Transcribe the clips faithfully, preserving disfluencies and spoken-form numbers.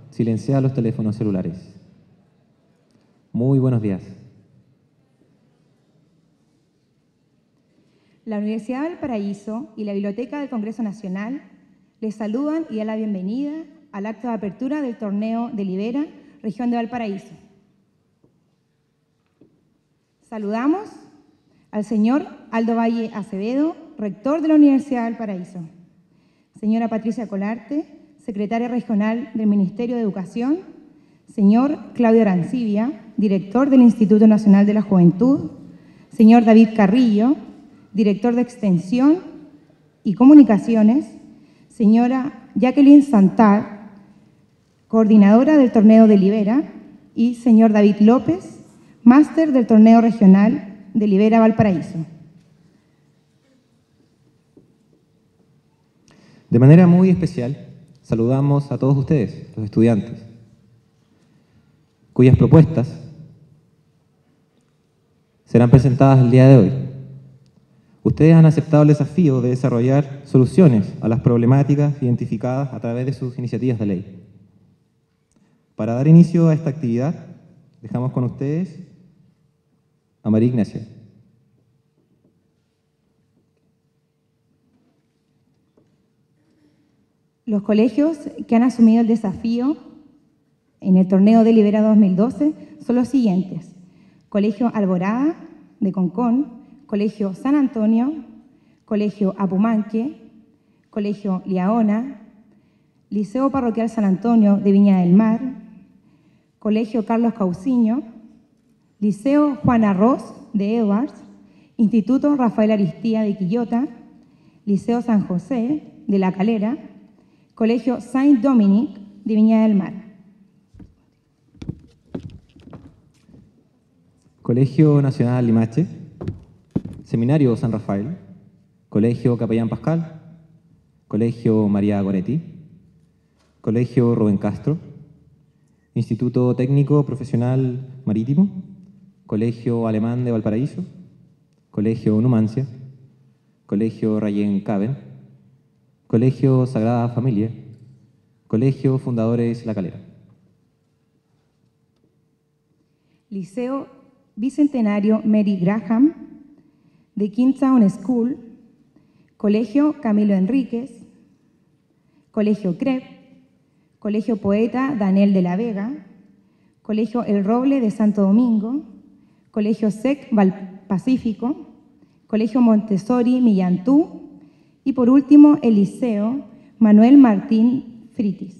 silenciar los teléfonos celulares. Muy buenos días. La Universidad de Valparaíso y la Biblioteca del Congreso Nacional les saludan y dan la bienvenida al acto de apertura del torneo de Libera, región de Valparaíso. Saludamos al señor Aldo Valle Acevedo, rector de la Universidad de Valparaíso. Señora Patricia Colarte, secretaria regional del Ministerio de Educación. Señor Claudio Arancibia, director del Instituto Nacional de la Juventud. Señor David Carrillo, director de Extensión y Comunicaciones. Señora Jacqueline Santar, coordinadora del torneo de Libera. Y señor David López, máster del torneo regional de Libera Valparaíso. De manera muy especial, saludamos a todos ustedes, los estudiantes, cuyas propuestas serán presentadas el día de hoy. Ustedes han aceptado el desafío de desarrollar soluciones a las problemáticas identificadas a través de sus iniciativas de ley. Para dar inicio a esta actividad, dejamos con ustedes a María Ignacia. Los colegios que han asumido el desafío en el torneo de Libera dos mil doce son los siguientes: Colegio Alborada de Concón, Colegio San Antonio, Colegio Apumanque, Colegio Liaona, Liceo Parroquial San Antonio de Viña del Mar, Colegio Carlos Cauciño, Liceo Juan Arroz de Edwards, Instituto Rafael Aristía de Quillota, Liceo San José de La Calera, Colegio Saint Dominic de Viña del Mar. Colegio Nacional Limache, Seminario San Rafael, Colegio Capellán Pascal, Colegio María Goretti, Colegio Rubén Castro, Instituto Técnico Profesional Marítimo, Colegio Alemán de Valparaíso, Colegio Numancia, Colegio Rayén Caben, Colegio Sagrada Familia, Colegio Fundadores La Calera. Liceo Bicentenario Mary Graham de Kingstown School, Colegio Camilo Enríquez, Colegio Crep, Colegio Poeta Daniel de la Vega, Colegio El Roble de Santo Domingo, Colegio S E C Valpacífico, Colegio Montessori Millantú y por último el Liceo Manuel Martín Fritis.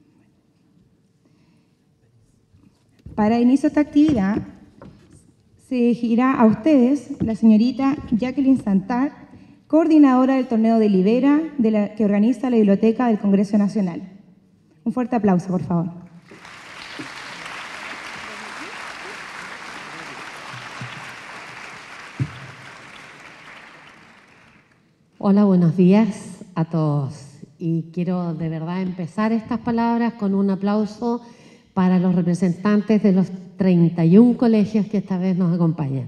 Para el inicio de esta actividad se dirigirá a ustedes la señorita Jacqueline Santar, coordinadora del torneo de Libera de la, que organiza la Biblioteca del Congreso Nacional. Un fuerte aplauso, por favor. Hola, buenos días a todos. Y quiero de verdad empezar estas palabras con un aplauso para los representantes de los treinta y un colegios que esta vez nos acompañan.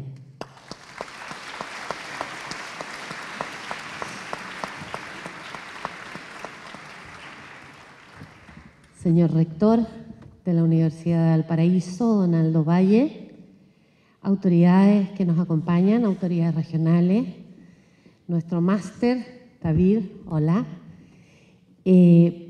Señor rector de la Universidad de Valparaíso, don Aldo Valle, autoridades que nos acompañan, autoridades regionales, nuestro máster, David, hola. Eh,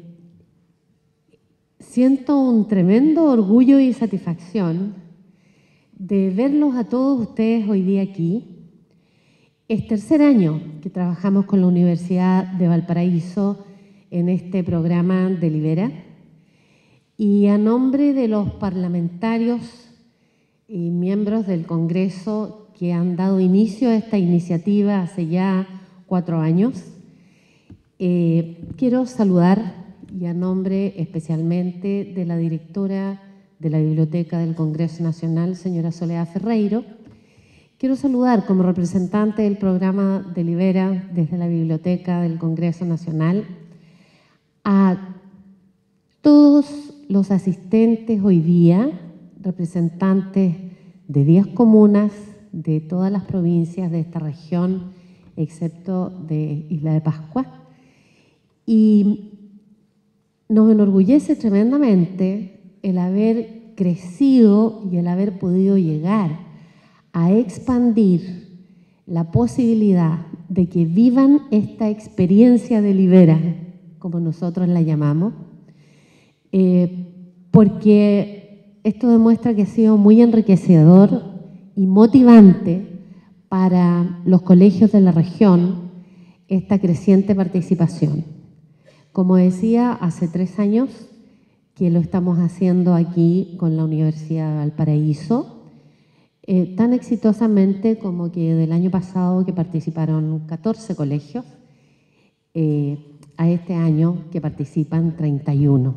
Siento un tremendo orgullo y satisfacción de verlos a todos ustedes hoy día aquí. Es tercer año que trabajamos con la Universidad de Valparaíso en este programa de Libera. Y a nombre de los parlamentarios y miembros del Congreso que han dado inicio a esta iniciativa hace ya cuatro años, eh, quiero saludar y a nombre especialmente de la directora de la Biblioteca del Congreso Nacional, señora Soledad Ferreiro, quiero saludar como representante del programa de Libera desde la Biblioteca del Congreso Nacional a todos los asistentes hoy día, representantes de diez comunas de todas las provincias de esta región, excepto de Isla de Pascua, y nos enorgullece tremendamente el haber crecido y el haber podido llegar a expandir la posibilidad de que vivan esta experiencia de Libera, como nosotros la llamamos, eh, porque esto demuestra que ha sido muy enriquecedor y motivante para los colegios de la región esta creciente participación. Como decía, hace tres años que lo estamos haciendo aquí con la Universidad de Valparaíso, eh, tan exitosamente como que del año pasado que participaron catorce colegios, eh, a este año que participan treinta y uno.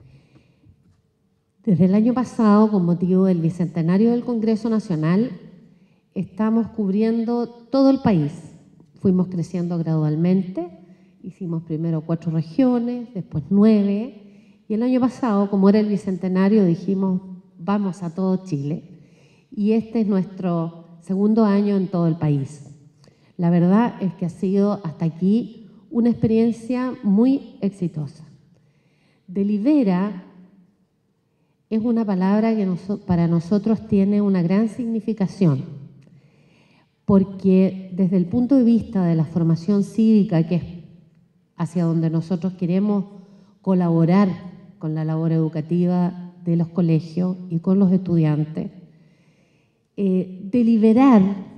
Desde el año pasado, con motivo del Bicentenario del Congreso Nacional, estamos cubriendo todo el país. Fuimos creciendo gradualmente, hicimos primero cuatro regiones, después nueve, y el año pasado, como era el Bicentenario, dijimos, vamos a todo Chile, y este es nuestro segundo año en todo el país. La verdad es que ha sido hasta aquí una experiencia muy exitosa. Delibera es una palabra que nos, para nosotros tiene una gran significación, porque desde el punto de vista de la formación cívica, que es hacia donde nosotros queremos colaborar con la labor educativa de los colegios y con los estudiantes, eh, deliberar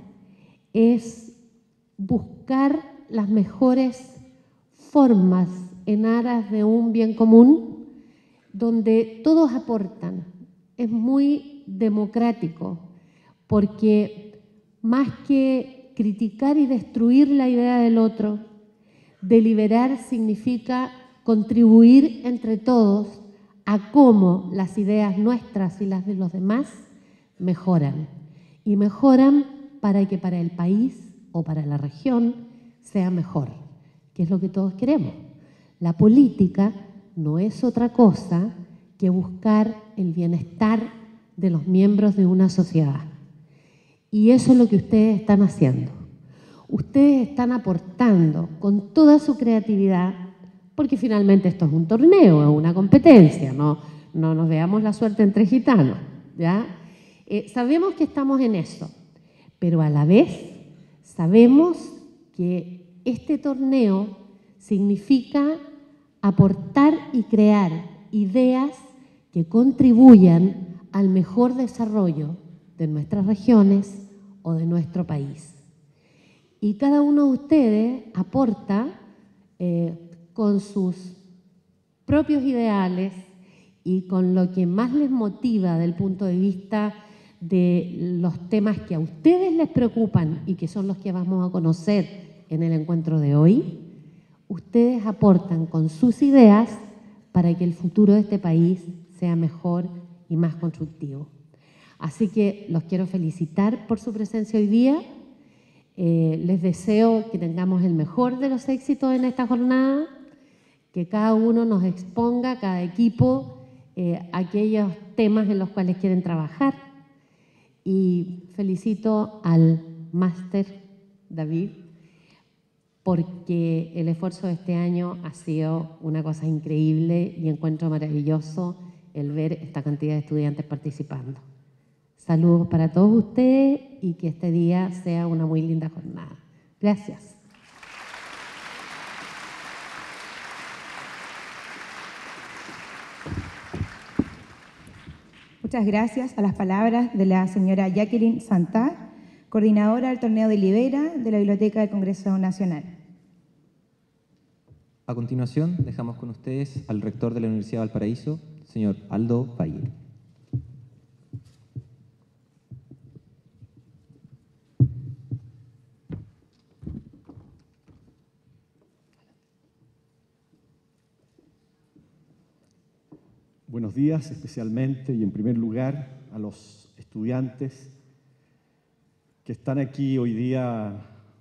es buscar las mejores formas en aras de un bien común, donde todos aportan. Es muy democrático, porque más que criticar y destruir la idea del otro, deliberar significa contribuir entre todos a cómo las ideas nuestras y las de los demás mejoran. Y mejoran para que para el país o para la región sea mejor, que es lo que todos queremos. La política no es otra cosa que buscar el bienestar de los miembros de una sociedad. Y eso es lo que ustedes están haciendo. Ustedes están aportando con toda su creatividad, porque finalmente esto es un torneo, es una competencia, no, no nos veamos la suerte entre gitanos, ¿ya? Eh, sabemos que estamos en eso, pero a la vez sabemos que este torneo significa aportar y crear ideas que contribuyan al mejor desarrollo de nuestras regiones o de nuestro país. Y cada uno de ustedes aporta eh, con sus propios ideales y con lo que más les motiva del punto de vista de los temas que a ustedes les preocupan y que son los que vamos a conocer en el encuentro de hoy. Ustedes aportan con sus ideas para que el futuro de este país sea mejor y más constructivo. Así que los quiero felicitar por su presencia hoy día. Eh, les deseo que tengamos el mejor de los éxitos en esta jornada, que cada uno nos exponga, cada equipo, eh, aquellos temas en los cuales quieren trabajar. Y felicito al máster David, porque el esfuerzo de este año ha sido una cosa increíble y encuentro maravilloso el ver esta cantidad de estudiantes participando. Saludos para todos ustedes y que este día sea una muy linda jornada. Gracias. Muchas gracias a las palabras de la señora Jacqueline Santá, coordinadora del torneo de Libera de la Biblioteca del Congreso Nacional. A continuación, dejamos con ustedes al rector de la Universidad de Valparaíso, señor Aldo Valle. Buenos días, especialmente y en primer lugar a los estudiantes que están aquí hoy día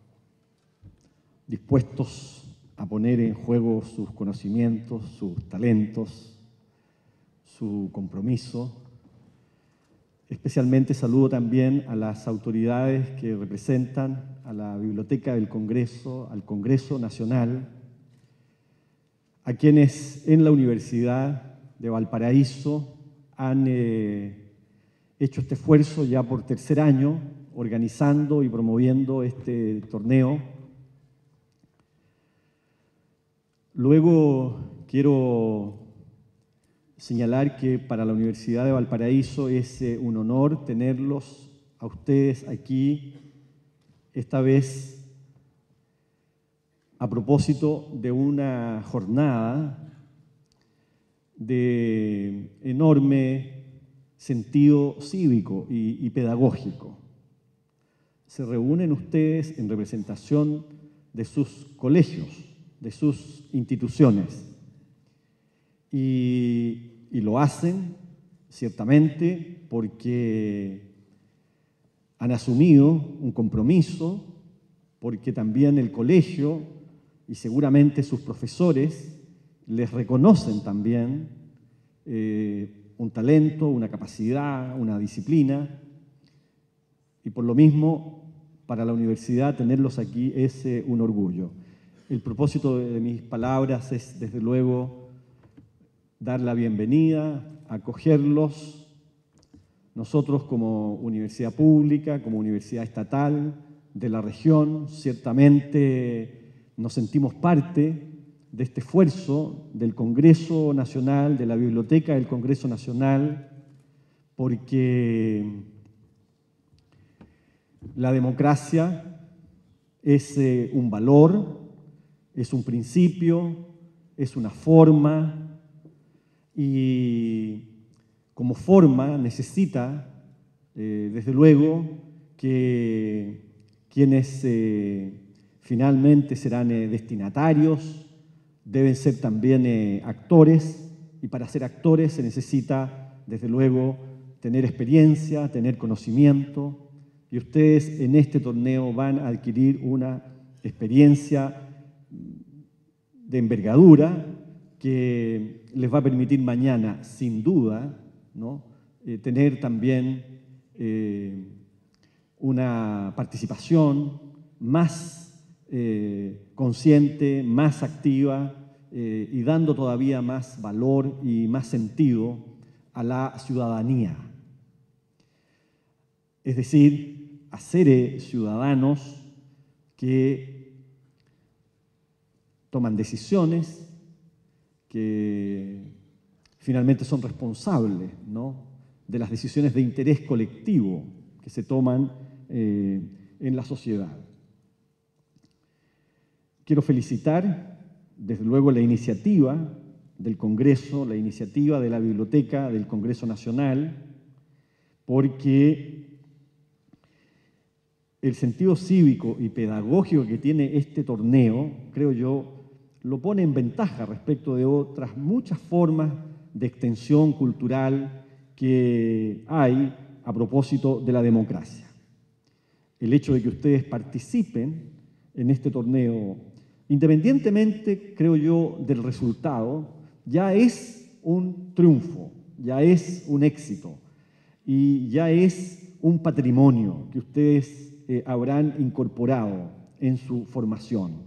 dispuestos a poner en juego sus conocimientos, sus talentos, su compromiso. Especialmente saludo también a las autoridades que representan a la Biblioteca del Congreso, al Congreso Nacional, a quienes en la Universidad de Valparaíso han eh, hecho este esfuerzo ya por tercer año, organizando y promoviendo este torneo. Luego quiero señalar que para la Universidad de Valparaíso es eh, un honor tenerlos a ustedes aquí, esta vez a propósito de una jornada de enorme sentido cívico y, y pedagógico. Se reúnen ustedes en representación de sus colegios, de sus instituciones, y, y lo hacen ciertamente porque han asumido un compromiso, porque también el colegio y seguramente sus profesores les reconocen también eh, un talento, una capacidad, una disciplina, y por lo mismo para la universidad tenerlos aquí es eh, un orgullo. El propósito de mis palabras es desde luego dar la bienvenida, acogerlos. Nosotros como universidad pública, como universidad estatal de la región, ciertamente nos sentimos parte de este esfuerzo del Congreso Nacional, de la Biblioteca del Congreso Nacional, porque la democracia es eh, un valor, es un principio, es una forma, y como forma necesita, eh, desde luego, que quienes eh, finalmente serán eh, destinatarios deben ser también eh, actores, y para ser actores se necesita, desde luego, tener experiencia, tener conocimiento, y ustedes en este torneo van a adquirir una experiencia de envergadura que les va a permitir mañana, sin duda, ¿no? eh, tener también eh, una participación más eh, consciente, más activa eh, y dando todavía más valor y más sentido a la ciudadanía. Es decir, a ser ciudadanos que toman decisiones, que finalmente son responsables, ¿no?, de las decisiones de interés colectivo que se toman eh, en la sociedad. Quiero felicitar, desde luego, la iniciativa del Congreso, la iniciativa de la Biblioteca del Congreso Nacional, porque el sentido cívico y pedagógico que tiene este torneo, creo yo, lo pone en ventaja respecto de otras muchas formas de extensión cultural que hay a propósito de la democracia. El hecho de que ustedes participen en este torneo, independientemente, creo yo, del resultado, ya es un triunfo, ya es un éxito y ya es un patrimonio que ustedes eh, habrán incorporado en su formación.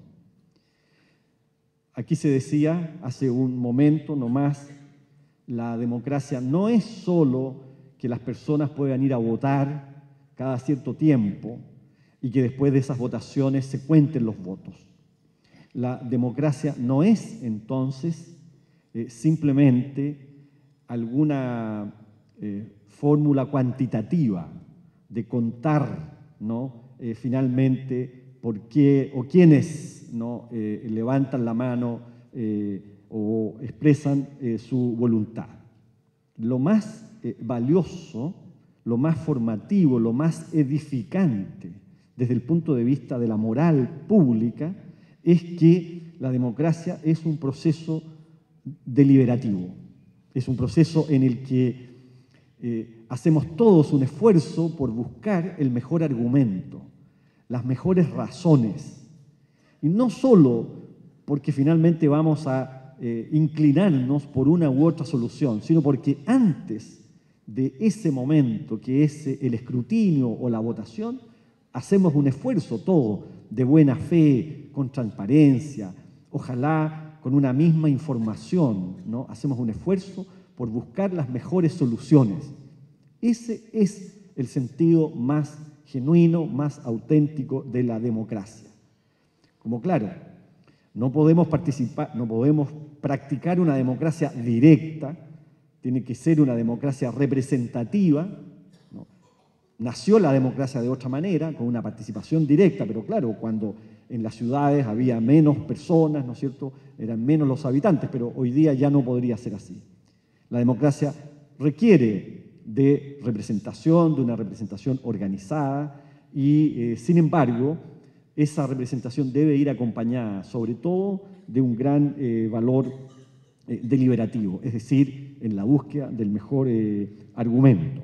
Aquí se decía hace un momento nomás, la democracia no es solo que las personas puedan ir a votar cada cierto tiempo y que después de esas votaciones se cuenten los votos. La democracia no es entonces eh, simplemente alguna eh, fórmula cuantitativa de contar, ¿no?, eh, finalmente por qué o quiénes, ¿no?, eh, levantan la mano eh, o expresan eh, su voluntad. Lo más eh, valioso, lo más formativo, lo más edificante desde el punto de vista de la moral pública es que la democracia es un proceso deliberativo, es un proceso en el que eh, hacemos todos un esfuerzo por buscar el mejor argumento, las mejores razones, y no solo porque finalmente vamos a eh, inclinarnos por una u otra solución, sino porque antes de ese momento que es el escrutinio o la votación, hacemos un esfuerzo todo de buena fe, con transparencia, ojalá con una misma información, ¿no? Hacemos un esfuerzo por buscar las mejores soluciones. Ese es el sentido más genuino, más auténtico de la democracia. Como claro, no podemos participar, no podemos practicar una democracia directa, tiene que ser una democracia representativa, ¿no? Nació la democracia de otra manera, con una participación directa, pero claro, cuando en las ciudades había menos personas, ¿no es cierto?, eran menos los habitantes, pero hoy día ya no podría ser así. La democracia requiere de representación, de una representación organizada y, eh, sin embargo, esa representación debe ir acompañada, sobre todo, de un gran eh, valor eh, deliberativo, es decir, en la búsqueda del mejor eh, argumento.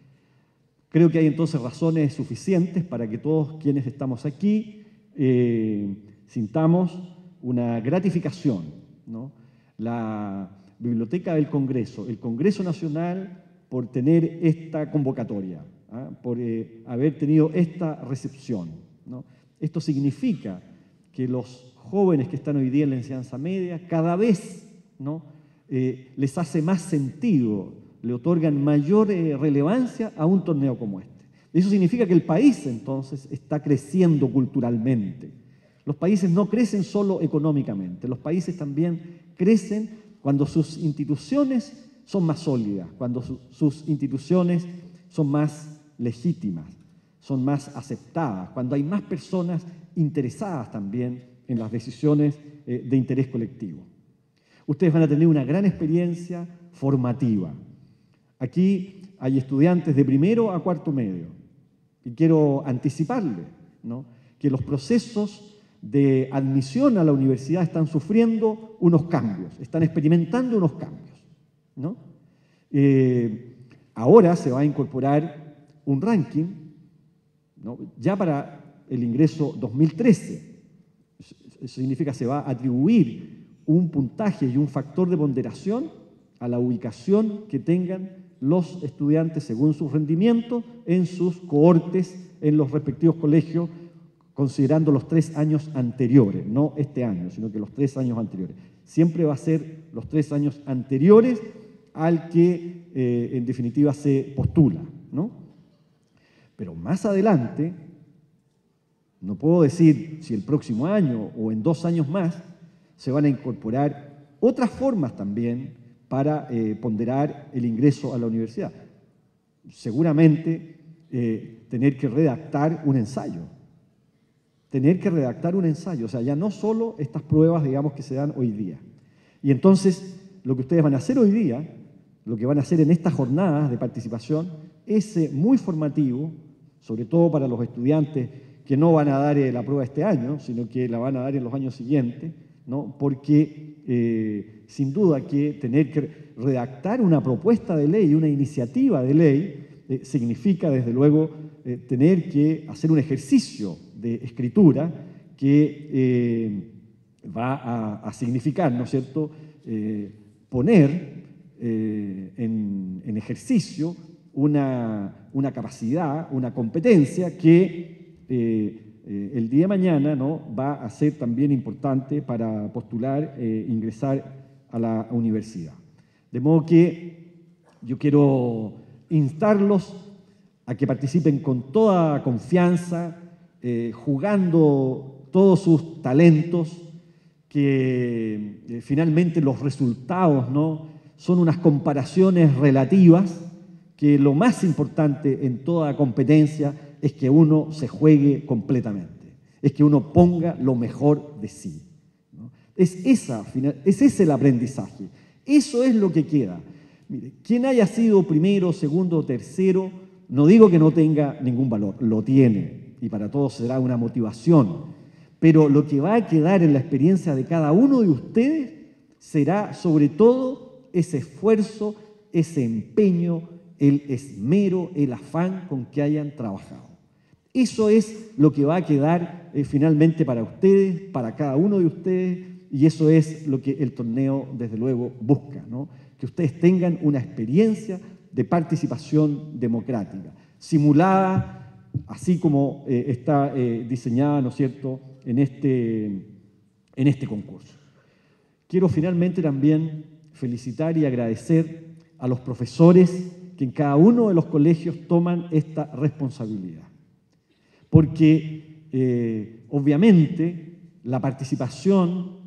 Creo que hay entonces razones suficientes para que todos quienes estamos aquí eh, sintamos una gratificación, ¿no? La Biblioteca del Congreso, el Congreso Nacional, por tener esta convocatoria, ¿ah? por eh, haber tenido esta recepción, ¿no? Esto significa que los jóvenes que están hoy día en la enseñanza media, cada vez, ¿no? eh, les hace más sentido, le otorgan mayor eh, relevancia a un torneo como este. Eso significa que el país, entonces, está creciendo culturalmente. Los países no crecen solo económicamente, los países también crecen cuando sus instituciones son más sólidas, cuando su, sus instituciones son más legítimas, son más aceptadas, cuando hay más personas interesadas también en las decisiones eh, de interés colectivo. Ustedes van a tener una gran experiencia formativa. Aquí hay estudiantes de primero a cuarto medio y quiero anticiparles, ¿no?, que los procesos de admisión a la universidad están sufriendo unos cambios, están experimentando unos cambios, ¿no? Eh, ahora se va a incorporar un ranking, ¿no?, ya para el ingreso dos mil trece. Eso significa que se va a atribuir un puntaje y un factor de ponderación a la ubicación que tengan los estudiantes según su rendimiento en sus cohortes en los respectivos colegios, considerando los tres años anteriores, no este año, sino que los tres años anteriores. Siempre va a ser los tres años anteriores al que, eh, en definitiva, se postula, ¿no? Pero más adelante, no puedo decir si el próximo año o en dos años más, se van a incorporar otras formas también para eh, ponderar el ingreso a la universidad. Seguramente, eh, tener que redactar un ensayo. Tener que redactar un ensayo, o sea, ya no solo estas pruebas, digamos, que se dan hoy día. Y entonces, lo que ustedes van a hacer hoy día, lo que van a hacer en estas jornadas de participación, es eh, muy formativo, sobre todo para los estudiantes que no van a dar eh, la prueba este año, sino que la van a dar en los años siguientes, ¿no? Porque eh, sin duda que tener que redactar una propuesta de ley, una iniciativa de ley, eh, significa desde luego eh, tener que hacer un ejercicio de escritura que eh, va a, a significar, ¿no es cierto?, eh, poner eh, en, en ejercicio una, una capacidad, una competencia que eh, eh, el día de mañana, ¿no?, va a ser también importante para postular, eh, ingresar a la universidad. De modo que yo quiero instarlos a que participen con toda confianza, eh, jugando todos sus talentos, que eh, finalmente los resultados, ¿no?, son unas comparaciones relativas, que lo más importante en toda competencia es que uno se juegue completamente, es que uno ponga lo mejor de sí, ¿no? Es, esa, es ese el aprendizaje, eso es lo que queda. Mire, quien haya sido primero, segundo o tercero, no digo que no tenga ningún valor, lo tiene, y para todos será una motivación, pero lo que va a quedar en la experiencia de cada uno de ustedes será sobre todo ese esfuerzo, ese empeño, el esmero, el afán con que hayan trabajado. Eso es lo que va a quedar eh, finalmente para ustedes, para cada uno de ustedes, y eso es lo que el torneo, desde luego, busca, ¿no? Que ustedes tengan una experiencia de participación democrática, simulada, así como eh, está eh, diseñada, ¿no es cierto?, en este, en este concurso. Quiero finalmente también felicitar y agradecer a los profesores que en cada uno de los colegios toman esta responsabilidad. Porque eh, obviamente la participación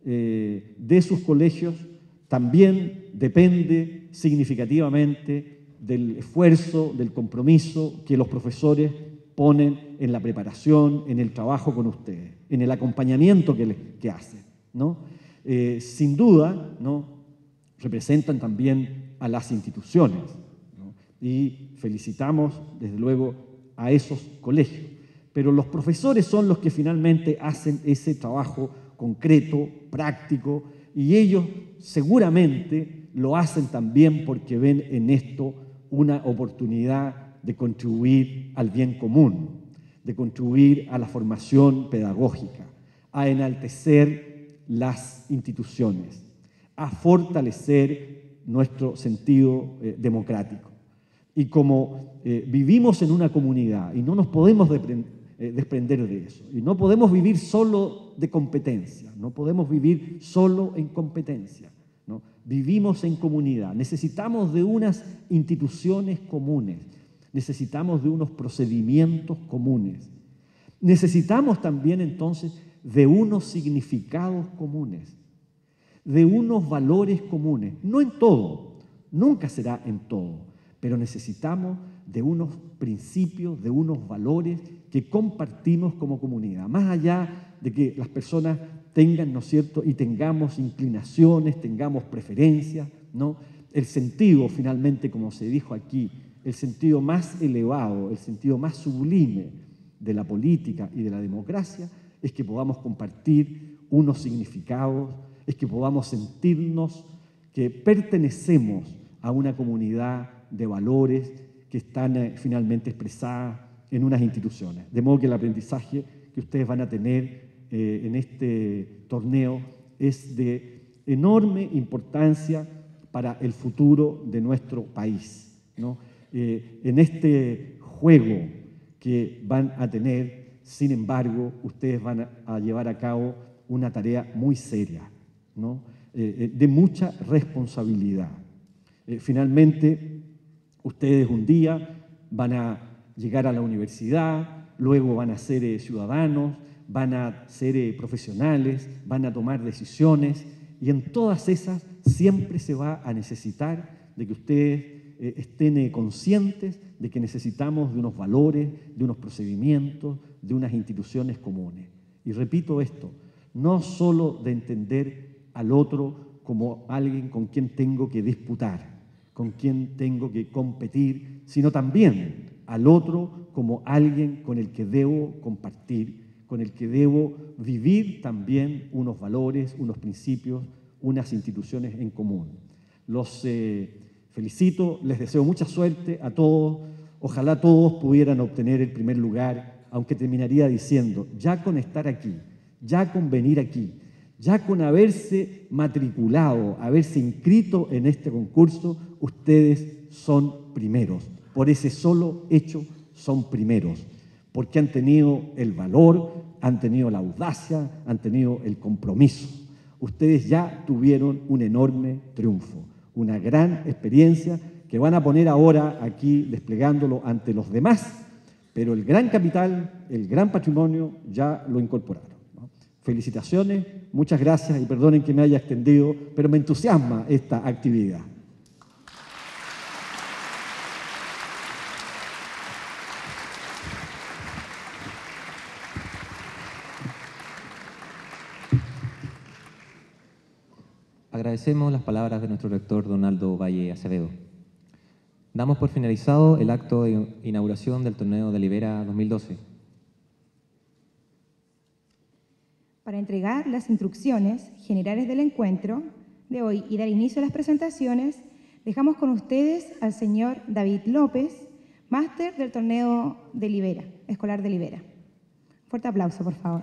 eh, de sus colegios también depende significativamente del esfuerzo, del compromiso que los profesores ponen en la preparación, en el trabajo con ustedes, en el acompañamiento que, les, que hacen, ¿no? Eh, sin duda, ¿no?, representan también a las instituciones, ¿no? Y felicitamos, desde luego, a esos colegios. Pero los profesores son los que finalmente hacen ese trabajo concreto, práctico, y ellos seguramente lo hacen también porque ven en esto una oportunidad de contribuir al bien común, de contribuir a la formación pedagógica, a enaltecer las instituciones, a fortalecer nuestro sentido eh, democrático. Y como eh, vivimos en una comunidad y no nos podemos eh, desprender de eso, y no podemos vivir solo de competencia, no podemos vivir solo en competencia, ¿no? Vivimos en comunidad, necesitamos de unas instituciones comunes, necesitamos de unos procedimientos comunes, necesitamos también entonces de unos significados comunes, de unos valores comunes, no en todo, nunca será en todo, pero necesitamos de unos principios, de unos valores que compartimos como comunidad, más allá de que las personas tengan, ¿no es cierto?, y tengamos inclinaciones, tengamos preferencias, ¿no? El sentido, finalmente, como se dijo aquí, el sentido más elevado, el sentido más sublime de la política y de la democracia es que podamos compartir unos significados, es que podamos sentirnos que pertenecemos a una comunidad de valores que están eh, finalmente expresadas en unas instituciones. De modo que el aprendizaje que ustedes van a tener eh, en este torneo es de enorme importancia para el futuro de nuestro país, ¿no? Eh, en este juego que van a tener, sin embargo, ustedes van a, a llevar a cabo una tarea muy seria, ¿no? Eh, eh, de mucha responsabilidad. Eh, finalmente, ustedes un día van a llegar a la universidad, luego van a ser eh, ciudadanos, van a ser eh, profesionales, van a tomar decisiones, y en todas esas siempre se va a necesitar de que ustedes eh, estén eh, conscientes de que necesitamos de unos valores, de unos procedimientos, de unas instituciones comunes. Y repito esto, no solo de entender al otro como alguien con quien tengo que disputar, con quien tengo que competir, sino también al otro como alguien con el que debo compartir, con el que debo vivir también unos valores, unos principios, unas instituciones en común. Los eh, felicito, les deseo mucha suerte a todos, ojalá todos pudieran obtener el primer lugar, aunque terminaría diciendo, ya con estar aquí, ya con venir aquí, ya con haberse matriculado, haberse inscrito en este concurso, ustedes son primeros. Por ese solo hecho son primeros, porque han tenido el valor, han tenido la audacia, han tenido el compromiso. Ustedes ya tuvieron un enorme triunfo, una gran experiencia que van a poner ahora aquí desplegándolo ante los demás, pero el gran capital, el gran patrimonio ya lo incorporaron, ¿no? Felicitaciones, muchas gracias y perdonen que me haya extendido, pero me entusiasma esta actividad. Agradecemos las palabras de nuestro rector Donaldo Valle Acevedo. Damos por finalizado el acto de inauguración del torneo de Libera dos mil doce. Para entregar las instrucciones generales del encuentro de hoy y dar inicio a las presentaciones, dejamos con ustedes al señor David López, máster del torneo de Libera, escolar de Libera. Fuerte aplauso, por favor.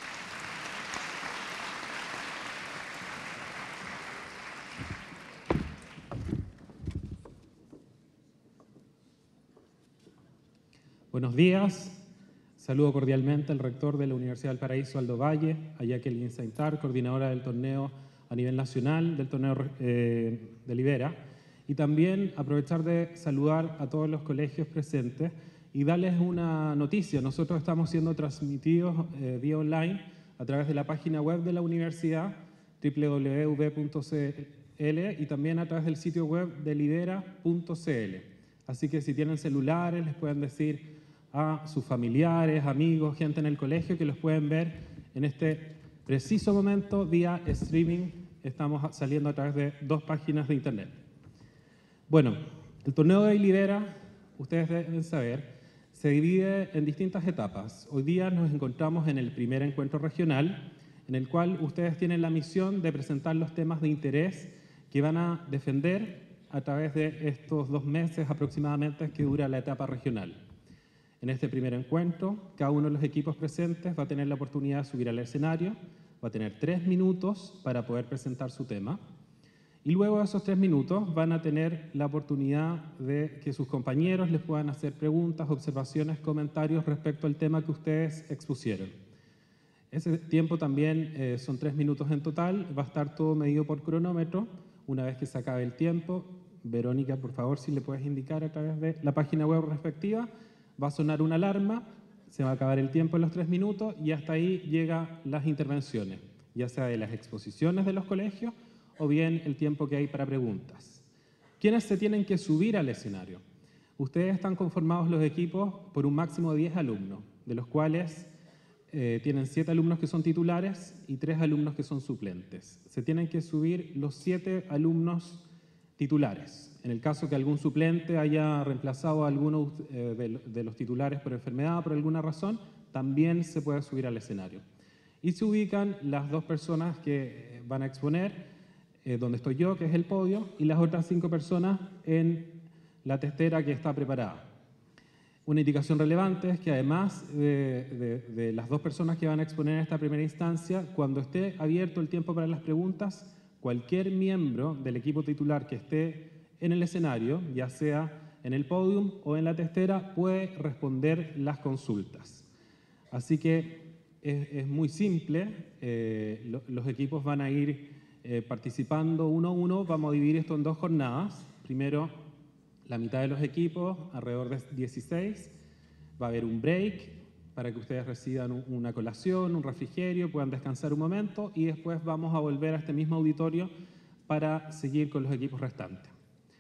Buenos días. Saludo cordialmente al rector de la Universidad del Paraíso, Aldo Valle, a Jacqueline Saintar, coordinadora del torneo a nivel nacional del torneo eh, de Libera, y también aprovechar de saludar a todos los colegios presentes y darles una noticia. Nosotros estamos siendo transmitidos eh, vía online a través de la página web de la universidad, doble u doble u doble u punto c l, y también a través del sitio web de libera punto c l. Así que si tienen celulares, les pueden decir a sus familiares, amigos, gente en el colegio que los pueden ver en este preciso momento vía streaming. Estamos saliendo a través de dos páginas de internet. Bueno, el torneo de Libera, ustedes deben saber, se divide en distintas etapas. Hoy día nos encontramos en el primer encuentro regional, en el cual ustedes tienen la misión de presentar los temas de interés que van a defender a través de estos dos meses aproximadamente que dura la etapa regional. En este primer encuentro, cada uno de los equipos presentes va a tener la oportunidad de subir al escenario, va a tener tres minutos para poder presentar su tema, y luego de esos tres minutos van a tener la oportunidad de que sus compañeros les puedan hacer preguntas, observaciones, comentarios respecto al tema que ustedes expusieron. Ese tiempo también eh, son tres minutos en total, va a estar todo medido por cronómetro. Una vez que se acabe el tiempo, Verónica, por favor, si le puedes indicar a través de la página web respectiva, va a sonar una alarma, se va a acabar el tiempo en los tres minutos y hasta ahí llegan las intervenciones, ya sea de las exposiciones de los colegios o bien el tiempo que hay para preguntas. ¿Quiénes se tienen que subir al escenario? Ustedes están conformados los equipos por un máximo de diez alumnos, de los cuales eh, tienen siete alumnos que son titulares y tres alumnos que son suplentes. Se tienen que subir los siete alumnos titulares. En el caso que algún suplente haya reemplazado a alguno eh, de, de los titulares por enfermedad o por alguna razón, también se puede subir al escenario. Y se ubican las dos personas que van a exponer, eh, donde estoy yo, que es el podio, y las otras cinco personas en la testera que está preparada. Una indicación relevante es que además de, de, de las dos personas que van a exponer en esta primera instancia, cuando esté abierto el tiempo para las preguntas, cualquier miembro del equipo titular que esté en el escenario, ya sea en el podium o en la testera, puede responder las consultas. Así que es, es muy simple, eh, lo, los equipos van a ir eh, participando uno a uno, vamos a dividir esto en dos jornadas. Primero, la mitad de los equipos, alrededor de dieciséis, va a haber un break para que ustedes reciban un, una colación, un refrigerio, puedan descansar un momento y después vamos a volver a este mismo auditorio para seguir con los equipos restantes.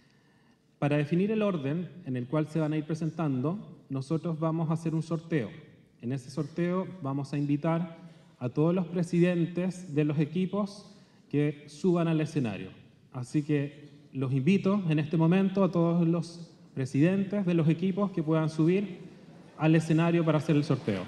Para definir el orden en el cual se van a ir presentando, nosotros vamos a hacer un sorteo. En ese sorteo vamos a invitar a todos los presidentes de los equipos que suban al escenario. Así que los invito en este momento a todos los presidentes de los equipos que puedan subir al escenario para hacer el sorteo.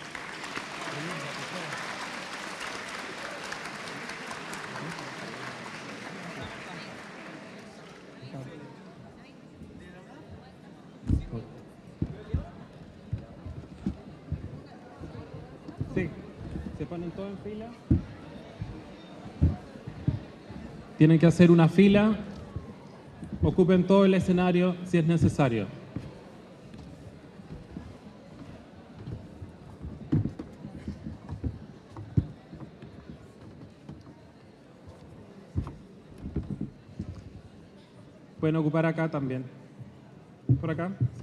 Sí, se ponen todos en fila. Tienen que hacer una fila. Ocupen todo el escenario si es necesario. Pueden ocupar acá también. ¿Por acá? Sí.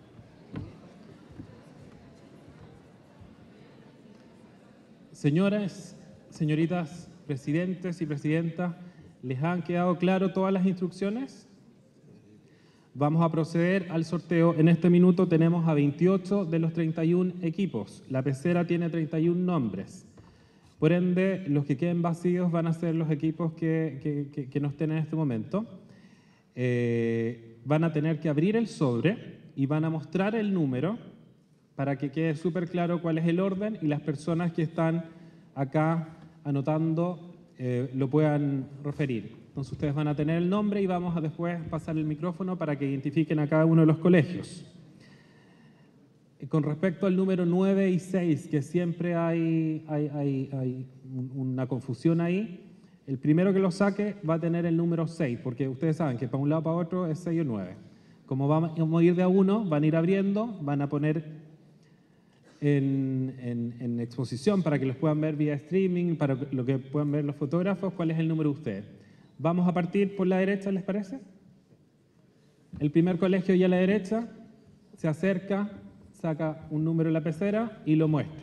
Señoras, señoritas, presidentes y presidentas, ¿les han quedado claro todas las instrucciones? Vamos a proceder al sorteo. En este minuto tenemos a veintiocho de los treinta y uno equipos. La pecera tiene treinta y uno nombres. Por ende, los que queden vacíos van a ser los equipos que, que, que, que no estén en este momento. Eh, van a tener que abrir el sobre y van a mostrar el número para que quede súper claro cuál es el orden y las personas que están acá anotando eh, lo puedan referir. Entonces ustedes van a tener el nombre y vamos a después pasar el micrófono para que identifiquen a cada uno de los colegios. Eh, con respecto al número nueve y seis, que siempre hay, hay, hay, hay una confusión ahí, el primero que lo saque va a tener el número seis, porque ustedes saben que para un lado o para otro es seis o nueve. Como vamos a ir de a uno, van a ir abriendo, van a poner en, en, en exposición para que los puedan ver vía streaming, para lo que puedan ver los fotógrafos, cuál es el número de ustedes. Vamos a partir por la derecha, ¿les parece? El primer colegio y a la derecha se acerca, saca un número en la pecera y lo muestra.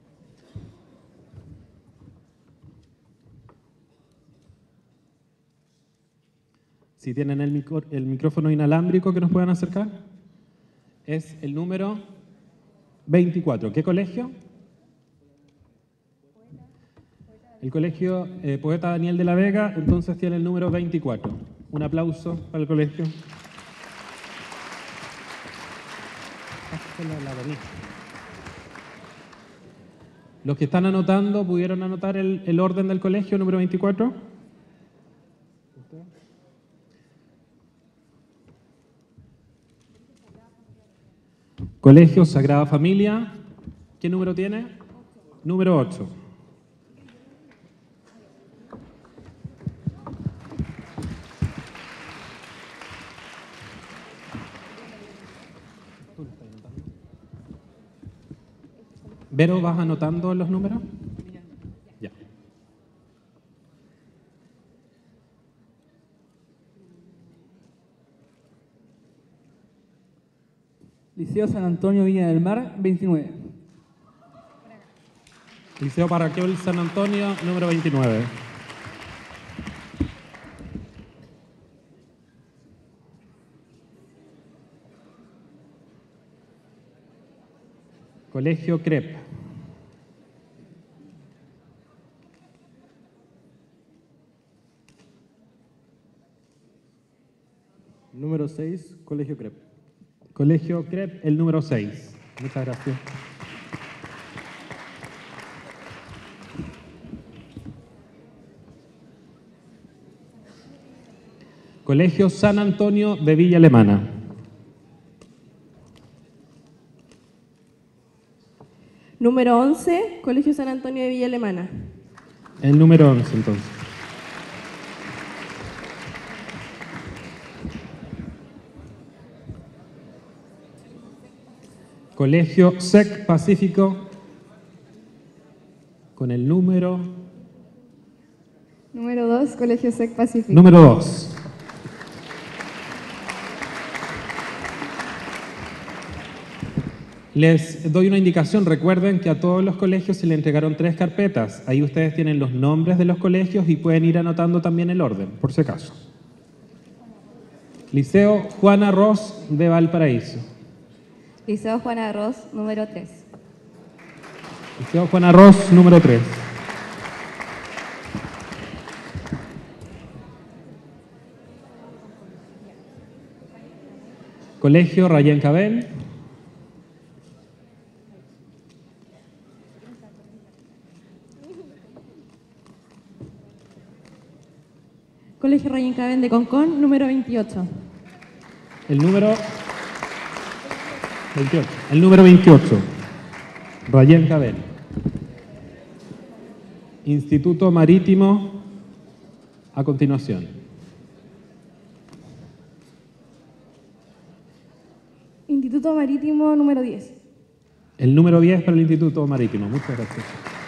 Si tienen el, micro, el micrófono inalámbrico que nos puedan acercar, es el número veinticuatro. ¿Qué colegio? El colegio eh, Poeta Daniel de la Vega, entonces tiene el número veinticuatro. Un aplauso para el colegio. Los que están anotando, ¿pudieron anotar el, el orden del colegio número veinticuatro? Colegio Sagrada Familia, ¿qué número tiene? Número ocho. Vero, ¿vas anotando los números? Ya. Liceo San Antonio Viña del Mar, veintinueve. Liceo Parroquial San Antonio, número veintinueve. Colegio C R E P. Número seis, Colegio C R E P. Colegio C R E P, el número seis. Muchas gracias. Colegio San Antonio de Villa Alemana. Número once, Colegio San Antonio de Villa Alemana. El número once, entonces. Colegio S E C Pacífico, con el número... Número dos, Colegio S E C Pacífico. Número dos. Les doy una indicación. Recuerden que a todos los colegios se le entregaron tres carpetas. Ahí ustedes tienen los nombres de los colegios y pueden ir anotando también el orden, por si acaso. Liceo Juana Ros de Valparaíso. Liceo Juana Ros, número tres. Liceo Juana Ros, número tres. Colegio Rayén Cabén. Colegio Rayén Cabén de Concón, número veintiocho. El número veintiocho. El número veintiocho. Rayén Cabén. Instituto Marítimo a continuación. Instituto Marítimo, número diez. El número diez para el Instituto Marítimo. Muchas gracias.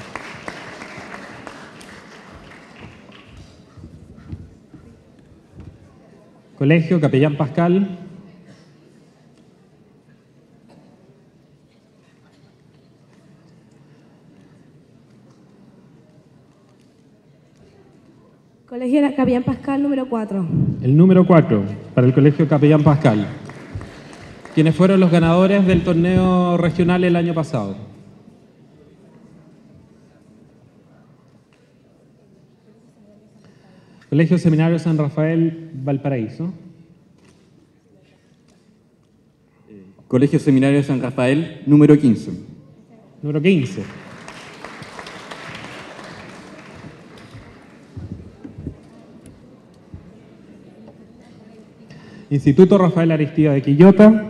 Colegio Capellán Pascal. Colegio Capellán Pascal, número cuatro. El número cuatro para el Colegio Capellán Pascal. Quienes fueron los ganadores del torneo regional el año pasado. Colegio Seminario San Rafael, Valparaíso. Colegio Seminario San Rafael, número quince. Número quince. Instituto Rafael Aristía de Quillota.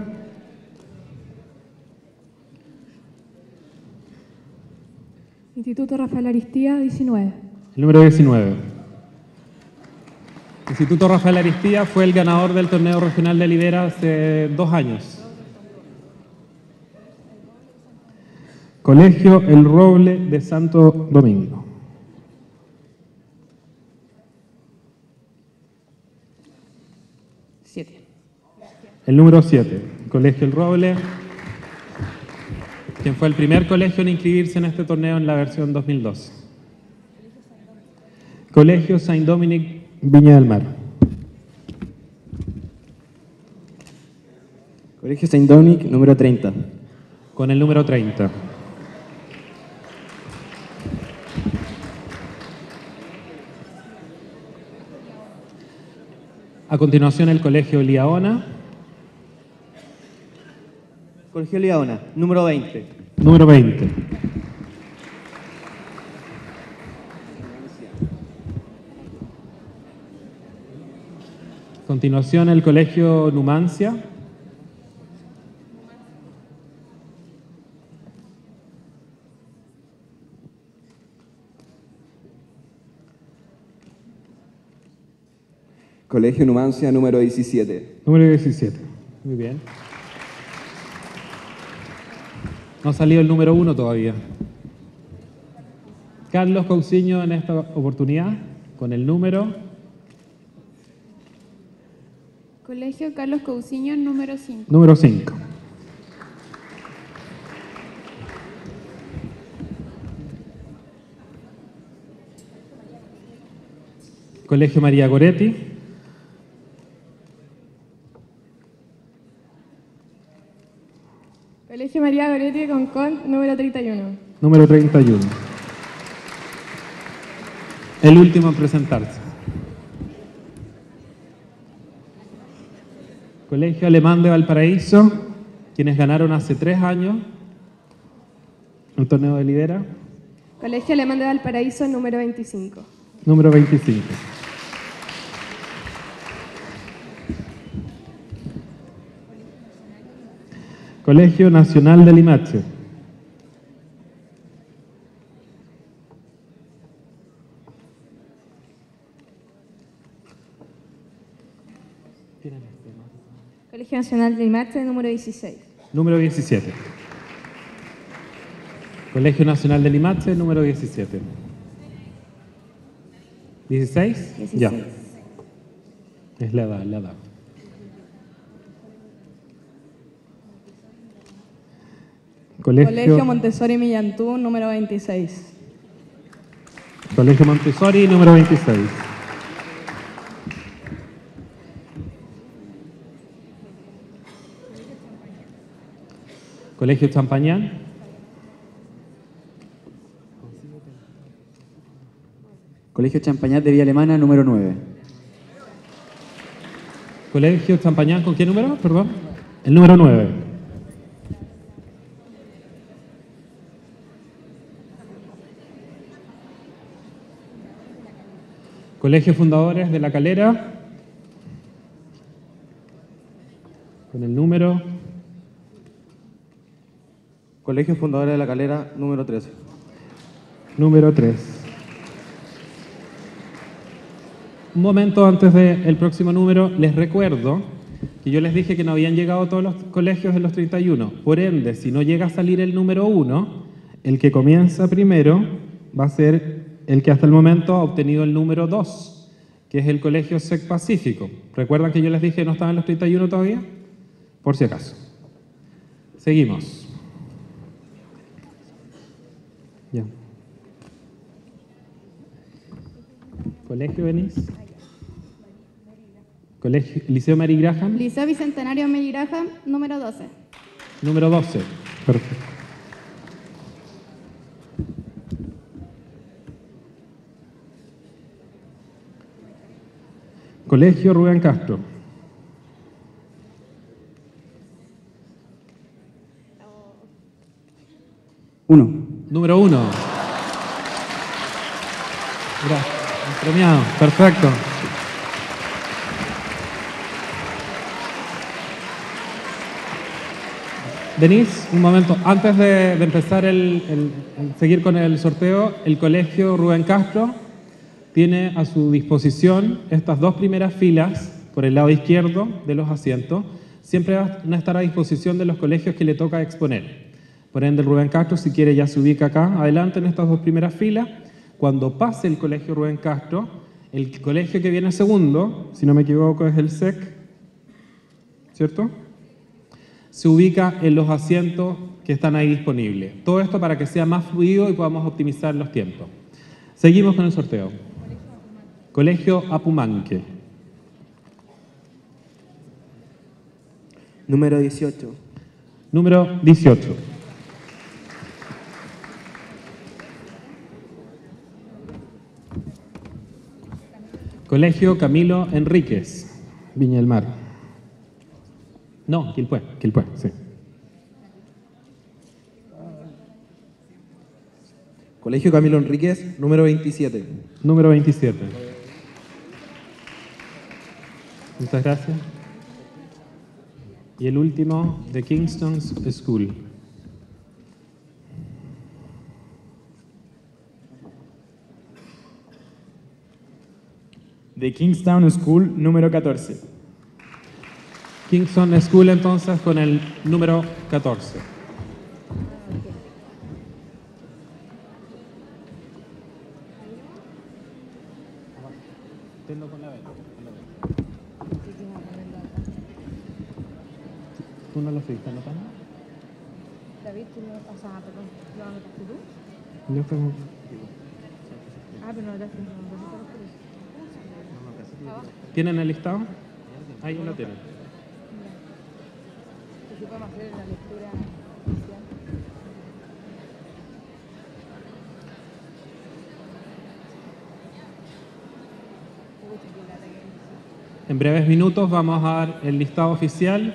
Instituto Rafael Aristía, diecinueve. El número diecinueve. Instituto Rafael Aristía fue el ganador del torneo regional de Libera hace dos años. Colegio El Roble de Santo Domingo. Siete. El número siete, Colegio El Roble, quien fue el primer colegio en inscribirse en este torneo en la versión dos mil doce. Colegio Saint-Dominique Viña del Mar. Colegio Saint-Dominique, número treinta. Con el número treinta. A continuación, el Colegio Liaona. Colegio Liaona, número veinte. Número veinte. A continuación, el Colegio Numancia. Colegio Numancia, número diecisiete. Número diecisiete. Muy bien. No ha salido el número uno todavía. Carlos Cousiño en esta oportunidad, con el número. Colegio Carlos Cousiño, número cinco. Número cinco. Colegio María Goretti. Colegio María Goretti de Concón, número treinta y uno. Número treinta y uno. El último en presentarse. Colegio Alemán de Valparaíso, quienes ganaron hace tres años el torneo de Lidera. Colegio Alemán de Valparaíso, número veinticinco. Número veinticinco. Colegio Nacional de Limache. Colegio Nacional de Limache, número dieciséis. Número diecisiete. Colegio Nacional de Limache, número diecisiete. ¿dieciséis? dieciséis. Ya. Es la edad, la edad. Colegio, Colegio Montessori Millantú, número veintiséis. Colegio Montessori, número veintiséis. Colegio Champañán. Colegio Champañán de Vía Alemana, número nueve. Colegio Champañán, ¿con qué número? Perdón. El número nueve. Colegio Fundadores de La Calera, con el número. Colegio Fundadores de La Calera, número trece. Número tres. Un momento antes del próximo número, les recuerdo que yo les dije que no habían llegado todos los colegios de los treinta y uno. Por ende, si no llega a salir el número uno, el que comienza primero va a ser el que hasta el momento ha obtenido el número dos, que es el Colegio S E C Pacífico. ¿Recuerdan que yo les dije que no estaban los treinta y uno todavía? Por si acaso. Seguimos. Ya. Colegio Benís. Colegio Liceo Mary Graham. Liceo Bicentenario Mary Graham, número doce. Número doce. Perfecto. Colegio Rubén Castro. Uno. Número uno. Gracias. Premiado. Perfecto. Denise, un momento. Antes de, de empezar el, el, el seguir con el sorteo, el Colegio Rubén Castro tiene a su disposición estas dos primeras filas por el lado izquierdo de los asientos. Siempre van a estar a disposición de los colegios que le toca exponer. Por ende, el Rubén Castro, si quiere, ya se ubica acá, adelante en estas dos primeras filas. Cuando pase el colegio Rubén Castro, el colegio que viene segundo, si no me equivoco, es el S E C, ¿cierto? Se ubica en los asientos que están ahí disponibles. Todo esto para que sea más fluido y podamos optimizar los tiempos. Seguimos con el sorteo. Colegio Apumanque. Número dieciocho. Número dieciocho. Colegio Camilo Enríquez, Viña del Mar. No, Quilpué, Quilpué, sí. Colegio Camilo Enríquez, número veintisiete. Número veintisiete. Muchas gracias. Y el último, de Kingston School. De Kingstown School, número catorce. Kingston School, entonces, con el número catorce. ¿Tú no lo seguiste anotando? David, tú no, o sea, perdón, ¿lo anotaste tú? Yo tengo... Ah, pero no anotaste. ¿Tienen el listado? Ahí lo tienen. Si podemos hacer la lectura inicial. En breves minutos vamos a dar el listado oficial.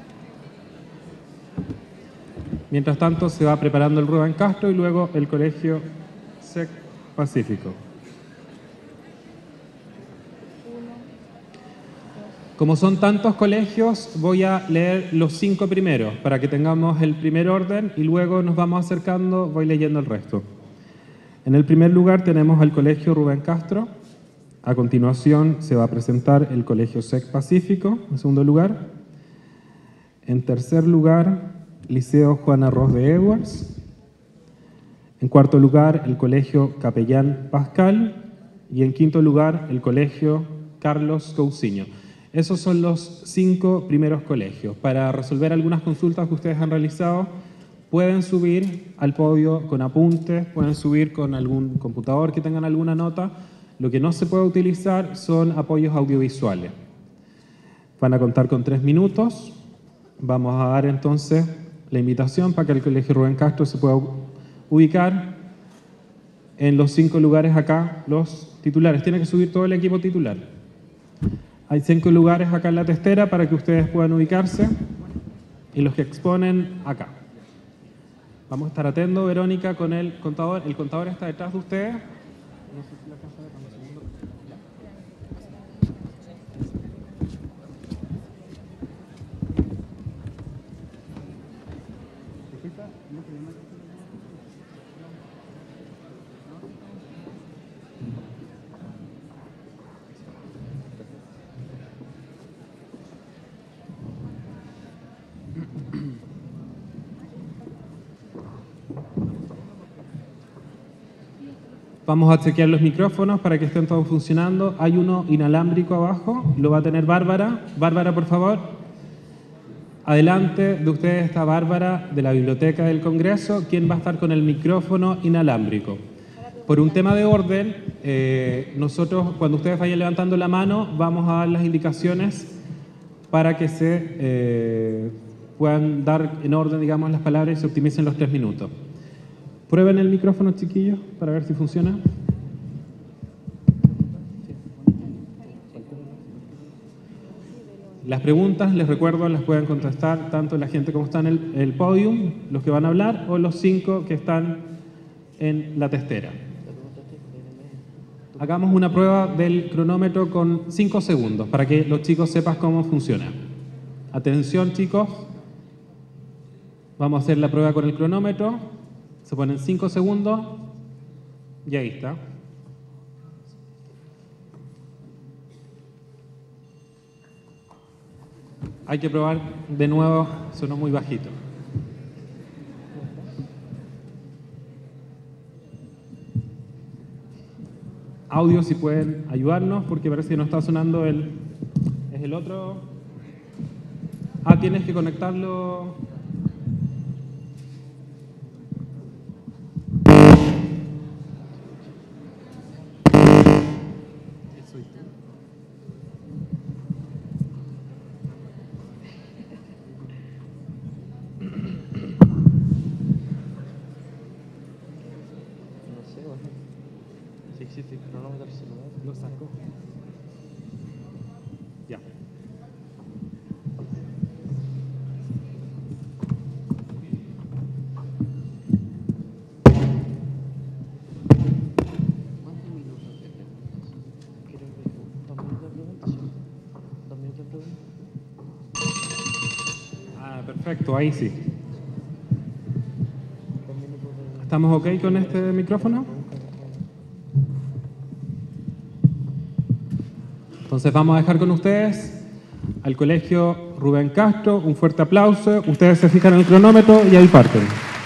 Mientras tanto se va preparando el Rubén Castro y luego el Colegio S E C Pacífico. Como son tantos colegios, voy a leer los cinco primeros para que tengamos el primer orden y luego nos vamos acercando, voy leyendo el resto. En el primer lugar tenemos al Colegio Rubén Castro. A continuación se va a presentar el Colegio S E C Pacífico, en segundo lugar. En tercer lugar, Liceo Juan Arroz de Edwards. En cuarto lugar, el Colegio Capellán Pascal. Y en quinto lugar, el Colegio Carlos Cousiño. Esos son los cinco primeros colegios. Para resolver algunas consultas que ustedes han realizado, pueden subir al podio con apuntes, pueden subir con algún computador que tengan alguna nota. Lo que no se puede utilizar son apoyos audiovisuales. Van a contar con tres minutos. Vamos a dar entonces la invitación para que el Colegio Rubén Castro se pueda ubicar en los cinco lugares acá, los titulares. Tiene que subir todo el equipo titular. Hay cinco lugares acá en la testera para que ustedes puedan ubicarse y los que exponen acá. Vamos a estar atentos, Verónica, con el contador. El contador está detrás de ustedes. No sé si la alcanza a ver con un segundo. Vamos a chequear los micrófonos para que estén todos funcionando. Hay uno inalámbrico abajo, lo va a tener Bárbara. Bárbara, por favor. Adelante de ustedes está Bárbara de la Biblioteca del Congreso, quien va a estar con el micrófono inalámbrico. Por un tema de orden, eh, nosotros cuando ustedes vayan levantando la mano, vamos a dar las indicaciones para que se eh, puedan dar en orden, digamos, las palabras y se optimicen los tres minutos. Prueben el micrófono, chiquillos, para ver si funciona. Las preguntas, les recuerdo, las pueden contestar tanto la gente como está en el, el podium, los que van a hablar, o los cinco que están en la testera. Hagamos una prueba del cronómetro con cinco segundos para que los chicos sepan cómo funciona. Atención, chicos. Vamos a hacer la prueba con el cronómetro. Se ponen cinco segundos y ahí está. Hay que probar de nuevo, sonó muy bajito. audio si pueden ayudarnos, porque parece que no está sonando el... ¿Es el otro? Ah, tienes que conectarlo... Lo saco. Ya. ¿Cuántos minutos de preguntas? Creo que dos minutos de preguntas, ¿cierto? Dos minutos de preguntas. Ah, perfecto, ahí sí. ¿Estamos ok con este micrófono? Entonces vamos a dejar con ustedes al Colegio Rubén Castro. Un fuerte aplauso. Ustedes se fijan en el cronómetro y ahí parten.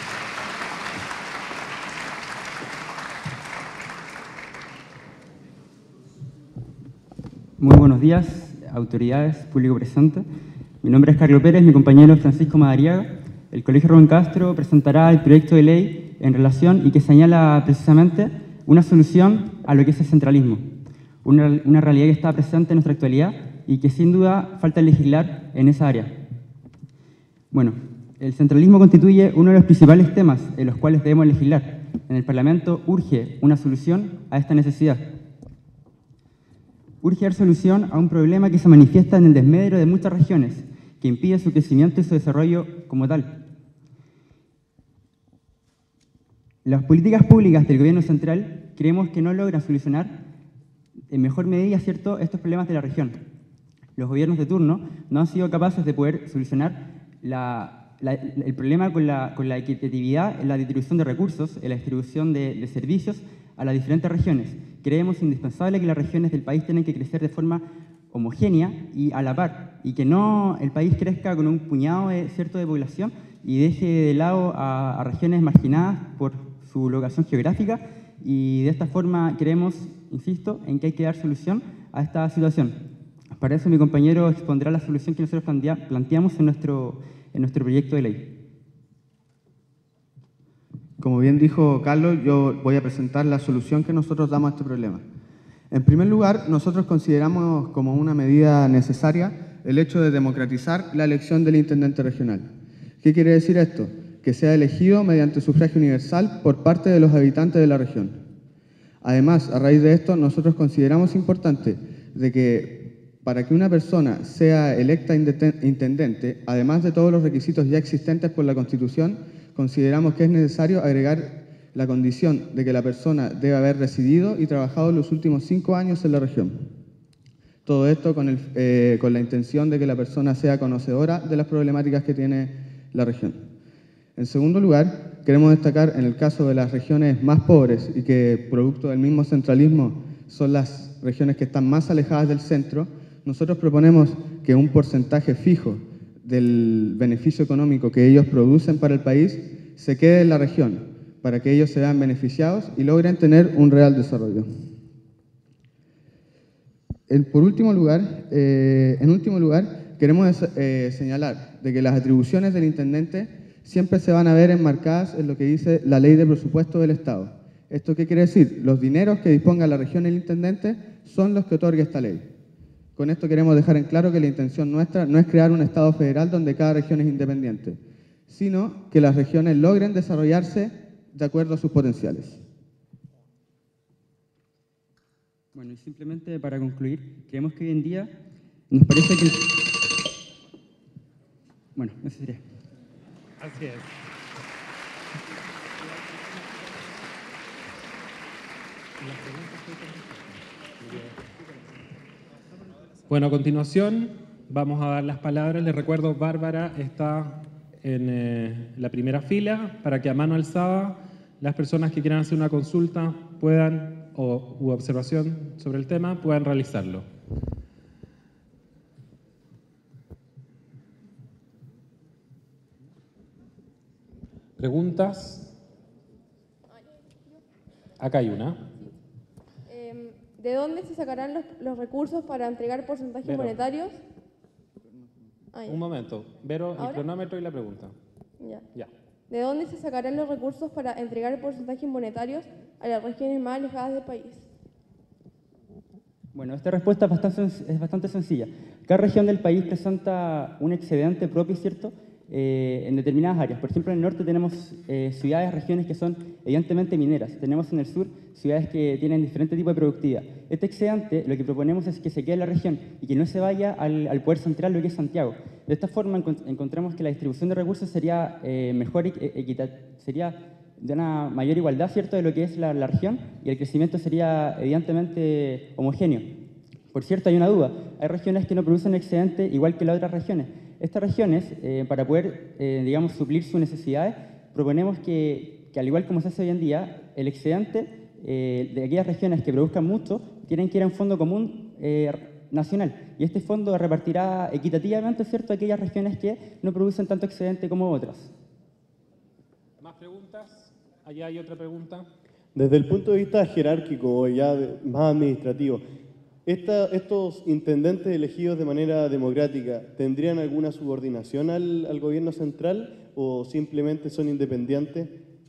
Muy buenos días, autoridades, público presente. Mi nombre es Carlos Pérez, mi compañero Francisco Madariaga. El Colegio Rubén Castro presentará el proyecto de ley en relación y que señala precisamente una solución a lo que es el centralismo. Una, una realidad que está presente en nuestra actualidad y que sin duda falta legislar en esa área. Bueno, el centralismo constituye uno de los principales temas en los cuales debemos legislar. En el Parlamento urge una solución a esta necesidad. Urge dar solución a un problema que se manifiesta en el desmedro de muchas regiones, que impide su crecimiento y su desarrollo como tal. Las políticas públicas del gobierno central creemos que no logran solucionar en mejor medida, ¿cierto?, estos problemas de la región. Los gobiernos de turno no han sido capaces de poder solucionar la, la, el problema con la, con la equitatividad en la distribución de recursos, en la distribución de, de servicios a las diferentes regiones. Creemos indispensable que las regiones del país tienen que crecer de forma homogénea y a la par, y que no el país crezca con un puñado de, cierto, de población y deje de lado a, a regiones marginadas por su locación geográfica, y de esta forma creemos, insisto, en que hay que dar solución a esta situación. Para eso mi compañero expondrá la solución que nosotros planteamos en nuestro, en nuestro proyecto de ley. Como bien dijo Carlos, yo voy a presentar la solución que nosotros damos a este problema. En primer lugar, nosotros consideramos como una medida necesaria el hecho de democratizar la elección del intendente regional. ¿Qué quiere decir esto? Que sea elegido mediante sufragio universal por parte de los habitantes de la región. Además, a raíz de esto, nosotros consideramos importante de que para que una persona sea electa intendente, además de todos los requisitos ya existentes por la Constitución, consideramos que es necesario agregar la condición de que la persona debe haber residido y trabajado los últimos cinco años en la región. Todo esto con, el, eh, con la intención de que la persona sea conocedora de las problemáticas que tiene la región. En segundo lugar, queremos destacar en el caso de las regiones más pobres y que, producto del mismo centralismo, son las regiones que están más alejadas del centro, nosotros proponemos que un porcentaje fijo del beneficio económico que ellos producen para el país se quede en la región, para que ellos se vean beneficiados y logren tener un real desarrollo. En, por último lugar, eh, en último lugar, queremos eh, señalar de que las atribuciones del intendente siempre se van a ver enmarcadas en lo que dice la Ley de Presupuesto del Estado. ¿Esto qué quiere decir? Los dineros que disponga la región y el intendente son los que otorga esta ley. Con esto queremos dejar en claro que la intención nuestra no es crear un Estado federal donde cada región es independiente, sino que las regiones logren desarrollarse de acuerdo a sus potenciales. Bueno, y simplemente para concluir, creemos que hoy en día nos parece que... Bueno, eso sería. Así es. Bueno, a continuación vamos a dar las palabras. Les recuerdo, Bárbara está en eh, la primera fila para que a mano alzada las personas que quieran hacer una consulta puedan, o u observación sobre el tema, puedan realizarlo. ¿Preguntas? Acá hay una. Eh, ¿De dónde se sacarán los, los recursos para entregar porcentajes Vero. monetarios? Ah, ya. Un momento. Vero, el ¿Ahora? cronómetro y la pregunta. Ya. Ya. ¿De dónde se sacarán los recursos para entregar porcentajes monetarios a las regiones más alejadas del país? Bueno, esta respuesta es bastante, sen- es bastante sencilla. Cada región del país presenta un excedente propio, ¿cierto?, Eh, en determinadas áreas. Por ejemplo, en el norte tenemos eh, ciudades, regiones que son evidentemente mineras. Tenemos en el sur ciudades que tienen diferente tipo de productividad. Este excedente, lo que proponemos es que se quede en la región y que no se vaya al, al poder central, lo que es Santiago. De esta forma encont- encontramos que la distribución de recursos sería eh, mejor, equ- equita- sería de una mayor igualdad, ¿cierto?, de lo que es la, la región, y el crecimiento sería evidentemente homogéneo. Por cierto, hay una duda. Hay regiones que no producen excedente igual que las otras regiones. Estas regiones, eh, para poder, eh, digamos, suplir sus necesidades, proponemos que, que, al igual como se hace hoy en día, el excedente eh, de aquellas regiones que produzcan mucho tienen que ir a un fondo común eh, nacional. Y este fondo repartirá equitativamente, ¿cierto?, a aquellas regiones que no producen tanto excedente como otras. ¿Más preguntas? Allá hay otra pregunta. Desde el punto de vista jerárquico o ya de- más administrativo, esta- ¿estos intendentes elegidos de manera democrática tendrían alguna subordinación al, al gobierno central o simplemente son independientes?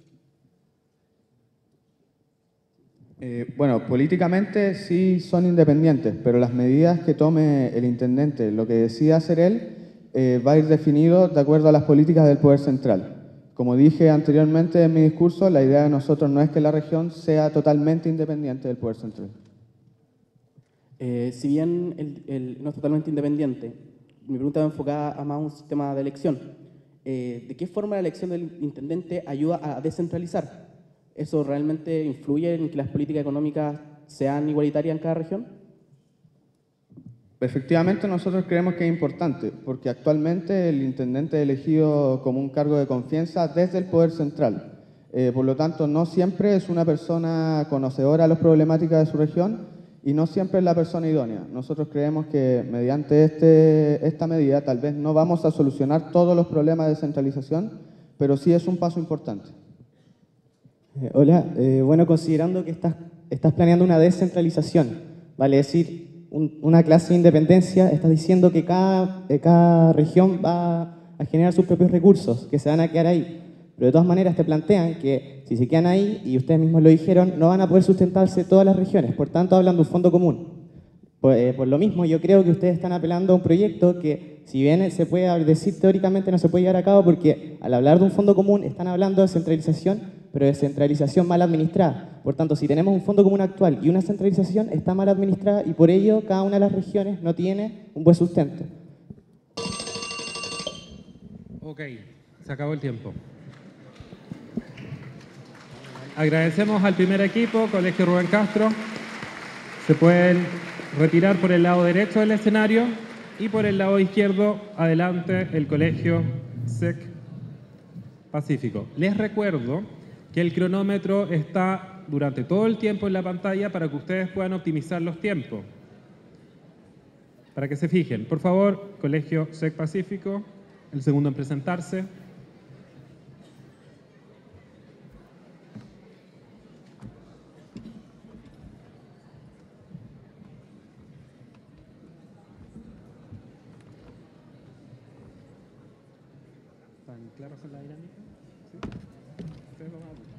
Eh, bueno, políticamente sí son independientes, pero las medidas que tome el intendente, lo que decida hacer él, eh, va a ir definido de acuerdo a las políticas del poder central. Como dije anteriormente en mi discurso, la idea de nosotros no es que la región sea totalmente independiente del poder central. Eh, si bien el, el- no es totalmente independiente, mi pregunta va enfocada a más un sistema de elección. Eh, ¿De qué forma la elección del intendente ayuda a descentralizar? ¿Eso realmente influye en que las políticas económicas sean igualitarias en cada región? Efectivamente, nosotros creemos que es importante, porque actualmente el intendente es elegido como un cargo de confianza desde el poder central. Eh, por lo tanto, no siempre es una persona conocedora de las problemáticas de su región y no siempre es la persona idónea. Nosotros creemos que mediante este, esta medida tal vez no vamos a solucionar todos los problemas de descentralización, pero sí es un paso importante. Eh, hola, eh, bueno, considerando que estás, estás planeando una descentralización, vale decir, un- una clase de independencia, estás diciendo que cada, eh, cada región va a generar sus propios recursos, que se van a quedar ahí. Pero de todas maneras te plantean que si se quedan ahí, y ustedes mismos lo dijeron, no van a poder sustentarse todas las regiones, por tanto hablan de un fondo común. Por, eh, por lo mismo, yo creo que ustedes están apelando a un proyecto que, si bien se puede decir teóricamente, no se puede llevar a cabo porque al hablar de un fondo común están hablando de centralización, pero de centralización mal administrada. Por tanto, si tenemos un fondo común actual y una centralización está mal administrada y por ello cada una de las regiones no tiene un buen sustento. Ok, se acabó el tiempo. Agradecemos al primer equipo, Colegio Rubén Castro. Se pueden retirar por el lado derecho del escenario y por el lado izquierdo, adelante, el Colegio S E C Pacífico. Les recuerdo que el cronómetro está durante todo el tiempo en la pantalla para que ustedes puedan optimizar los tiempos. Para que se fijen, por favor, Colegio S E C Pacífico, el segundo en presentarse. ¿Están claros en la dinámica? ¿Sí? Ustedes van a ver.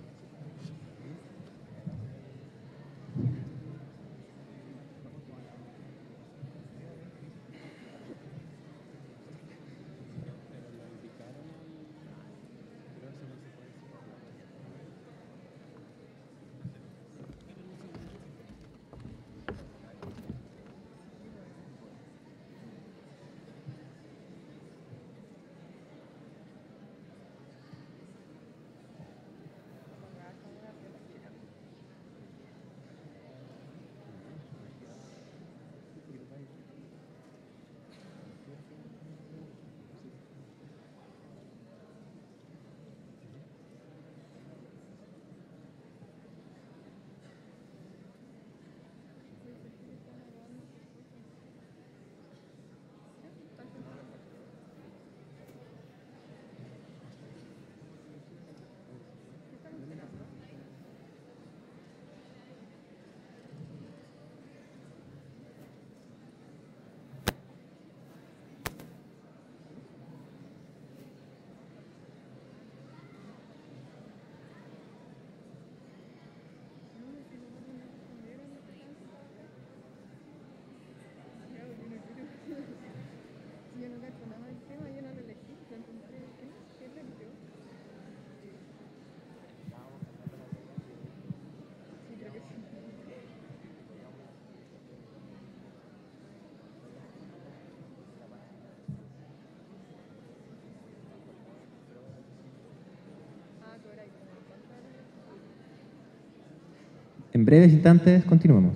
En breves instantes continuamos.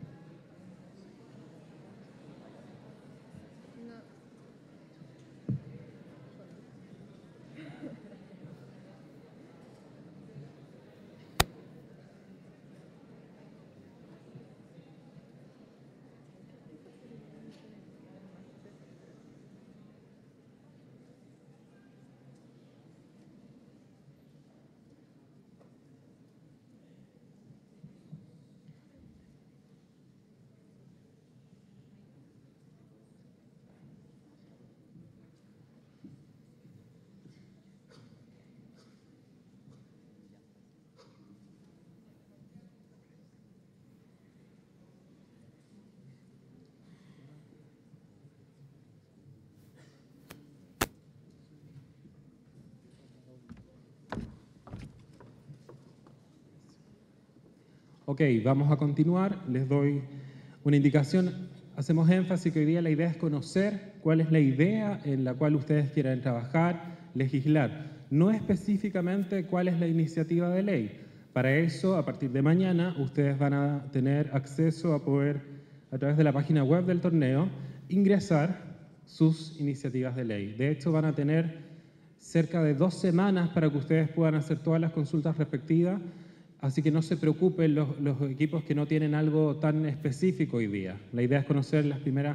Ok, vamos a continuar. Les doy una indicación. Hacemos énfasis que hoy día la idea es conocer cuál es la idea en la cual ustedes quieran trabajar, legislar. No específicamente cuál es la iniciativa de ley. Para eso, a partir de mañana, ustedes van a tener acceso a poder, a través de la página web del torneo, ingresar sus iniciativas de ley. De hecho, van a tener cerca de dos semanas para que ustedes puedan hacer todas las consultas respectivas. Así que no se preocupen los, los equipos que no tienen algo tan específico hoy día. La idea es conocer las primeras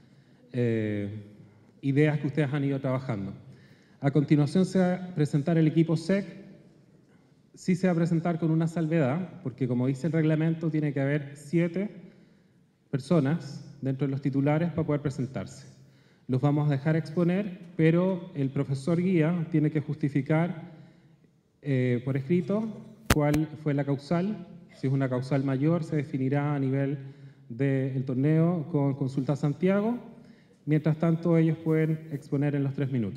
eh, ideas que ustedes han ido trabajando. A continuación se va a presentar el equipo S E C. Sí se va a presentar con una salvedad, porque como dice el reglamento, tiene que haber siete personas dentro de los titulares para poder presentarse. Los vamos a dejar exponer, pero el profesor guía tiene que justificar eh, por escrito cuál fue la causal. Si es una causal mayor, se definirá a nivel del torneo con Consulta Santiago. Mientras tanto, ellos pueden exponer en los tres minutos.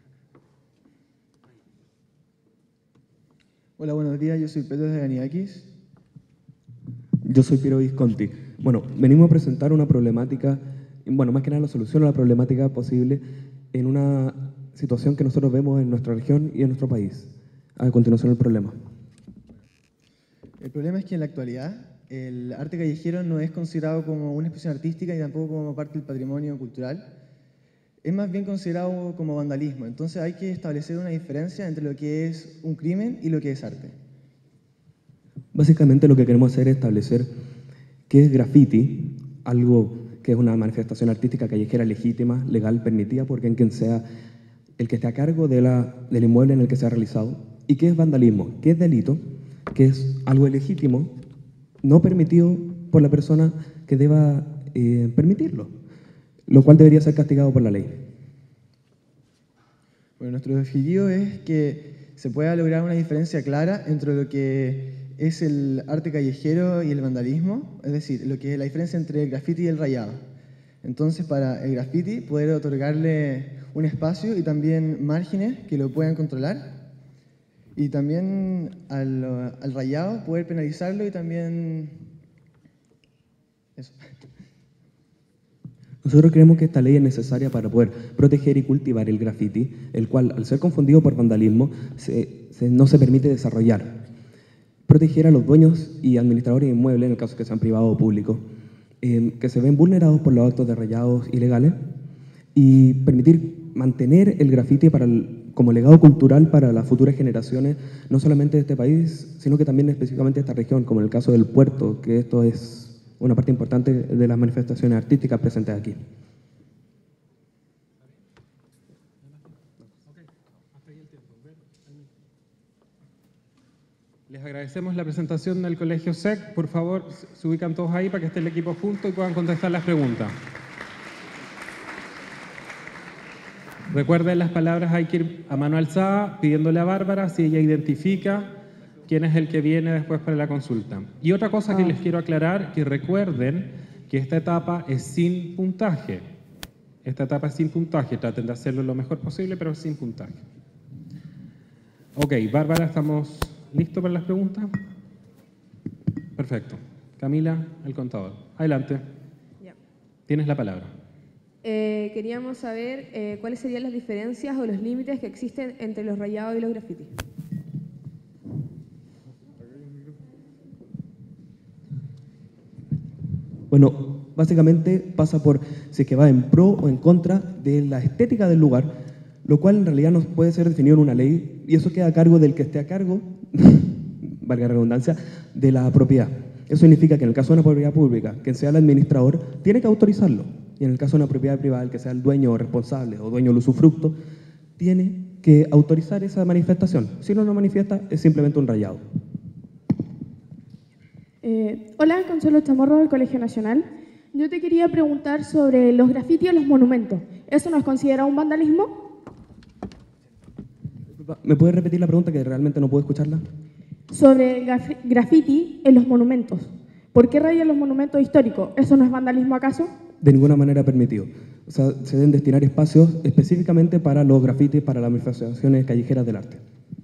Hola, buenos días. Yo soy Pedro de Ganiakis. Yo soy Piero Visconti. Bueno, venimos a presentar una problemática, bueno, más que nada la solución a la problemática posible en una situación que nosotros vemos en nuestra región y en nuestro país. A continuación, el problema. El problema es que en la actualidad el arte callejero no es considerado como una expresión artística y tampoco como parte del patrimonio cultural. Es más bien considerado como vandalismo. Entonces hay que establecer una diferencia entre lo que es un crimen y lo que es arte. Básicamente lo que queremos hacer es establecer qué es graffiti, algo que es una manifestación artística callejera legítima, legal, permitida por quien, quien sea el que esté a cargo de la, del inmueble en el que se ha realizado, y qué es vandalismo, qué es delito, que es algo ilegítimo, no permitido por la persona que deba eh, permitirlo, lo cual debería ser castigado por la ley. Bueno, nuestro objetivo es que se pueda lograr una diferencia clara entre lo que es el arte callejero y el vandalismo, es decir, lo que es la diferencia entre el graffiti y el rayado. Entonces, para el graffiti, poder otorgarle un espacio y también márgenes que lo puedan controlar. Y también al, al rayado poder penalizarlo y también eso. Nosotros creemos que esta ley es necesaria para poder proteger y cultivar el graffiti, el cual, al ser confundido por vandalismo, se, se, no se permite desarrollar. Proteger a los dueños y administradores de inmuebles, en el caso que sean privados o públicos, eh, que se ven vulnerados por los actos de rayados ilegales, y permitir mantener el graffiti para el, como legado cultural para las futuras generaciones, no solamente de este país, sino que también específicamente de esta región, como en el caso del puerto, que esto es una parte importante de las manifestaciones artísticas presentes aquí. Les agradecemos la presentación del Colegio S E C. Por favor, se ubican todos ahí para que esté el equipo junto y puedan contestar las preguntas. Recuerden las palabras, hay que ir a mano alzada pidiéndole a Bárbara si ella identifica quién es el que viene después para la consulta. Y otra cosa que les quiero aclarar, que recuerden que esta etapa es sin puntaje. Esta etapa es sin puntaje, traten de hacerlo lo mejor posible, pero es sin puntaje. Ok, Bárbara, ¿estamos listos para las preguntas? Perfecto. Camila, el contador. Adelante. Ya. Tienes la palabra. Eh, queríamos saber eh, cuáles serían las diferencias o los límites que existen entre los rayados y los grafitis. Bueno, básicamente pasa por si es que va en pro o en contra de la estética del lugar, lo cual en realidad no puede ser definido en una ley, y eso queda a cargo del que esté a cargo, valga la redundancia, de la propiedad. Eso significa que en el caso de una propiedad pública, quien sea el administrador, tiene que autorizarlo, y en el caso de una propiedad privada, el que sea el dueño o responsable o dueño del usufructo, tiene que autorizar esa manifestación. Si no lo manifiesta, es simplemente un rayado. Eh, hola, Consuelo Chamorro del Colegio Nacional. Yo te quería preguntar sobre los grafitis y los monumentos. ¿Eso no es considerado un vandalismo? ¿Me puedes repetir la pregunta que realmente no puedo escucharla? Sobre graf graffiti en los monumentos. ¿Por qué rayan los monumentos históricos? ¿Eso no es vandalismo acaso? De ninguna manera permitido. O sea, se deben destinar espacios específicamente para los grafitis, para las manifestaciones callejeras del arte.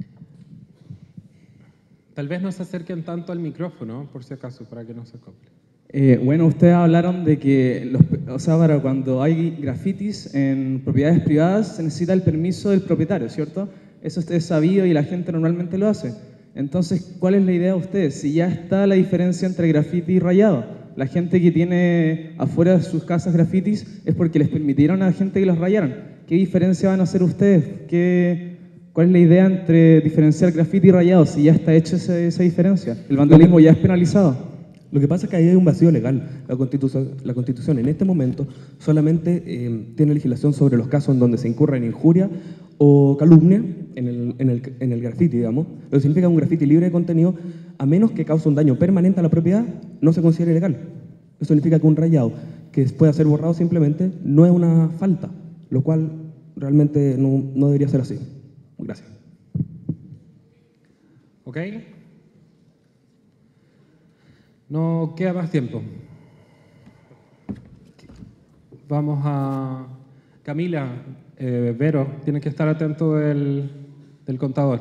Tal vez no se acerquen tanto al micrófono, por si acaso, para que no se acople. Eh, bueno, ustedes hablaron de que, los, o sea, para cuando hay grafitis en propiedades privadas se necesita el permiso del propietario, ¿cierto? Eso es sabido y la gente normalmente lo hace. Entonces, ¿cuál es la idea de ustedes? Si ya está la diferencia entre grafiti y rayado, la gente que tiene afuera de sus casas grafitis es porque les permitieron a la gente que los rayaran. ¿Qué diferencia van a hacer ustedes? ¿Qué, ¿Cuál es la idea entre diferenciar grafiti y rayado si ya está hecha esa, esa diferencia? El vandalismo ya es penalizado. Lo que pasa es que ahí hay un vacío legal. La Constitución, la Constitución en este momento solamente eh, tiene legislación sobre los casos en donde se incurra en injuria o calumnia en el, en el, en el grafiti, digamos. Lo que significa que un grafiti libre de contenido, a menos que cause un daño permanente a la propiedad, no se considera ilegal. Eso significa que un rayado que pueda ser borrado simplemente no es una falta, lo cual realmente no, no debería ser así. Gracias. ¿Ok? No queda más tiempo. Vamos a... Camila, eh, Vero, tienes que estar atento del, del contador.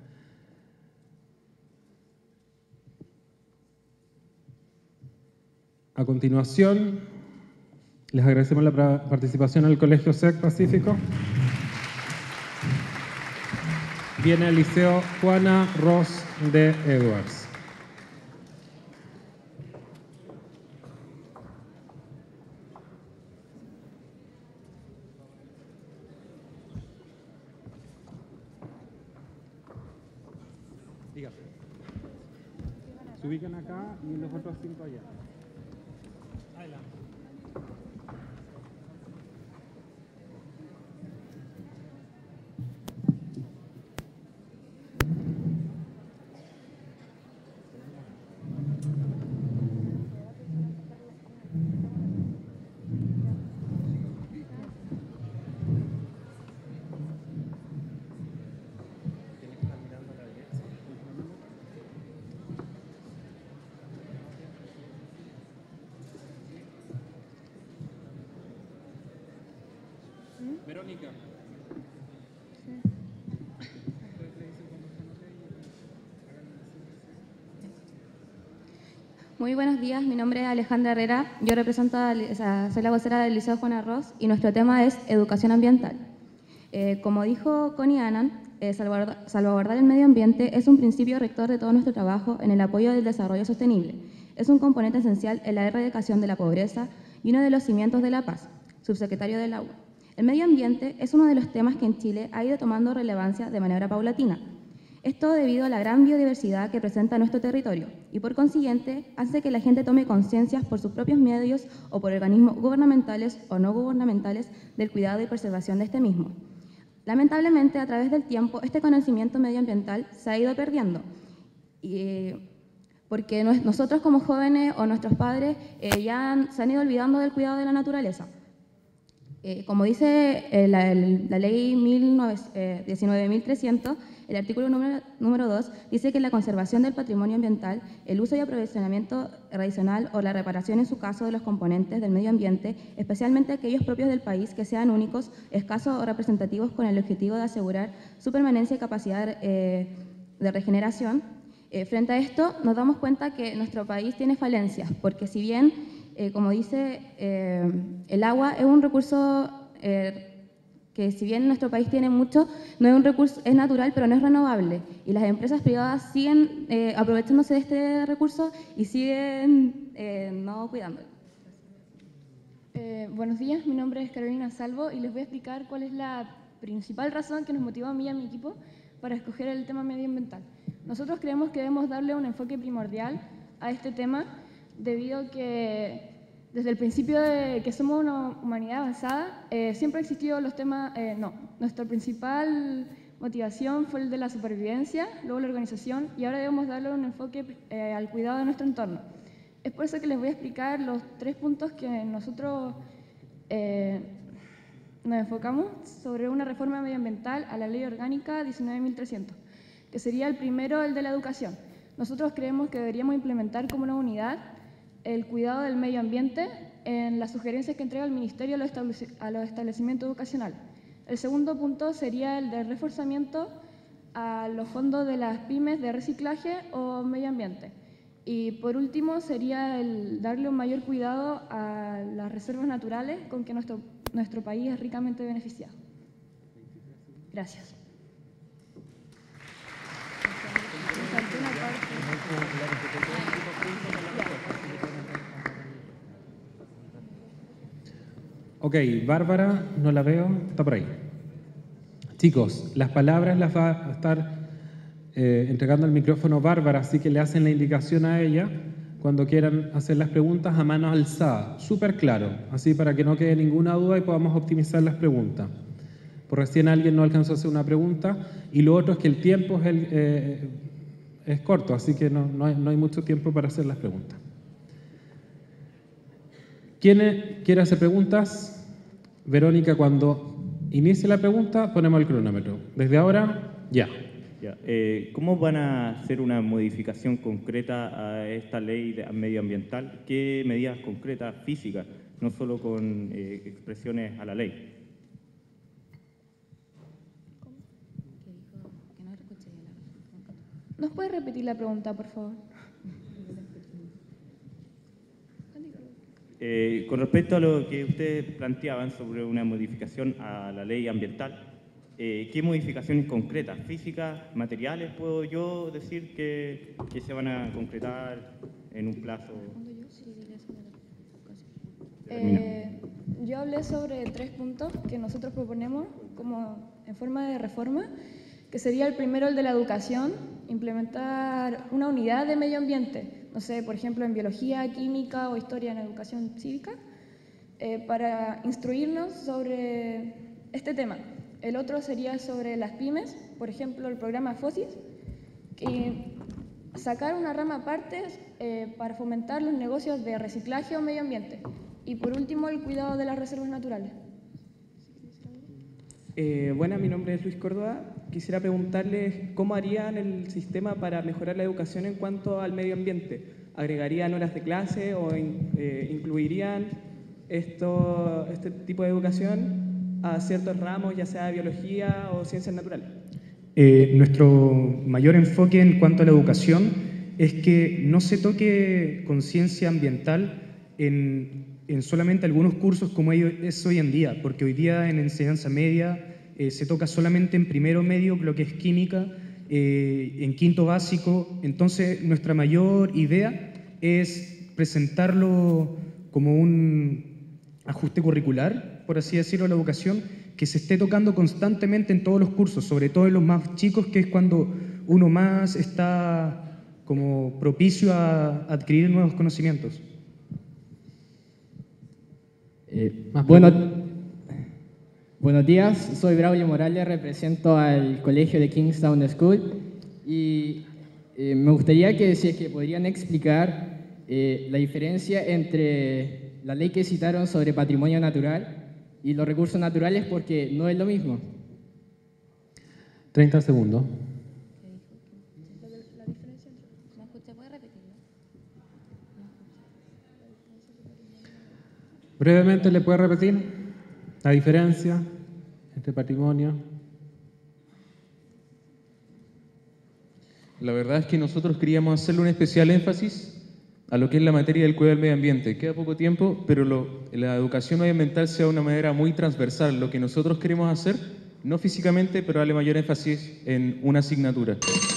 A continuación, les agradecemos la participación al Colegio S E C Pacífico. Viene el Liceo Juana Ross de Edwards. Se ubican acá y los otros cinco allá. Adelante. Verónica. Muy buenos días, mi nombre es Alejandra Herrera, yo represento, a, o sea, soy la vocera del Liceo Juana Ross y nuestro tema es educación ambiental. Eh, como dijo Connie Annan, eh, salvaguardar, salvaguardar el medio ambiente es un principio rector de todo nuestro trabajo en el apoyo del desarrollo sostenible. Es un componente esencial en la erradicación de la pobreza y uno de los cimientos de la paz. Subsecretario del Agua. El medio ambiente es uno de los temas que en Chile ha ido tomando relevancia de manera paulatina. Esto debido a la gran biodiversidad que presenta nuestro territorio y por consiguiente hace que la gente tome conciencia por sus propios medios o por organismos gubernamentales o no gubernamentales del cuidado y preservación de este mismo. Lamentablemente, a través del tiempo, este conocimiento medioambiental se ha ido perdiendo y, porque nosotros como jóvenes o nuestros padres eh, ya han, se han ido olvidando del cuidado de la naturaleza. Eh, como dice eh, la, la ley diecinueve mil trescientos, el artículo número, número dos dice que la conservación del patrimonio ambiental, el uso y aprovisionamiento adicional o la reparación en su caso de los componentes del medio ambiente, especialmente aquellos propios del país que sean únicos, escasos o representativos con el objetivo de asegurar su permanencia y capacidad eh, de regeneración. Eh, frente a esto, nos damos cuenta que nuestro país tiene falencias, porque si bien Eh, como dice, eh, el agua es un recurso eh, que si bien nuestro país tiene mucho, no es un recurso, es natural, pero no es renovable. Y las empresas privadas siguen eh, aprovechándose de este recurso y siguen eh, no cuidándolo. Eh, buenos días, mi nombre es Carolina Salvo y les voy a explicar cuál es la principal razón que nos motivó a mí y a mi equipo para escoger el tema medioambiental. Nosotros creemos que debemos darle un enfoque primordial a este tema debido a que desde el principio de que somos una humanidad avanzada eh, siempre han existido los temas, eh, no, nuestra principal motivación fue el de la supervivencia, luego la organización y ahora debemos darle un enfoque eh, al cuidado de nuestro entorno. Es por eso que les voy a explicar los tres puntos que nosotros eh, nos enfocamos sobre una reforma medioambiental a la Ley Orgánica diecinueve mil trescientos, que sería el primero, el de la educación. Nosotros creemos que deberíamos implementar como una unidad el cuidado del medio ambiente en las sugerencias que entrega el Ministerio a los, establec a los establecimientos educacionales. El segundo punto sería el de reforzamiento a los fondos de las pymes de reciclaje o medio ambiente. Y por último sería el darle un mayor cuidado a las reservas naturales con que nuestro, nuestro país es ricamente beneficiado. Gracias. Ok, Bárbara, no la veo, está por ahí. Chicos, las palabras las va a estar eh, entregando el micrófono Bárbara, así que le hacen la indicación a ella cuando quieran hacer las preguntas a mano alzada, súper claro, así para que no quede ninguna duda y podamos optimizar las preguntas. Por recién alguien no alcanzó a hacer una pregunta y lo otro es que el tiempo es, el, eh, es corto, así que no, no, hay, no hay mucho tiempo para hacer las preguntas. ¿Quién quiere hacer preguntas? Verónica, cuando inicie la pregunta, ponemos el cronómetro. Desde ahora, ya. ya. Eh, ¿Cómo van a hacer una modificación concreta a esta ley medioambiental? ¿Qué medidas concretas, físicas, no solo con eh, expresiones a la ley? ¿Nos puede repetir la pregunta, por favor? Eh, con respecto a lo que ustedes planteaban sobre una modificación a la ley ambiental, eh, ¿qué modificaciones concretas, físicas, materiales, puedo yo decir que, que se van a concretar en un plazo? Eh, yo hablé sobre tres puntos que nosotros proponemos como en forma de reforma, que sería el primero, el de la educación, implementar una unidad de medio ambiente, no sé, por ejemplo, en biología, química o historia en educación cívica, eh, para instruirnos sobre este tema. El otro sería sobre las pymes, por ejemplo, el programa FOSIS, y sacar una rama aparte eh, para fomentar los negocios de reciclaje o medio ambiente. Y por último, el cuidado de las reservas naturales. Eh, bueno, mi nombre es Luis Córdoba. Quisiera preguntarles cómo harían el sistema para mejorar la educación en cuanto al medio ambiente. ¿Agregarían horas de clase o in, eh, incluirían esto, este tipo de educación a ciertos ramos, ya sea biología o ciencias naturales? Eh, nuestro mayor enfoque en cuanto a la educación es que no se toque conciencia ambiental en, en solamente algunos cursos como es hoy en día, porque hoy día en enseñanza media eh, se toca solamente en primero medio lo que es química, eh, en quinto básico. Entonces nuestra mayor idea es presentarlo como un ajuste curricular, por así decirlo, a la educación, que se esté tocando constantemente en todos los cursos, sobre todo en los más chicos, que es cuando uno más está como propicio a adquirir nuevos conocimientos. Eh, bueno, buenos días, soy Braulio Morales, represento al colegio de Kingstown School y eh, me gustaría que si es que podrían explicar eh, la diferencia entre la ley que citaron sobre patrimonio natural y los recursos naturales, porque no es lo mismo. treinta segundos. Brevemente, ¿le puede repetir la diferencia entre patrimonio? La verdad es que nosotros queríamos hacerle un especial énfasis a lo que es la materia del cuidado del medio ambiente. Queda poco tiempo, pero lo, la educación medioambiental sea de una manera muy transversal. Lo que nosotros queremos hacer, no físicamente, pero darle mayor énfasis en una asignatura.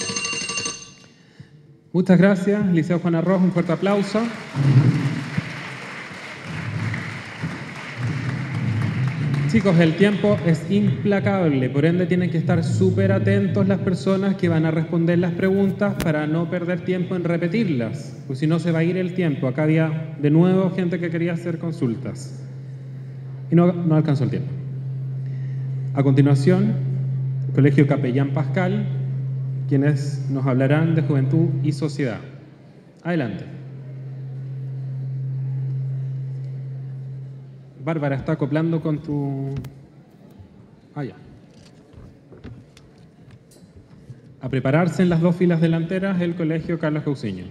Muchas gracias, Liceo Juan Arroz, un fuerte aplauso. Chicos, el tiempo es implacable, por ende tienen que estar súper atentos las personas que van a responder las preguntas para no perder tiempo en repetirlas, pues si no se va a ir el tiempo. Acá había de nuevo gente que quería hacer consultas y no, no alcanzó el tiempo. A continuación, Colegio Capellán Pascal, quienes nos hablarán de juventud y sociedad. Adelante. Bárbara está acoplando con tu... Ah, ya. A prepararse en las dos filas delanteras el Colegio Carlos Cousiño.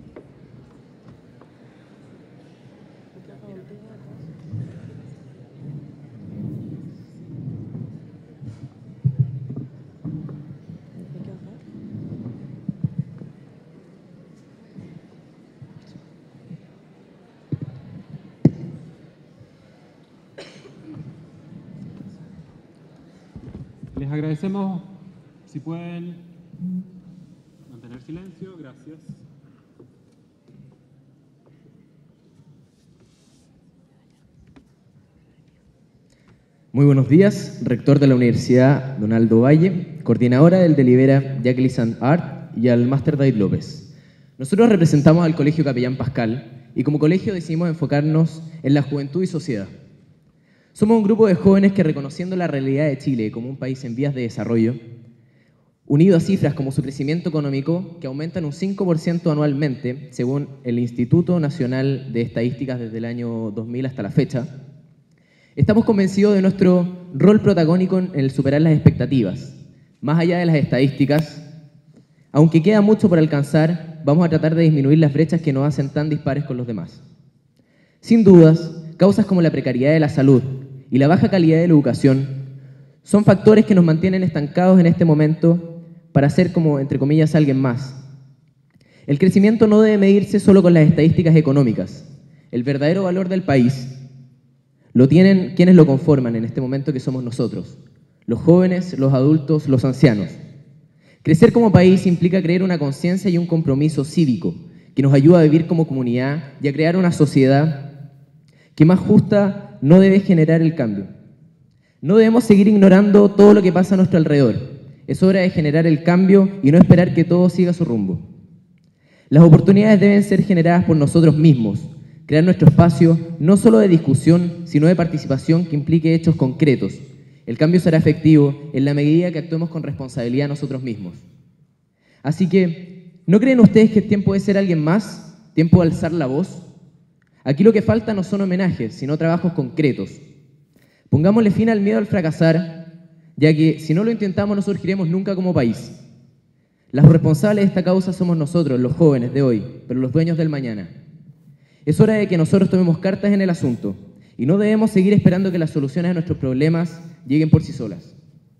Les agradecemos si pueden mantener silencio. Gracias. Muy buenos días, rector de la Universidad Donaldo Valle, coordinadora del Delibera Jacqueline and Art y al máster David López. Nosotros representamos al Colegio Capellán Pascal y como colegio decidimos enfocarnos en la juventud y sociedad. Somos un grupo de jóvenes que, reconociendo la realidad de Chile como un país en vías de desarrollo, unido a cifras como su crecimiento económico, que aumentan un cinco por ciento anualmente, según el Instituto Nacional de Estadísticas desde el año dos mil hasta la fecha, estamos convencidos de nuestro rol protagónico en el superar las expectativas. Más allá de las estadísticas, aunque queda mucho por alcanzar, vamos a tratar de disminuir las brechas que nos hacen tan dispares con los demás. Sin dudas, causas como la precariedad de la salud y la baja calidad de la educación son factores que nos mantienen estancados en este momento para ser como, entre comillas, alguien más. El crecimiento no debe medirse solo con las estadísticas económicas. El verdadero valor del país lo tienen quienes lo conforman en este momento, que somos nosotros, los jóvenes, los adultos, los ancianos. Crecer como país implica crear una conciencia y un compromiso cívico que nos ayuda a vivir como comunidad y a crear una sociedad que más justa no debe generar el cambio. No debemos seguir ignorando todo lo que pasa a nuestro alrededor. Es hora de generar el cambio y no esperar que todo siga su rumbo. Las oportunidades deben ser generadas por nosotros mismos, crear nuestro espacio no solo de discusión, sino de participación que implique hechos concretos. El cambio será efectivo en la medida que actuemos con responsabilidad nosotros mismos. Así que, ¿no creen ustedes que es tiempo de ser alguien más? ¿Tiempo de alzar la voz? Aquí lo que falta no son homenajes, sino trabajos concretos. Pongámosle fin al miedo al fracasar, ya que si no lo intentamos no surgiremos nunca como país. Los responsables de esta causa somos nosotros, los jóvenes de hoy, pero los dueños del mañana. Es hora de que nosotros tomemos cartas en el asunto y no debemos seguir esperando que las soluciones a nuestros problemas lleguen por sí solas.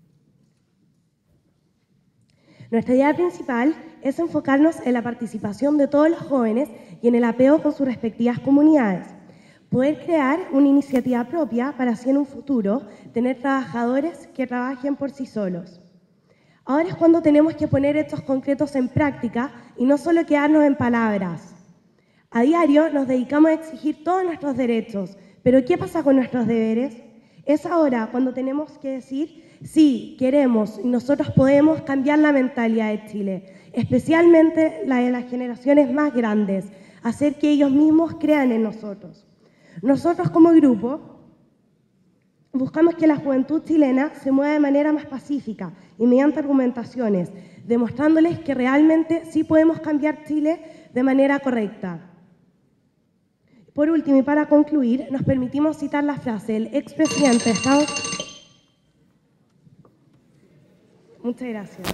Nuestra idea principal es enfocarnos en la participación de todos los jóvenes y en el apego con sus respectivas comunidades. Poder crear una iniciativa propia para así en un futuro tener trabajadores que trabajen por sí solos. Ahora es cuando tenemos que poner hechos concretos en práctica y no solo quedarnos en palabras. A diario nos dedicamos a exigir todos nuestros derechos, pero ¿qué pasa con nuestros deberes? Es ahora cuando tenemos que decir, sí, queremos y nosotros podemos cambiar la mentalidad de Chile, especialmente la de las generaciones más grandes, hacer que ellos mismos crean en nosotros. Nosotros como grupo buscamos que la juventud chilena se mueva de manera más pacífica y mediante argumentaciones, demostrándoles que realmente sí podemos cambiar Chile de manera correcta. Por último, y para concluir, nos permitimos citar la frase del expresidente de Estados Unidos. Muchas gracias.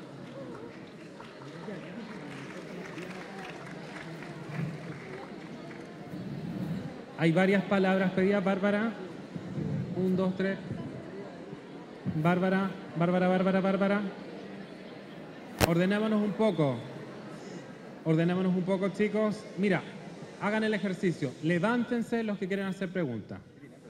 Hay varias palabras pedidas, Bárbara. Un, dos, tres. Bárbara, Bárbara, Bárbara, Bárbara. Ordenémonos un poco. Ordenémonos un poco, chicos. Mira, hagan el ejercicio. Levántense los que quieren hacer preguntas.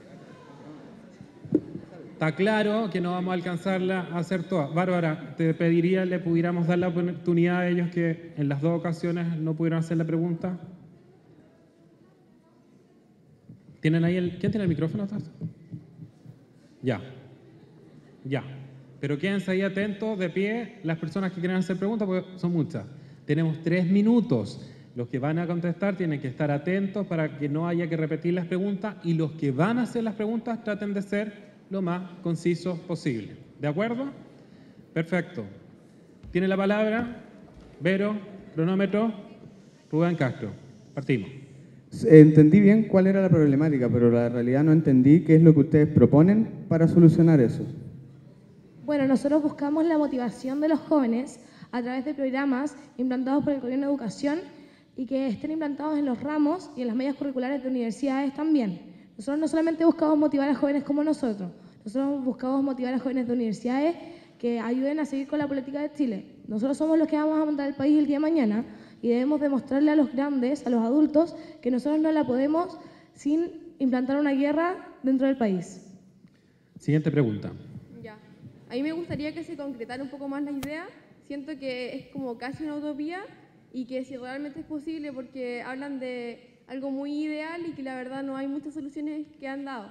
Está claro que no vamos a alcanzarla a hacer todas. Bárbara, te pediría le pudiéramos dar la oportunidad a ellos que en las dos ocasiones no pudieron hacer la pregunta. ¿Tienen ahí el, ¿quién tiene el micrófono? Ya. Ya. Pero quédense ahí atentos, de pie, las personas que quieran hacer preguntas, porque son muchas. Tenemos tres minutos. Los que van a contestar tienen que estar atentos para que no haya que repetir las preguntas y los que van a hacer las preguntas traten de ser lo más concisos posible. ¿De acuerdo? Perfecto. Tiene la palabra Vero, cronómetro, Rubén Castro. Partimos. Entendí bien cuál era la problemática, pero la realidad no entendí qué es lo que ustedes proponen para solucionar eso. Bueno, nosotros buscamos la motivación de los jóvenes a través de programas implantados por el Gobierno de Educación y que estén implantados en los ramos y en las medias curriculares de universidades también. Nosotros no solamente buscamos motivar a jóvenes como nosotros, nosotros buscamos motivar a jóvenes de universidades que ayuden a seguir con la política de Chile. Nosotros somos los que vamos a mandar el país el día de mañana y debemos demostrarle a los grandes, a los adultos, que nosotros no la podemos sin implantar una guerra dentro del país. Siguiente pregunta. Ya. A mí me gustaría que se concretara un poco más la idea. Siento que es como casi una utopía y que si realmente es posible, porque hablan de algo muy ideal y que la verdad no hay muchas soluciones que han dado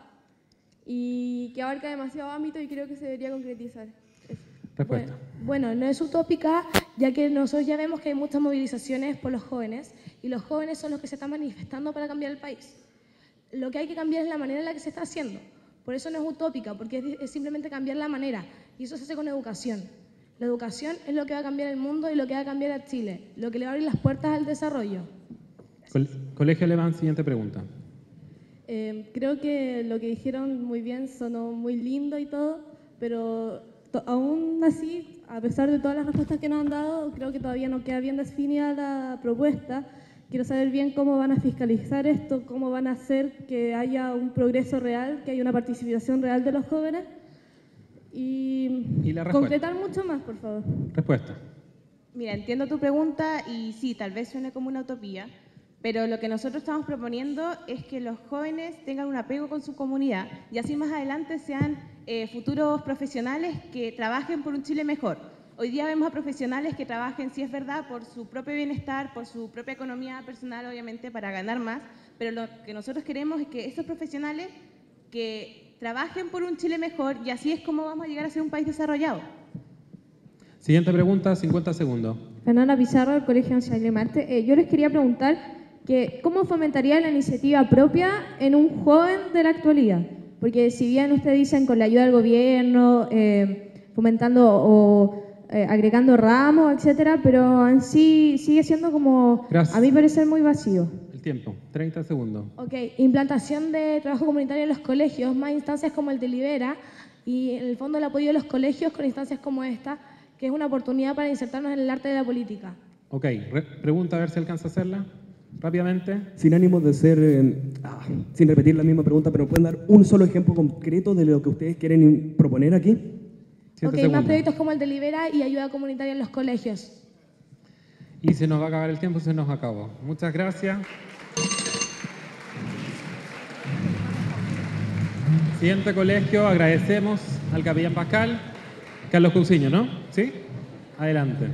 y que abarca demasiado ámbito y creo que se debería concretizar. Respuesta. Bueno, bueno, no es utópica, ya que nosotros ya vemos que hay muchas movilizaciones por los jóvenes y los jóvenes son los que se están manifestando para cambiar el país. Lo que hay que cambiar es la manera en la que se está haciendo. Por eso no es utópica, porque es, es simplemente cambiar la manera y eso se hace con educación. La educación es lo que va a cambiar el mundo y lo que va a cambiar a Chile, lo que le va a abrir las puertas al desarrollo. Colegio Alemán, siguiente pregunta. Eh, creo que lo que dijeron muy bien, sonó muy lindo y todo, pero to- aún así, a pesar de todas las respuestas que nos han dado, creo que todavía no queda bien definida la propuesta. Quiero saber bien cómo van a fiscalizar esto, cómo van a hacer que haya un progreso real, que haya una participación real de los jóvenes. Y, ¿Y la respuesta? concretar mucho más, por favor. Respuesta. Mira, entiendo tu pregunta y sí, tal vez suene como una utopía, pero lo que nosotros estamos proponiendo es que los jóvenes tengan un apego con su comunidad y así más adelante sean eh, futuros profesionales que trabajen por un Chile mejor. Hoy día vemos a profesionales que trabajen, si es verdad, por su propio bienestar, por su propia economía personal, obviamente, para ganar más, pero lo que nosotros queremos es que esos profesionales que trabajen por un Chile mejor y así es como vamos a llegar a ser un país desarrollado. Siguiente pregunta, cincuenta segundos. Fernanda Pizarro, del Colegio Nacional de Marte. Eh, yo les quería preguntar que cómo fomentaría la iniciativa propia en un joven de la actualidad. Porque si bien ustedes dicen con la ayuda del gobierno, eh, fomentando o eh, agregando ramos, etcétera, pero en sí sigue siendo como, Gracias. a mi parecer, muy vacío. El tiempo, treinta segundos. Ok, implantación de trabajo comunitario en los colegios, más instancias como el de Libera y en el fondo el apoyo de los colegios con instancias como esta, que es una oportunidad para insertarnos en el arte de la política. Ok, re- pregunta a ver si alcanza a hacerla rápidamente. Sin ánimo de ser, eh, ah, sin repetir la misma pregunta, pero ¿pueden dar un solo ejemplo concreto de lo que ustedes quieren proponer aquí? Ok, más proyectos como el de Libera y ayuda comunitaria en los colegios. Y se nos va a acabar el tiempo, se nos acabó. Muchas gracias. Siguiente colegio, agradecemos al capellán Pascal. Carlos Cousiño, ¿no? ¿Sí? Adelante.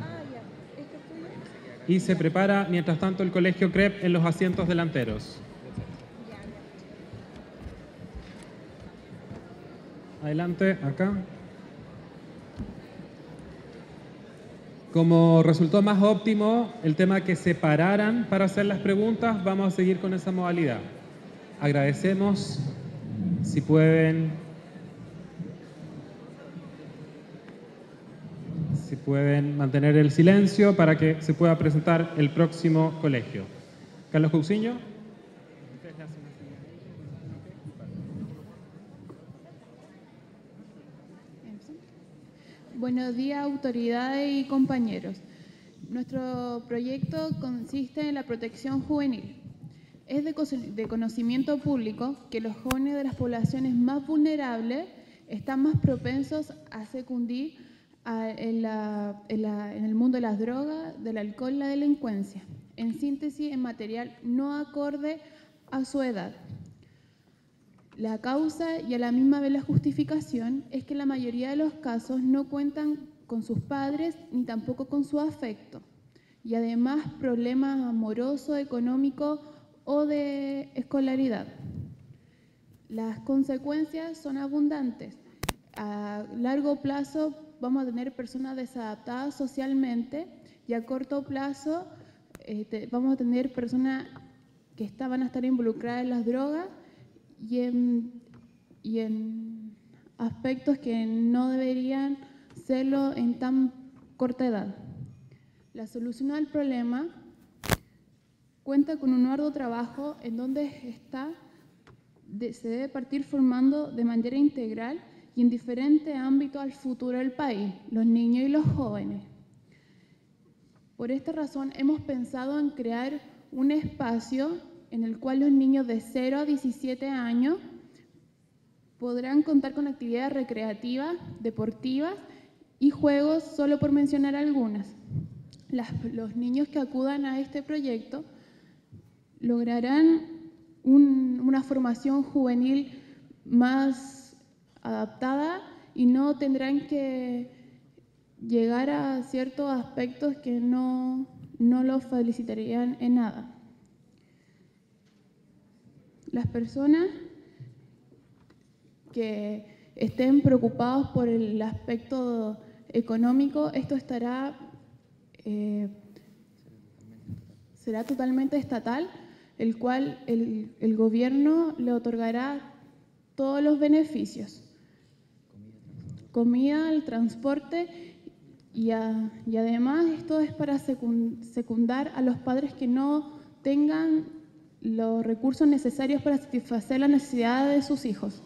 Y se prepara, mientras tanto, el colegio C R E P en los asientos delanteros. Adelante, acá. Como resultó más óptimo el tema que se pararan para hacer las preguntas, vamos a seguir con esa modalidad. Agradecemos, si pueden, si pueden mantener el silencio para que se pueda presentar el próximo colegio. Carlos Cousiño. Buenos días, autoridades y compañeros. Nuestro proyecto consiste en la protección juvenil. Es de, de conocimiento público que los jóvenes de las poblaciones más vulnerables están más propensos a secundir a, en, la, en, la, en el mundo de las drogas, del alcohol y la delincuencia. En síntesis, en material no acorde a su edad. La causa y a la misma vez la justificación es que la mayoría de los casos no cuentan con sus padres ni tampoco con su afecto. Y además problemas amorosos, económicos o de escolaridad. las consecuencias son abundantes. A largo plazo vamos a tener personas desadaptadas socialmente y a corto plazo eh, te, vamos a tener personas que está, van a estar involucradas en las drogas y en, y en aspectos que no deberían serlo en tan corta edad. La solución al problema cuenta con un arduo trabajo en donde está, de, se debe partir formando de manera integral y en diferentes ámbitos al futuro del país, los niños y los jóvenes. Por esta razón hemos pensado en crear un espacio en el cual los niños de cero a diecisiete años podrán contar con actividades recreativas, deportivas y juegos, solo por mencionar algunas. Las, los niños que acudan a este proyecto lograrán un, una formación juvenil más adaptada y no tendrán que llegar a ciertos aspectos que no, no los felicitarían en nada. Las personas que estén preocupados por el aspecto económico, esto estará, eh, será totalmente estatal, el cual el, el gobierno le otorgará todos los beneficios. Comida, el transporte y, a, y además esto es para secundar a los padres que no tengan los recursos necesarios para satisfacer las necesidades de sus hijos.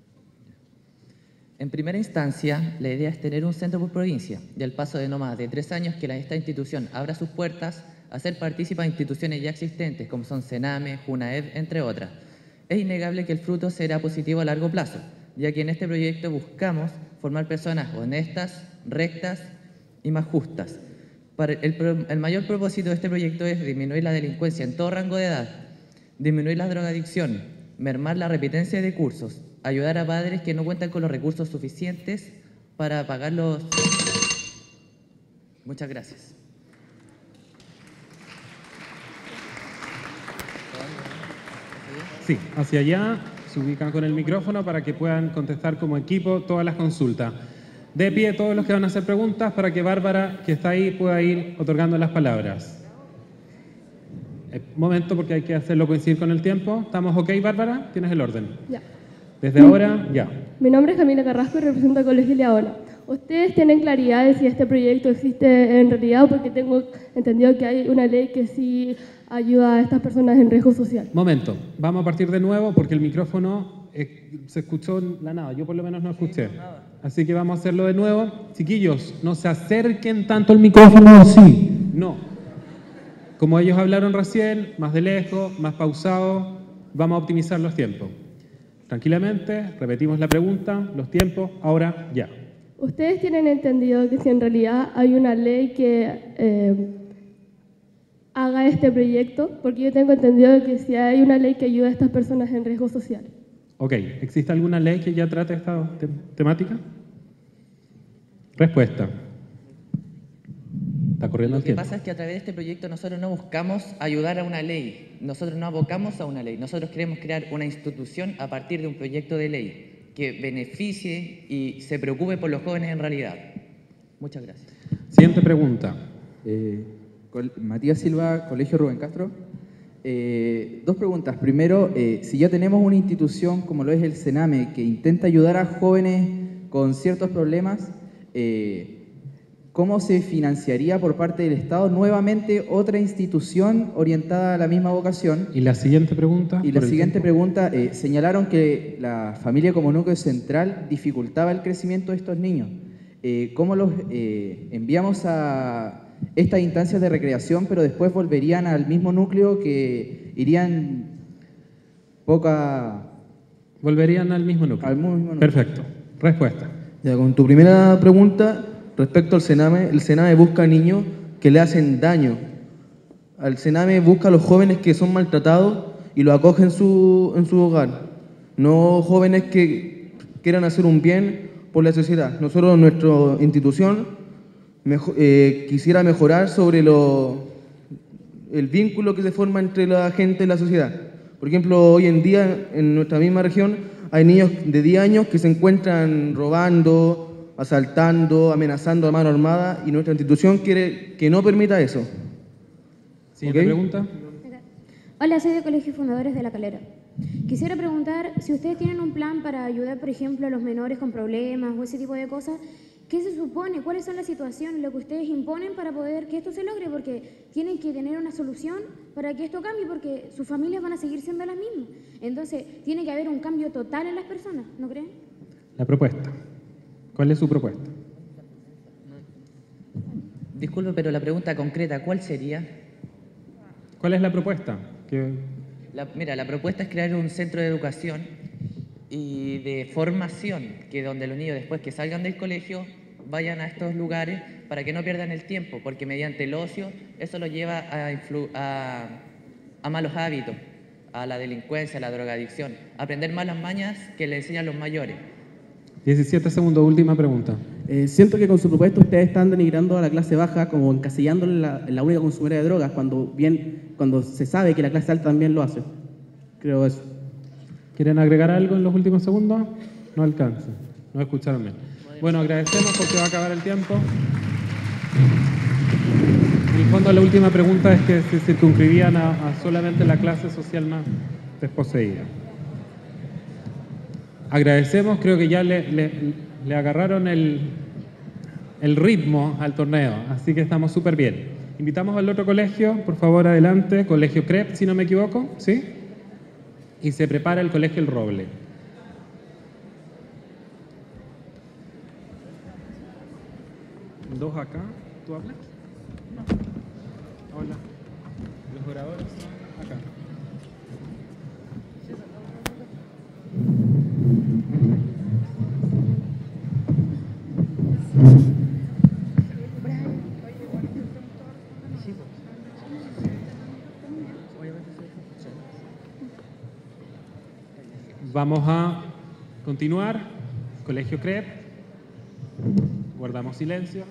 En primera instancia, la idea es tener un centro por provincia y al paso de no más de tres años que esta institución abra sus puertas, hacer partícipa a instituciones ya existentes como son Sename, Junaed, entre otras. Es innegable que el fruto será positivo a largo plazo, ya que en este proyecto buscamos formar personas honestas, rectas y más justas. Para el, el mayor propósito de este proyecto es disminuir la delincuencia en todo rango de edad, disminuir la drogadicción, mermar la repitencia de cursos, ayudar a padres que no cuentan con los recursos suficientes para pagar los... Muchas gracias. Sí, hacia allá se ubican con el micrófono para que puedan contestar como equipo todas las consultas. De pie todos los que van a hacer preguntas para que Bárbara, que está ahí, pueda ir otorgando las palabras. Momento, porque hay que hacerlo coincidir con el tiempo. ¿Estamos ok, Bárbara? ¿Tienes el orden? Ya. Desde ahora, ya. Mi nombre es Camila Carrasco y represento al Colegio Leona. ¿Ustedes tienen claridad de si este proyecto existe en realidad? Porque tengo entendido que hay una ley que sí ayuda a estas personas en riesgo social. Momento, vamos a partir de nuevo porque el micrófono eh, se escuchó en la nada. Yo por lo menos no escuché. Así que vamos a hacerlo de nuevo. Chiquillos, no se acerquen tanto al micrófono así. No. Como ellos hablaron recién, más de lejos, más pausado, vamos a optimizar los tiempos. Tranquilamente, repetimos la pregunta, los tiempos, ahora ya. ¿Ustedes tienen entendido que si en realidad hay una ley que eh, haga este proyecto? Porque yo tengo entendido que si hay una ley que ayuda a estas personas en riesgo social. Ok, ¿existe alguna ley que ya trate esta te temática? Respuesta. Está corriendo el Lo que tiempo. pasa es que a través de este proyecto nosotros no buscamos ayudar a una ley, nosotros no abocamos a una ley, nosotros queremos crear una institución a partir de un proyecto de ley que beneficie y se preocupe por los jóvenes en realidad. Muchas gracias. Siguiente pregunta. Eh, Matías Silva, Colegio Rubén Castro. Eh, dos preguntas. Primero, eh, si ya tenemos una institución como lo es el Sename que intenta ayudar a jóvenes con ciertos problemas, eh, ¿cómo se financiaría por parte del Estado nuevamente otra institución orientada a la misma vocación? Y la siguiente pregunta. Y la siguiente pregunta, eh, señalaron que la familia como núcleo central dificultaba el crecimiento de estos niños. Eh, ¿Cómo los eh, enviamos a estas instancias de recreación, pero después volverían al mismo núcleo que irían poca... Volverían al mismo núcleo. Al mismo núcleo. Perfecto. Respuesta. Ya, con tu primera pregunta, respecto al Sename, el Sename busca niños que le hacen daño. Al Sename busca a los jóvenes que son maltratados y los acoge en su, en su hogar. No jóvenes que quieran hacer un bien por la sociedad. Nosotros, nuestra institución, mejor, eh, quisiera mejorar sobre lo, el vínculo que se forma entre la gente y la sociedad. Por ejemplo, hoy en día en nuestra misma región hay niños de diez años que se encuentran robando, asaltando, amenazando a mano armada y nuestra institución quiere que no permita eso. Siguiente ¿Ok? pregunta. Hola, soy de Colegio Fundadores de La Calera. Quisiera preguntar si ustedes tienen un plan para ayudar, por ejemplo, a los menores con problemas o ese tipo de cosas. ¿Qué se supone? ¿Cuáles son las situaciones, lo que ustedes imponen para poder que esto se logre? Porque tienen que tener una solución para que esto cambie, porque sus familias van a seguir siendo las mismas. Entonces, tiene que haber un cambio total en las personas, ¿no creen? La propuesta. ¿Cuál es su propuesta? Disculpe, pero la pregunta concreta, ¿cuál sería? ¿Cuál es la propuesta? Que... La- mira, la propuesta es crear un centro de educación y de formación, que donde los niños después que salgan del colegio vayan a estos lugares para que no pierdan el tiempo, porque mediante el ocio eso los lleva a, influ- a, a malos hábitos, a la delincuencia, a la drogadicción, a aprender malas mañas que le enseñan los mayores. diecisiete segundos, última pregunta. Eh, siento que con su propuesta ustedes están denigrando a la clase baja como encasillándola en la, en la única consumidora de drogas, cuando, bien, cuando se sabe que la clase alta también lo hace. Creo eso. ¿Quieren agregar algo en los últimos segundos? No alcanza. No escucharon bien. Bueno, agradecemos porque va a acabar el tiempo. En el fondo, la última pregunta es que se circunscribían a, a solamente la clase social más desposeída. Agradecemos, creo que ya le, le, le agarraron el, el ritmo al torneo, así que estamos súper bien. Invitamos al otro colegio, por favor, adelante, Colegio C R E P, si no me equivoco, ¿sí? Y se prepara el Colegio El Roble. Dos acá, ¿tú hablas? No. Hola. Los oradores, acá. Vamos a continuar. Colegio C R E P. Guardamos silencio.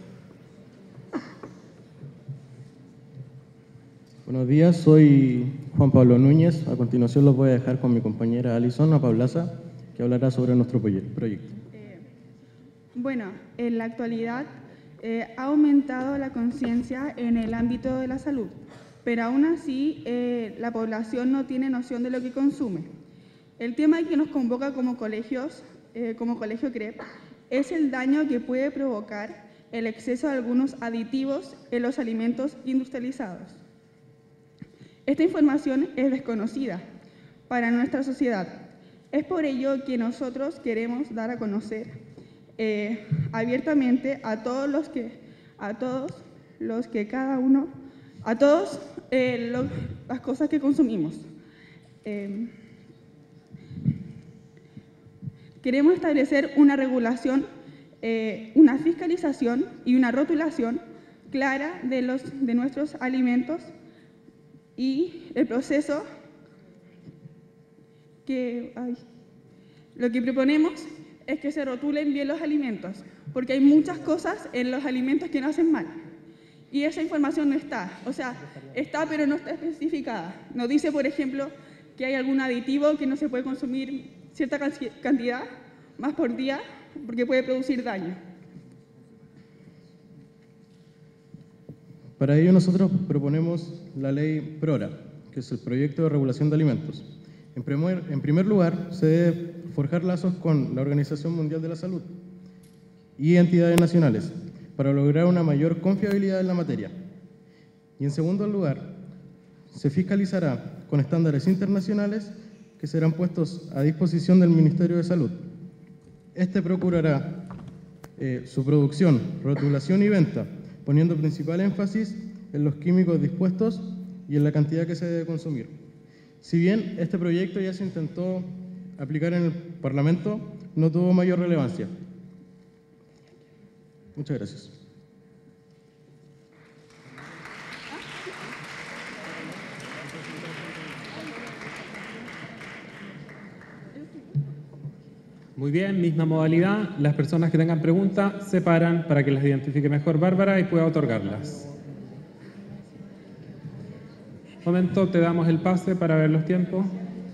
Buenos días, soy Juan Pablo Núñez. A continuación los voy a dejar con mi compañera Alison Apablaza, que hablará sobre nuestro proye- proyecto. Bueno, en la actualidad eh, ha aumentado la conciencia en el ámbito de la salud, pero aún así eh, la población no tiene noción de lo que consume. El tema que nos convoca como colegios, eh, como Colegio C R E P, es el daño que puede provocar el exceso de algunos aditivos en los alimentos industrializados. Esta información es desconocida para nuestra sociedad. Es por ello que nosotros queremos dar a conocer eh, abiertamente a todos los que, a todos los que cada uno, a todos eh, lo- las cosas que consumimos. Eh, queremos establecer una regulación, eh, una fiscalización y una rotulación clara de, los, de nuestros alimentos y el proceso que ay, lo que proponemos es que se rotulen bien los alimentos, porque hay muchas cosas en los alimentos que no hacen mal. Y esa información no está, o sea, está pero no está especificada. Nos dice, por ejemplo, que hay algún aditivo que no se puede consumir cierta canci- cantidad más por día porque puede producir daño. Para ello nosotros proponemos la ley PRORA, que es el Proyecto de Regulación de Alimentos. En primer, en primer lugar, se debe forjar lazos con la Organización Mundial de la Salud y entidades nacionales para lograr una mayor confiabilidad en la materia. Y en segundo lugar, se fiscalizará con estándares internacionales que serán puestos a disposición del Ministerio de Salud. Este procurará eh, su producción, rotulación y venta, poniendo principal énfasis en los químicos dispuestos y en la cantidad que se debe consumir. Si bien este proyecto ya se intentó aplicar en el Parlamento, no tuvo mayor relevancia. Muchas gracias. Muy bien, misma modalidad. Las personas que tengan preguntas se paran para que las identifique mejor Bárbara y pueda otorgarlas. Un momento, te damos el pase para ver los tiempos.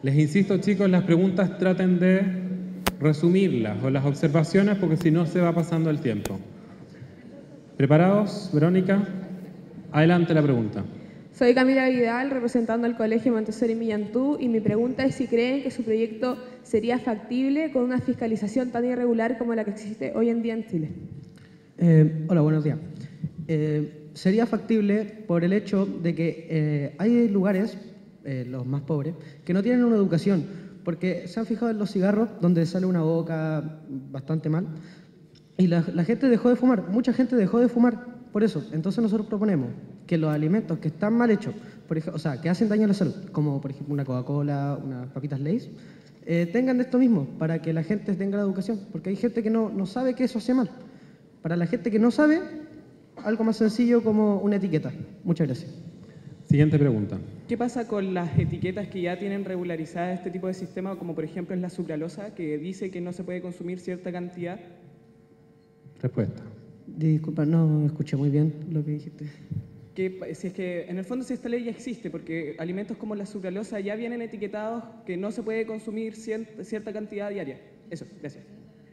Les insisto, chicos, las preguntas traten de resumirlas o las observaciones porque si no se va pasando el tiempo. ¿Preparados, Verónica? Adelante la pregunta. Soy Camila Vidal, representando al Colegio Montessori Millantú, y mi pregunta es si creen que su proyecto sería factible con una fiscalización tan irregular como la que existe hoy en día en Chile. Eh, hola, buenos días. Eh, sería factible por el hecho de que eh, hay lugares, eh, los más pobres, que no tienen una educación, porque se han fijado en los cigarros donde sale una boca bastante mal, y la, la gente dejó de fumar, mucha gente dejó de fumar por eso. Entonces nosotros proponemos que los alimentos que están mal hechos, por ejemplo, o sea, que hacen daño a la salud, como por ejemplo una Coca-Cola, unas papitas Lay's, eh, tengan esto mismo, para que la gente tenga la educación, porque hay gente que no, no sabe que eso hace mal. Para la gente que no sabe, algo más sencillo como una etiqueta. Muchas gracias. Siguiente pregunta. ¿Qué pasa con las etiquetas que ya tienen regularizadas este tipo de sistema, como por ejemplo es la sucralosa, que dice que no se puede consumir cierta cantidad? Respuesta. Disculpa, no escuché muy bien lo que dijiste. Que, si es que en el fondo si esta ley ya existe, porque alimentos como la sucralosa ya vienen etiquetados que no se puede consumir cierta, cierta cantidad diaria. Eso, gracias.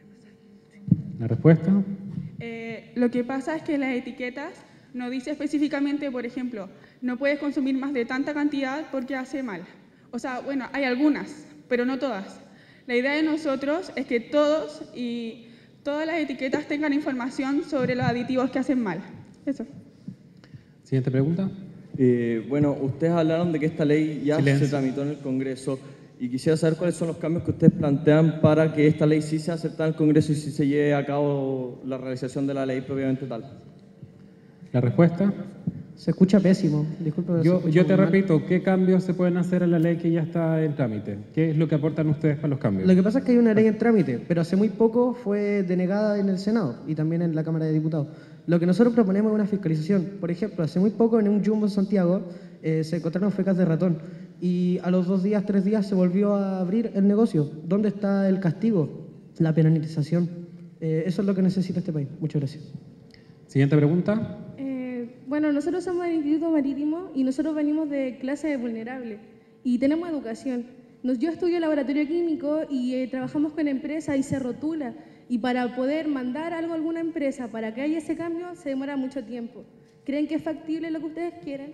¿La respuesta? Eh, lo que pasa es que las etiquetas no dice específicamente, por ejemplo, no puedes consumir más de tanta cantidad porque hace mal. O sea, bueno, hay algunas, pero no todas. La idea de nosotros es que todos y todas las etiquetas tengan información sobre los aditivos que hacen mal. Eso. Siguiente pregunta. Eh, bueno, ustedes hablaron de que esta ley ya Silencio. se tramitó en el Congreso y quisiera saber cuáles son los cambios que ustedes plantean para que esta ley sí sea aceptada en el Congreso y sí se lleve a cabo la realización de la ley propiamente tal. ¿La respuesta? Se escucha pésimo. Disculpe. pero se Yo, escucha yo te muy mal. repito, ¿qué cambios se pueden hacer en la ley que ya está en trámite? ¿Qué es lo que aportan ustedes para los cambios? Lo que pasa es que hay una ley en trámite, pero hace muy poco fue denegada en el Senado y también en la Cámara de Diputados. Lo que nosotros proponemos es una fiscalización. Por ejemplo, hace muy poco en un Jumbo en Santiago eh, se encontraron fecas de ratón y a los dos días, tres días se volvió a abrir el negocio. ¿Dónde está el castigo? La penalización. Eh, eso es lo que necesita este país. Muchas gracias. Siguiente pregunta. Eh, bueno, nosotros somos del Instituto Marítimo y nosotros venimos de clase de vulnerable y tenemos educación. Nos, yo estudio laboratorio químico y eh, trabajamos con empresas y se rotula. Y para poder mandar algo a alguna empresa para que haya ese cambio se demora mucho tiempo. ¿Creen que es factible lo que ustedes quieren?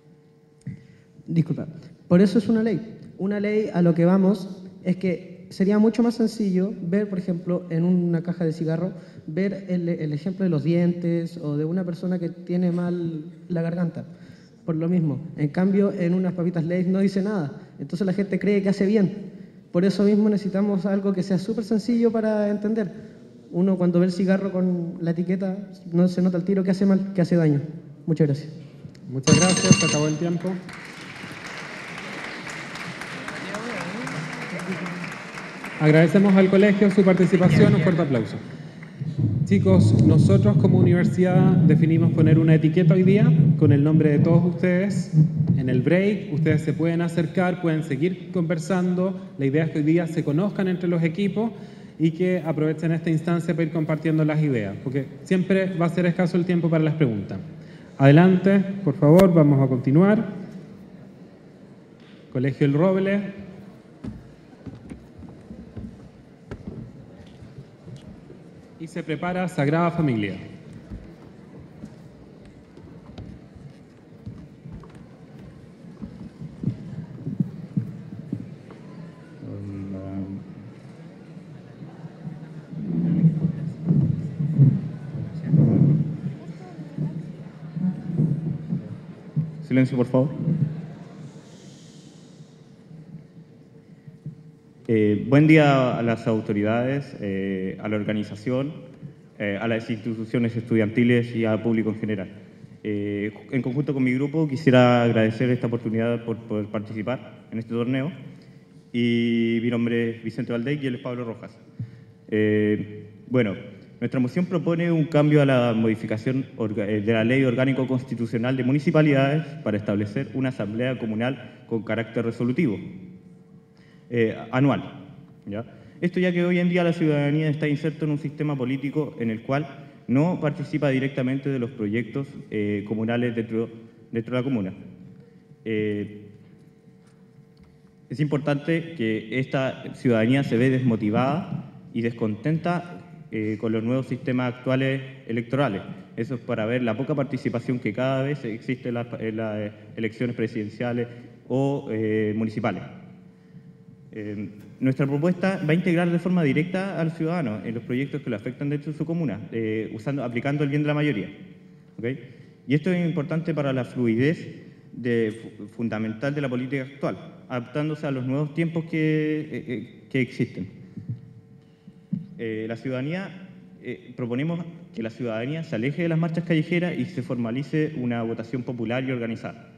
Disculpa. Por eso es una ley. Una ley a lo que vamos es que sería mucho más sencillo ver, por ejemplo, en una caja de cigarro, ver el, el ejemplo de los dientes o de una persona que tiene mal la garganta. Por lo mismo. En cambio, en unas papitas Lay's no dice nada. Entonces la gente cree que hace bien. Por eso mismo necesitamos algo que sea súper sencillo para entender. Uno cuando ve el cigarro con la etiqueta no se nota el tiro que hace mal, que hace daño. Muchas gracias. Muchas gracias, se acabó el tiempo. Agradecemos al colegio su participación, un fuerte aplauso. Chicos, nosotros como universidad definimos poner una etiqueta hoy día con el nombre de todos ustedes. En el break ustedes se pueden acercar, pueden seguir conversando. La idea es que hoy día se conozcan entre los equipos y que aprovechen esta instancia para ir compartiendo las ideas, porque siempre va a ser escaso el tiempo para las preguntas. Adelante, por favor, vamos a continuar. Colegio El Roble. Y se prepara Sagrada Familia. Silencio, por favor. Eh, buen día a las autoridades, eh, a la organización, eh, a las instituciones estudiantiles y al público en general. Eh, en conjunto con mi grupo quisiera agradecer esta oportunidad por poder participar en este torneo. Y mi nombre es Vicente Valdés y él es Pablo Rojas. Eh, bueno, nuestra moción propone un cambio a la modificación de la Ley Orgánico Constitucional de Municipalidades para establecer una asamblea comunal con carácter resolutivo. Eh, anual. ¿ya? Esto ya que hoy en día la ciudadanía está inserta en un sistema político en el cual no participa directamente de los proyectos eh, comunales dentro, dentro de la comuna. Eh, Es importante que esta ciudadanía se ve desmotivada y descontenta eh, con los nuevos sistemas actuales electorales. Eso es para ver la poca participación que cada vez existe en las, en las elecciones presidenciales o eh, municipales. Eh, nuestra propuesta va a integrar de forma directa al ciudadano en los proyectos que lo afectan dentro de su comuna, eh, usando, aplicando el bien de la mayoría. ¿Okay? Y esto es importante para la fluidez de, fundamental de la política actual, adaptándose a los nuevos tiempos que, eh, que existen. Eh, la ciudadanía, eh, proponemos que la ciudadanía se aleje de las marchas callejeras y se formalice una votación popular y organizada.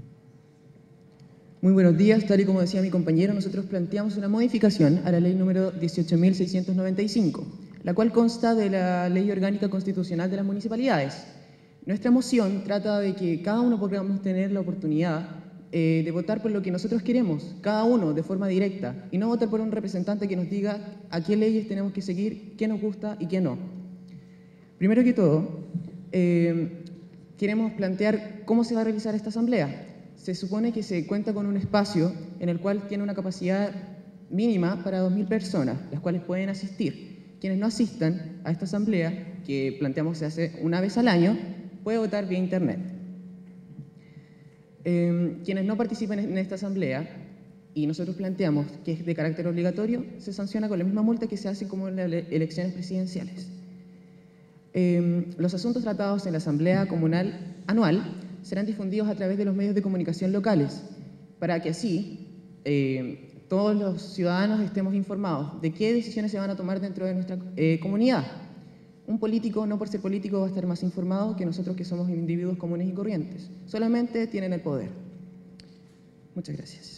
Muy buenos días, tal y como decía mi compañero, nosotros planteamos una modificación a la ley número dieciocho mil seiscientos noventa y cinco, la cual consta de la Ley Orgánica Constitucional de las Municipalidades. Nuestra moción trata de que cada uno podamos tener la oportunidad eh, de votar por lo que nosotros queremos, cada uno de forma directa, y no votar por un representante que nos diga a qué leyes tenemos que seguir, qué nos gusta y qué no. Primero que todo, eh, queremos plantear cómo se va a realizar esta asamblea. Se supone que se cuenta con un espacio en el cual tiene una capacidad mínima para dos mil personas, las cuales pueden asistir. Quienes no asistan a esta asamblea, que planteamos se hace una vez al año, puede votar vía internet. Eh, quienes no participen en esta asamblea, y nosotros planteamos que es de carácter obligatorio, se sanciona con la misma multa que se hace como en las elecciones presidenciales. Eh, los asuntos tratados en la asamblea comunal anual serán difundidos a través de los medios de comunicación locales, para que así eh, todos los ciudadanos estemos informados de qué decisiones se van a tomar dentro de nuestra eh, comunidad. Un político, no por ser político, va a estar más informado que nosotros que somos individuos comunes y corrientes. Solamente tienen el poder. Muchas gracias.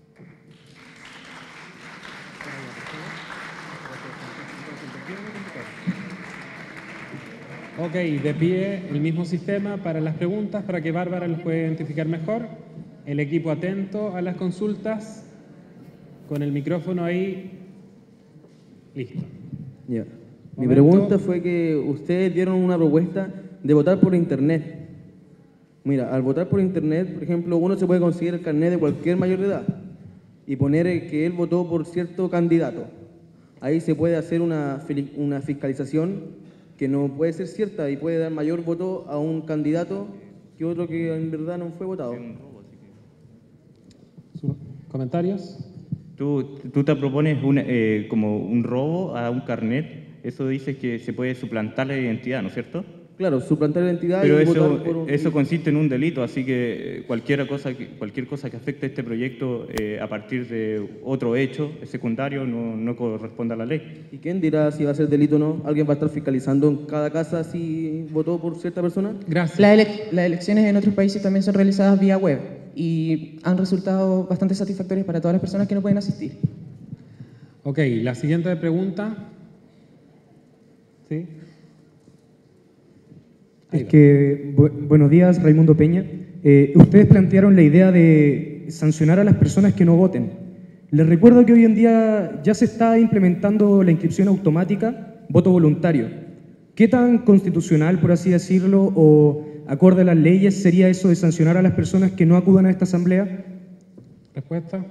Ok, de pie el mismo sistema para las preguntas, para que Bárbara los pueda identificar mejor. El equipo atento a las consultas, con el micrófono ahí, listo. Ya. Mi Momento. pregunta fue que ustedes dieron una propuesta de votar por internet. Mira, al votar por internet, por ejemplo, uno se puede conseguir el carnet de cualquier mayor de edad y poner que él votó por cierto candidato. Ahí se puede hacer una, una fiscalización que no puede ser cierta y puede dar mayor voto a un candidato que otro que en verdad no fue votado. ¿Comentarios? Tú, tú te propones una, eh, como un robo a un carnet, eso dice que se puede suplantar la identidad, ¿no es cierto? Claro, suplantar la identidad Pero y eso, votar por un... eso consiste en un delito, así que cualquier cosa que, cualquier cosa que afecte a este proyecto eh, a partir de otro hecho secundario no, no corresponde a la ley. ¿Y quién dirá si va a ser delito o no? ¿Alguien va a estar fiscalizando en cada casa si votó por cierta persona? Gracias. La ele- las elecciones en otros países también son realizadas vía web y han resultado bastante satisfactorias para todas las personas que no pueden asistir. Ok, la siguiente pregunta. ¿Sí? Es que, bu buenos días, Raimundo Peña. Eh, ustedes plantearon la idea de sancionar a las personas que no voten. Les recuerdo que hoy en día ya se está implementando la inscripción automática, voto voluntario. ¿Qué tan constitucional, por así decirlo, o acorde a las leyes sería eso de sancionar a las personas que no acudan a esta asamblea? Respuesta.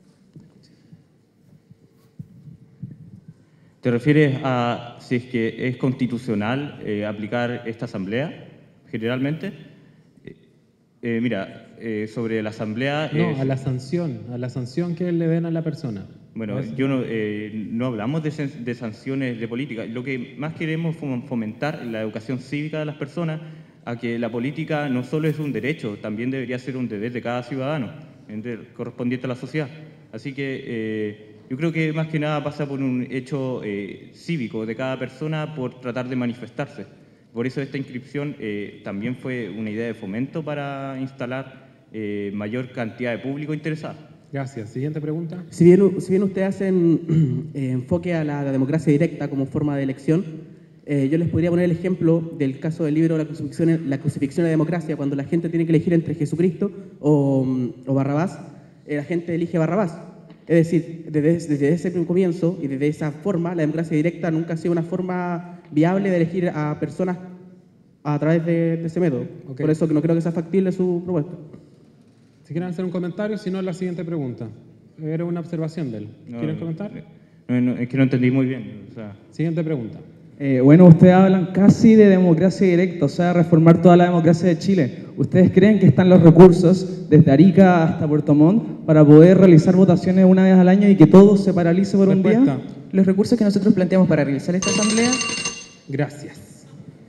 ¿Te refieres a si es que es constitucional eh, aplicar esta asamblea, generalmente? Eh, eh, mira, eh, sobre la asamblea... No, es- a la sanción, a la sanción que le den a la persona. Bueno, Eso. yo no, eh, no hablamos de, sen- de sanciones de política. Lo que más queremos es fom- fomentar la educación cívica de las personas a que la política no solo es un derecho, también debería ser un deber de cada ciudadano, entre- correspondiente a la sociedad. Así que eh, yo creo que más que nada pasa por un hecho eh, cívico de cada persona por tratar de manifestarse. Por eso esta inscripción eh, también fue una idea de fomento para instalar eh, mayor cantidad de público interesado. Gracias. Siguiente pregunta. Si bien, si bien ustedes hacen eh, enfoque a la, la democracia directa como forma de elección, eh, yo les podría poner el ejemplo del caso del libro La crucifixión, la crucifixión de la democracia, cuando la gente tiene que elegir entre Jesucristo o, o Barrabás, eh, la gente elige Barrabás. Es decir, desde, desde ese comienzo y desde esa forma, la democracia directa nunca ha sido una forma viable de elegir a personas a través de, de ese método. Ok. Por eso que no creo que sea factible su propuesta. Si quieren hacer un comentario, si no, la siguiente pregunta. era una observación de él. No, ¿Quieren no, comentar? No, no, es que no entendí muy bien. O sea, Siguiente pregunta. Eh, bueno, ustedes hablan casi de democracia directa, o sea, reformar toda la democracia de Chile. ¿Ustedes creen que están los recursos, desde Arica hasta Puerto Montt, para poder realizar votaciones una vez al año y que todo se paralice por un día? Los recursos que nosotros planteamos para realizar esta asamblea. Gracias.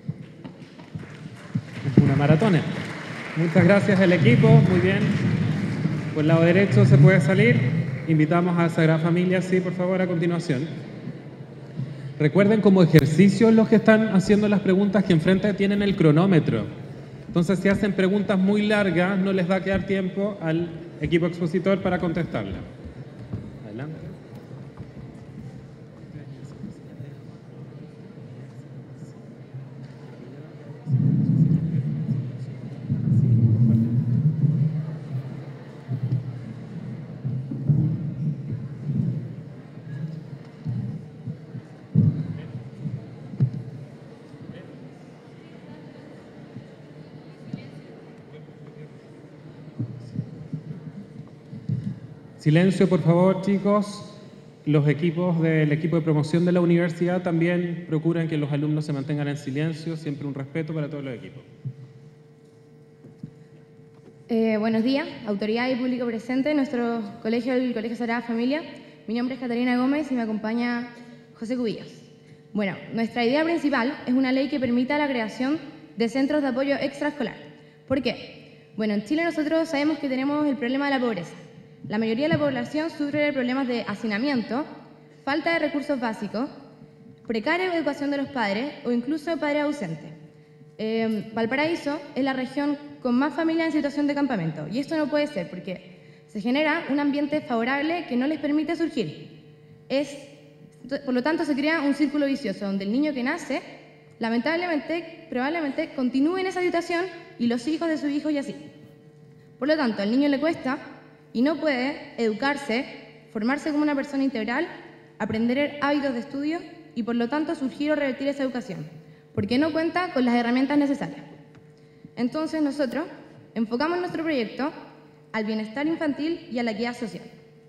Es una maratona. Muchas gracias al equipo, muy bien. Por el lado derecho se puede salir. Invitamos a Sagrada Familia, sí, por favor, a continuación. Recuerden como ejercicio los que están haciendo las preguntas que enfrente tienen el cronómetro. Entonces, si hacen preguntas muy largas, no les va a quedar tiempo al equipo expositor para contestarlas. Adelante. Silencio, por favor, chicos. Los equipos del equipo de promoción de la universidad también procuran que los alumnos se mantengan en silencio, siempre un respeto para todos los equipos. Eh, buenos días, autoridad y público presente, nuestro colegio, el Colegio Sagrada Familia. Mi nombre es Catalina Gómez y me acompaña José Cubillos. Bueno, nuestra idea principal es una ley que permita la creación de centros de apoyo extraescolar. ¿Por qué? Bueno, en Chile nosotros sabemos que tenemos el problema de la pobreza. La mayoría de la población sufre de problemas de hacinamiento, falta de recursos básicos, precaria educación de los padres o incluso padres ausentes. Eh, Valparaíso es la región con más familias en situación de campamento y esto no puede ser porque se genera un ambiente favorable que no les permite surgir. Es, por lo tanto, se crea un círculo vicioso donde el niño que nace, lamentablemente, probablemente continúe en esa situación y los hijos de sus hijos y así. Por lo tanto, al niño le cuesta y no puede educarse, formarse como una persona integral, aprender hábitos de estudio y por lo tanto surgir o revertir esa educación, porque no cuenta con las herramientas necesarias. Entonces nosotros enfocamos nuestro proyecto al bienestar infantil y a la equidad social.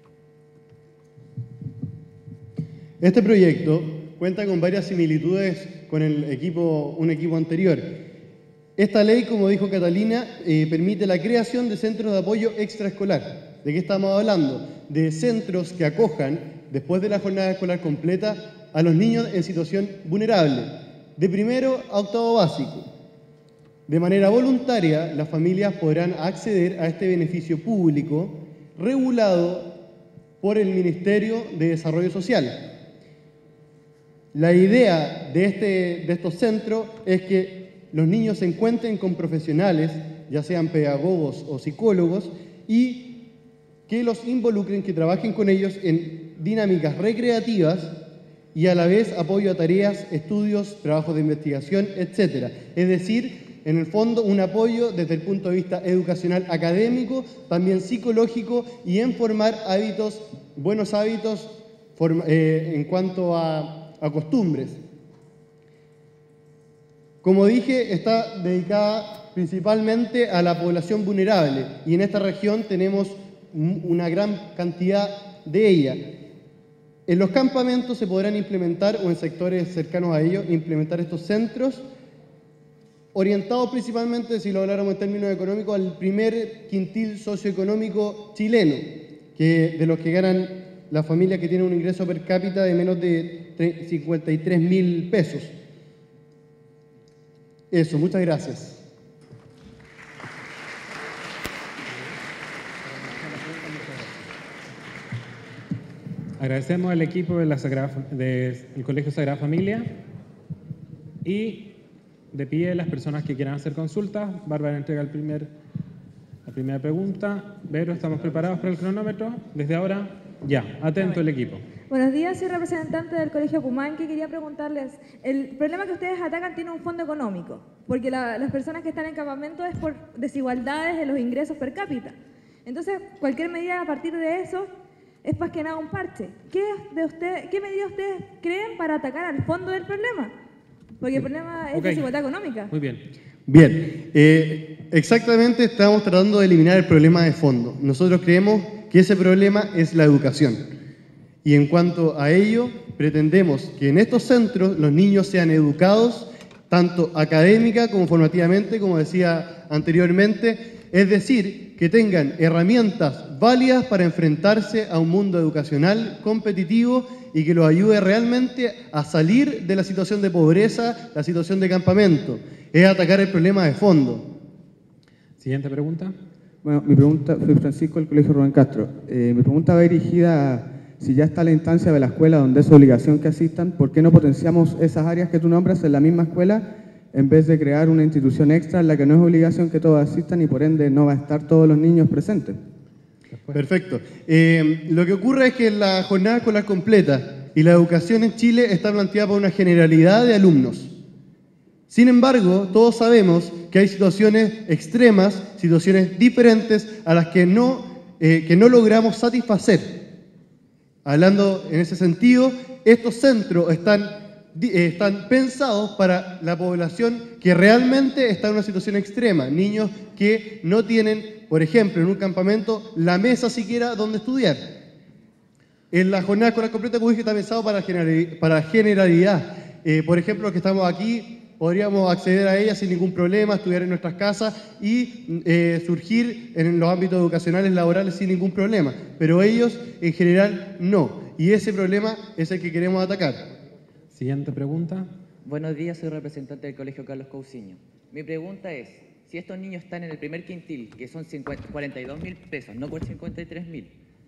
Este proyecto cuenta con varias similitudes con el equipo, un equipo anterior. Esta ley, como dijo Catalina, eh, permite la creación de centros de apoyo extraescolar. ¿De qué estamos hablando? De centros que acojan, después de la jornada escolar completa, a los niños en situación vulnerable, de primero a octavo básico. De manera voluntaria, las familias podrán acceder a este beneficio público regulado por el Ministerio de Desarrollo Social. La idea de, este, de estos centros es que los niños se encuentren con profesionales, ya sean pedagogos o psicólogos, y que los involucren, que trabajen con ellos en dinámicas recreativas y a la vez apoyo a tareas, estudios, trabajos de investigación, etcétera. Es decir, en el fondo un apoyo desde el punto de vista educacional académico, también psicológico y en formar hábitos, buenos hábitos eh, en cuanto a, a costumbres. Como dije, está dedicada principalmente a la población vulnerable y en esta región tenemos una gran cantidad de ella. En los campamentos se podrán implementar, o en sectores cercanos a ellos, implementar estos centros orientados principalmente, si lo habláramos en términos económicos, al primer quintil socioeconómico chileno, que de los que ganan las familias que tienen un ingreso per cápita de menos de cincuenta y tres mil pesos. Eso, muchas gracias. Agradecemos al equipo de la Sagrada, de, del Colegio Sagrada Familia y de pie las personas que quieran hacer consultas. Bárbara entrega el primer, la primera pregunta. Vero, ¿estamos preparados para el cronómetro? Desde ahora, ya. Atento el equipo. Buenos días, soy representante del Colegio Pumanque. Quería preguntarles, el problema que ustedes atacan tiene un fondo económico, porque la, las personas que están en campamento es por desigualdades de los ingresos per cápita. Entonces, cualquier medida a partir de eso es más que nada un parche. ¿Qué, de usted, ¿Qué medidas ustedes creen para atacar al fondo del problema? Porque el problema es Okay. desigualdad económica. Muy bien. Bien, eh, exactamente estamos tratando de eliminar el problema de fondo. Nosotros creemos que ese problema es la educación. Y en cuanto a ello, pretendemos que en estos centros los niños sean educados tanto académica como formativamente, como decía anteriormente, es decir, que tengan herramientas válidas para enfrentarse a un mundo educacional competitivo y que los ayude realmente a salir de la situación de pobreza, la situación de campamento. Es atacar el problema de fondo. Siguiente pregunta. Bueno, mi pregunta, soy Francisco del Colegio Rubén Castro. Eh, mi pregunta va dirigida a, si ya está la instancia de la escuela donde es obligación que asistan, ¿por qué no potenciamos esas áreas que tú nombras en la misma escuela en vez de crear una institución extra en la que no es obligación que todos asistan y por ende no va a estar todos los niños presentes? Perfecto. Eh, lo que ocurre es que la jornada escolar completa y la educación en Chile está planteada por una generalidad de alumnos. Sin embargo, todos sabemos que hay situaciones extremas, situaciones diferentes a las que no, eh, que no logramos satisfacer. Hablando en ese sentido, estos centros están, eh, están pensados para la población que realmente está en una situación extrema. Niños que no tienen, por ejemplo, en un campamento, la mesa siquiera donde estudiar. En la jornada escolar completa, como dije, está pensado para, generali para generalidad. Eh, por ejemplo, los que estamos aquí, podríamos acceder a ella sin ningún problema, estudiar en nuestras casas y eh, surgir en los ámbitos educacionales, laborales sin ningún problema. Pero ellos, en general, no. Y ese problema es el que queremos atacar. Siguiente pregunta. Buenos días, soy representante del Colegio Carlos Cousiño. Mi pregunta es, si estos niños están en el primer quintil, que son cuarenta y dos mil pesos, no por cincuenta y tres mil,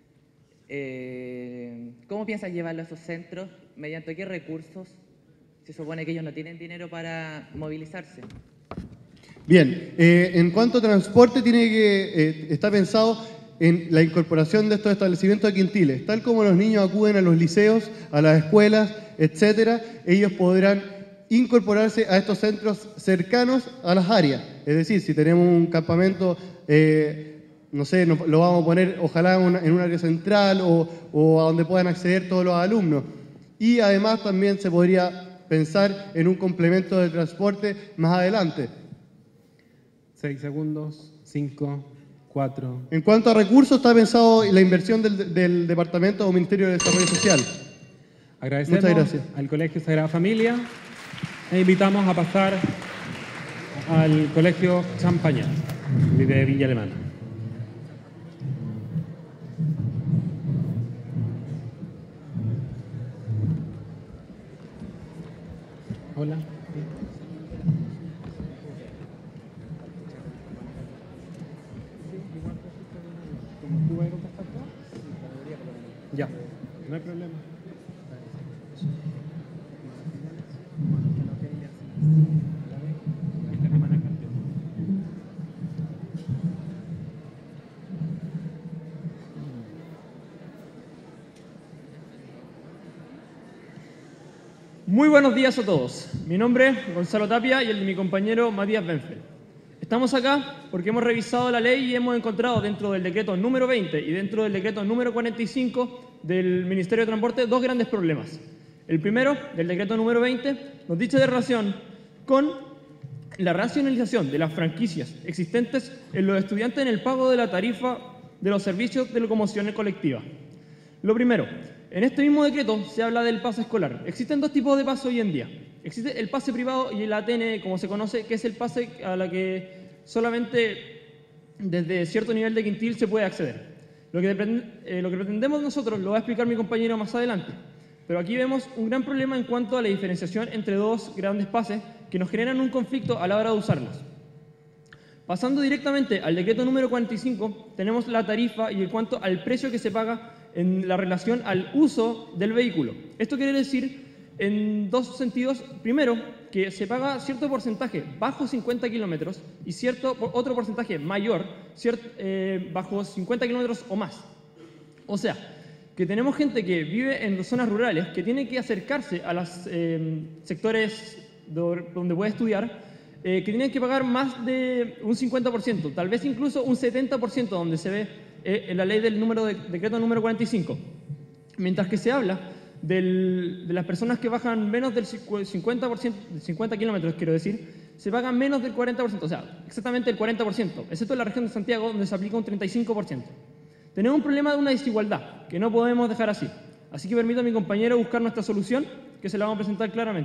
eh, ¿cómo piensan llevarlo a esos centros? ¿Mediante qué recursos? Se supone que ellos no tienen dinero para movilizarse. Bien, eh, en cuanto a transporte, tiene que eh, está pensado en la incorporación de estos establecimientos de quintiles. Tal como los niños acuden a los liceos, a las escuelas, etcétera, ellos podrán incorporarse a estos centros cercanos a las áreas. Es decir, si tenemos un campamento, eh, no sé, nos, lo vamos a poner ojalá en, una, en un área central o, o a donde puedan acceder todos los alumnos. Y además también se podría pensar en un complemento de transporte más adelante. Seis segundos, cinco, cuatro. En cuanto a recursos, está pensado la inversión del, del Departamento o Ministerio de Desarrollo Social. Agradecemos Muchas gracias. al Colegio Sagrada Familia e invitamos a pasar al Colegio Champañat de Villa Alemana. Hola. Ya, no hay problema. Muy buenos días a todos. Mi nombre es Gonzalo Tapia y el de mi compañero Matías Benfeld. Estamos acá porque hemos revisado la ley y hemos encontrado dentro del decreto número veinte y dentro del decreto número cuarenta y cinco del Ministerio de Transporte dos grandes problemas. El primero, del decreto número veinte, nos dice de relación con la racionalización de las franquicias existentes en los estudiantes en el pago de la tarifa de los servicios de locomoción colectiva. Lo primero, en este mismo decreto se habla del pase escolar. Existen dos tipos de pase hoy en día. Existe el pase privado y el A T N, como se conoce, que es el pase a la que solamente desde cierto nivel de quintil se puede acceder. Lo que, eh, lo que pretendemos nosotros lo va a explicar mi compañero más adelante. Pero aquí vemos un gran problema en cuanto a la diferenciación entre dos grandes pases que nos generan un conflicto a la hora de usarlos. Pasando directamente al decreto número cuarenta y cinco, tenemos la tarifa y en cuanto al precio que se paga en la relación al uso del vehículo. Esto quiere decir en dos sentidos. Primero, que se paga cierto porcentaje bajo cincuenta kilómetros y cierto otro porcentaje mayor cierto, eh, bajo cincuenta kilómetros o más. O sea, que tenemos gente que vive en zonas rurales que tiene que acercarse a los eh, sectores do, donde puede estudiar, eh, que tienen que pagar más de un cincuenta por ciento, tal vez incluso un setenta por ciento, donde se ve eh, en la ley del número de, decreto número cuarenta y cinco. Mientras que se habla del, de las personas que bajan menos del cincuenta por ciento, cincuenta kilómetros, quiero decir, se pagan menos del cuarenta por ciento, o sea, exactamente el cuarenta por ciento, excepto en la región de Santiago, donde se aplica un treinta y cinco por ciento. Tenemos un problema de una desigualdad que no podemos dejar así. Así que permito a mi compañero buscar nuestra solución, que se la vamos a presentar claramente.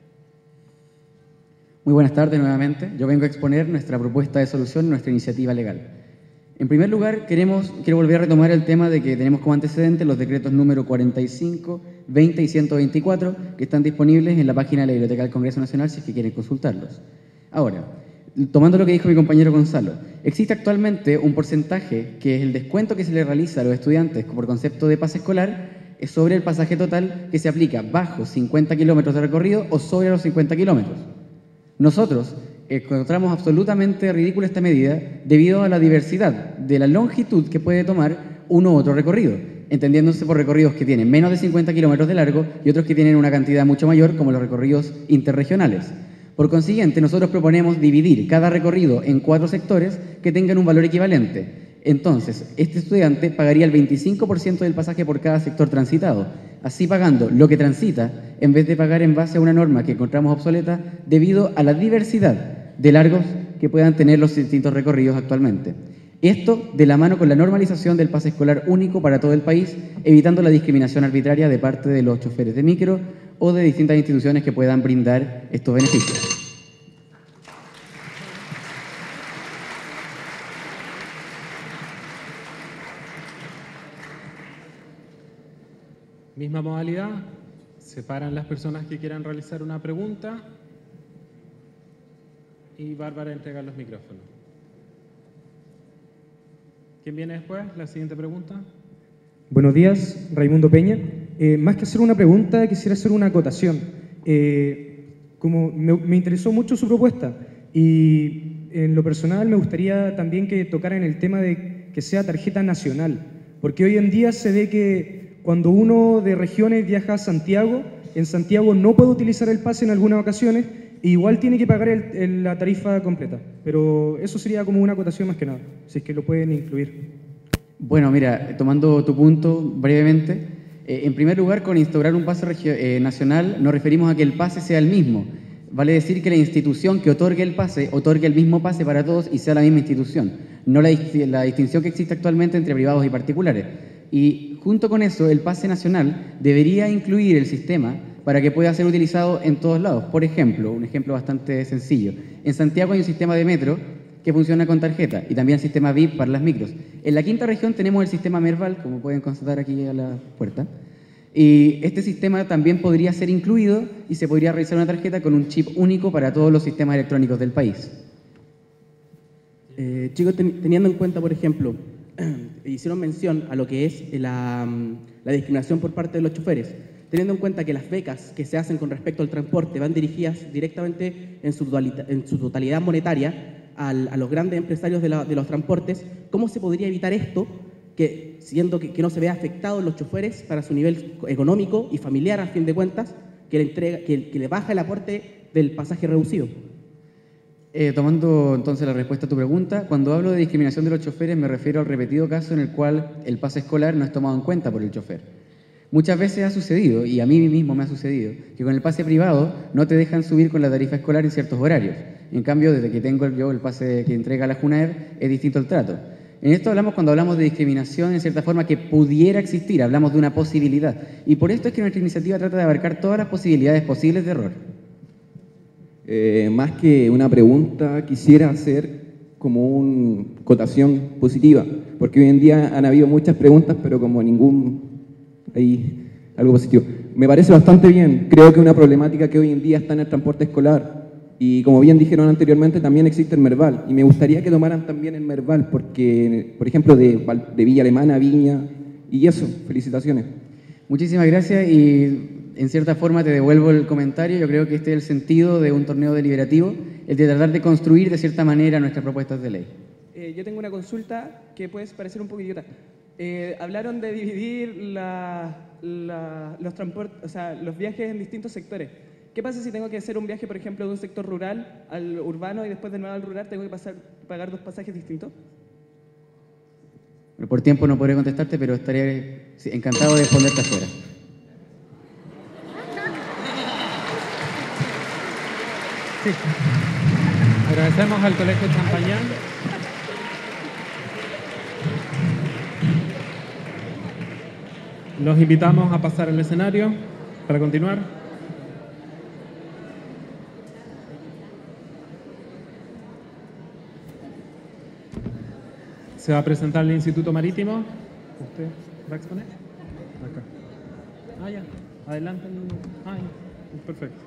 Muy buenas tardes nuevamente. Yo vengo a exponer nuestra propuesta de solución, nuestra iniciativa legal. En primer lugar, queremos, quiero volver a retomar el tema de que tenemos como antecedente los decretos número cuarenta y cinco, veinte y ciento veinticuatro, que están disponibles en la página de la Biblioteca del Congreso Nacional si es que quieren consultarlos. Ahora, tomando lo que dijo mi compañero Gonzalo, existe actualmente un porcentaje que es el descuento que se le realiza a los estudiantes por concepto de pase escolar es sobre el pasaje total que se aplica bajo cincuenta kilómetros de recorrido o sobre los cincuenta kilómetros. Nosotros encontramos absolutamente ridícula esta medida debido a la diversidad de la longitud que puede tomar uno u otro recorrido, entendiéndose por recorridos que tienen menos de cincuenta kilómetros de largo y otros que tienen una cantidad mucho mayor, como los recorridos interregionales. Por consiguiente, nosotros proponemos dividir cada recorrido en cuatro sectores que tengan un valor equivalente. Entonces, este estudiante pagaría el veinticinco por ciento del pasaje por cada sector transitado, así pagando lo que transita en vez de pagar en base a una norma que encontramos obsoleta debido a la diversidad de largos que puedan tener los distintos recorridos actualmente. Esto de la mano con la normalización del pase escolar único para todo el país, evitando la discriminación arbitraria de parte de los choferes de micro o de distintas instituciones que puedan brindar estos beneficios. Misma modalidad, separan las personas que quieran realizar una pregunta y Bárbara entrega los micrófonos. ¿Quién viene después? La siguiente pregunta. Buenos días, Raimundo Peña. Eh, más que hacer una pregunta, quisiera hacer una acotación. Eh, como me, me interesó mucho su propuesta y en lo personal me gustaría también que tocaran el tema de que sea tarjeta nacional, porque hoy en día se ve que cuando uno de regiones viaja a Santiago, en Santiago no puede utilizar el pase en algunas ocasiones e igual tiene que pagar el, el, la tarifa completa. Pero eso sería como una acotación más que nada, si es que lo pueden incluir. Bueno, mira, tomando tu punto brevemente, eh, en primer lugar, con instaurar un pase eh, nacional nos referimos a que el pase sea el mismo. Vale decir que la institución que otorgue el pase, otorgue el mismo pase para todos y sea la misma institución, no la, la distinción que existe actualmente entre privados y particulares. Y junto con eso, el pase nacional debería incluir el sistema para que pueda ser utilizado en todos lados. Por ejemplo, un ejemplo bastante sencillo. En Santiago hay un sistema de metro que funciona con tarjeta y también sistema V I P para las micros. En la quinta región tenemos el sistema Merval, como pueden constatar aquí a la puerta. Y este sistema también podría ser incluido y se podría realizar una tarjeta con un chip único para todos los sistemas electrónicos del país. Eh, chicos, ten, teniendo en cuenta, por ejemplo, hicieron mención a lo que es la, la discriminación por parte de los choferes, teniendo en cuenta que las becas que se hacen con respecto al transporte van dirigidas directamente en su totalidad, en su totalidad monetaria al, a los grandes empresarios de, la, de los transportes, ¿cómo se podría evitar esto, que, siendo que, que no se vea afectados los choferes para su nivel económico y familiar, a fin de cuentas, que le, entrega, que, que le baja el aporte del pasaje reducido? Eh, tomando entonces la respuesta a tu pregunta, cuando hablo de discriminación de los choferes me refiero al repetido caso en el cual el pase escolar no es tomado en cuenta por el chofer. Muchas veces ha sucedido, y a mí mismo me ha sucedido, que con el pase privado no te dejan subir con la tarifa escolar en ciertos horarios. En cambio, desde que tengo yo el pase que entrega la JUNAEV, es distinto el trato. En esto hablamos cuando hablamos de discriminación en cierta forma que pudiera existir, hablamos de una posibilidad. Y por esto es que nuestra iniciativa trata de abarcar todas las posibilidades posibles de error. Eh, más que una pregunta, quisiera hacer como una cotación positiva, porque hoy en día han habido muchas preguntas, pero como ningún hay algo positivo. Me parece bastante bien, creo que una problemática que hoy en día está en el transporte escolar, y como bien dijeron anteriormente, también existe el Merval, y me gustaría que tomaran también el Merval, porque, por ejemplo, de, de Villa Alemana, Viña, y eso, felicitaciones. Muchísimas gracias, y en cierta forma te devuelvo el comentario. Yo creo que este es el sentido de un torneo deliberativo, el de tratar de construir de cierta manera nuestras propuestas de ley. Eh, yo tengo una consulta que puede parecer un poco idiota. Eh, hablaron de dividir la, la, los, transportes, o sea, los viajes en distintos sectores. ¿Qué pasa si tengo que hacer un viaje, por ejemplo, de un sector rural al urbano y después de nuevo al rural tengo que pasar, pagar dos pasajes distintos? Por tiempo no podré contestarte, pero estaré encantado de responderte afuera. Sí. Agradecemos al Colegio Champañán. Los invitamos a pasar al escenario para continuar. Se va a presentar el Instituto Marítimo. ¿Usted va a exponer? Acá. Ah, ya. Adelante. Ah, ya. Perfecto.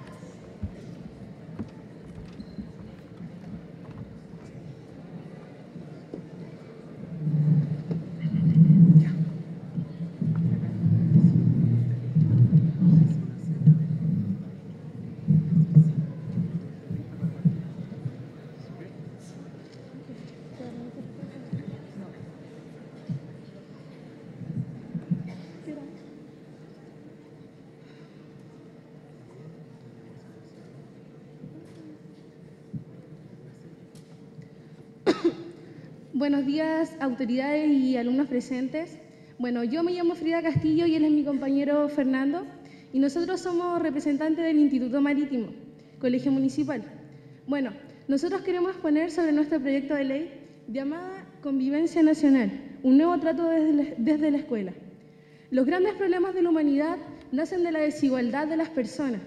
Buenos días, autoridades y alumnos presentes. Bueno, yo me llamo Frida Castillo y él es mi compañero Fernando y nosotros somos representantes del Instituto Marítimo, Colegio Municipal. Bueno, nosotros queremos exponer sobre nuestro proyecto de ley llamada Convivencia Nacional, un nuevo trato desde la, desde la escuela. Los grandes problemas de la humanidad nacen de la desigualdad de las personas,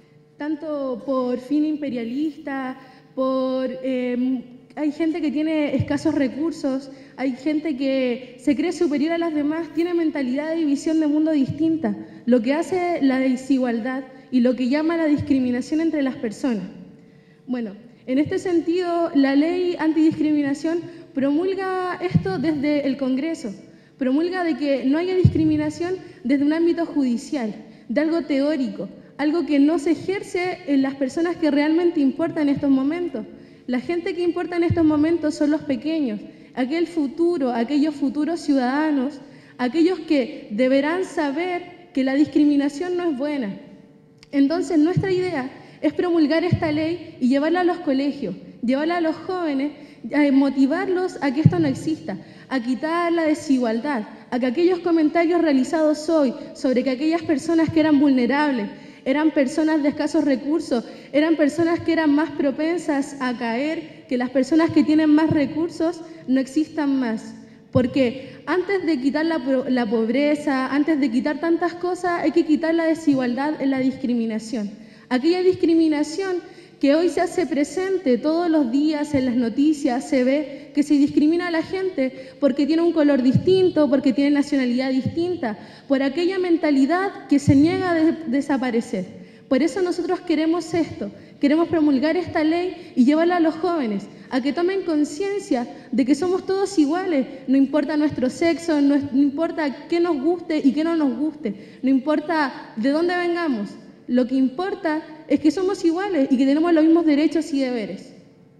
tanto por fin imperialista, por... Eh, Hay gente que tiene escasos recursos, hay gente que se cree superior a las demás, tiene mentalidad y visión de mundo distinta, lo que hace la desigualdad y lo que llama la discriminación entre las personas. Bueno, en este sentido, la ley antidiscriminación promulga esto desde el Congreso, promulga de que no haya discriminación desde un ámbito judicial, de algo teórico, algo que no se ejerce en las personas que realmente importan en estos momentos. La gente que importa en estos momentos son los pequeños, aquel futuro, aquellos futuros ciudadanos, aquellos que deberán saber que la discriminación no es buena. Entonces, nuestra idea es promulgar esta ley y llevarla a los colegios, llevarla a los jóvenes, a motivarlos a que esto no exista, a quitar la desigualdad, a que aquellos comentarios realizados hoy sobre que aquellas personas que eran vulnerables, eran personas de escasos recursos, eran personas que eran más propensas a caer, que las personas que tienen más recursos no existan más. Porque antes de quitar la, la pobreza, antes de quitar tantas cosas, hay que quitar la desigualdad en la discriminación. Aquella discriminación que hoy se hace presente todos los días en las noticias, se ve que se discrimina a la gente porque tiene un color distinto, porque tiene nacionalidad distinta, por aquella mentalidad que se niega a de desaparecer. Por eso nosotros queremos esto, queremos promulgar esta ley y llevarla a los jóvenes, a que tomen conciencia de que somos todos iguales, no importa nuestro sexo, no, no importa qué nos guste y qué no nos guste, no importa de dónde vengamos, lo que importa es que somos iguales y que tenemos los mismos derechos y deberes.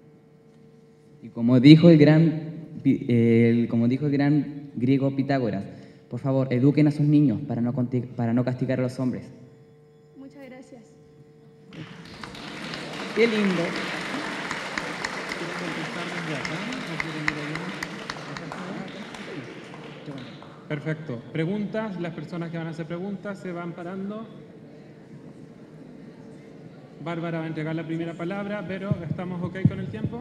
Y como dijo el gran, el, como dijo el gran griego Pitágoras, por favor, eduquen a sus niños para no, para no castigar a los hombres. Muchas gracias. Qué lindo. Perfecto. Preguntas, las personas que van a hacer preguntas se van parando. Bárbara va a entregar la primera palabra, pero ¿estamos ok con el tiempo?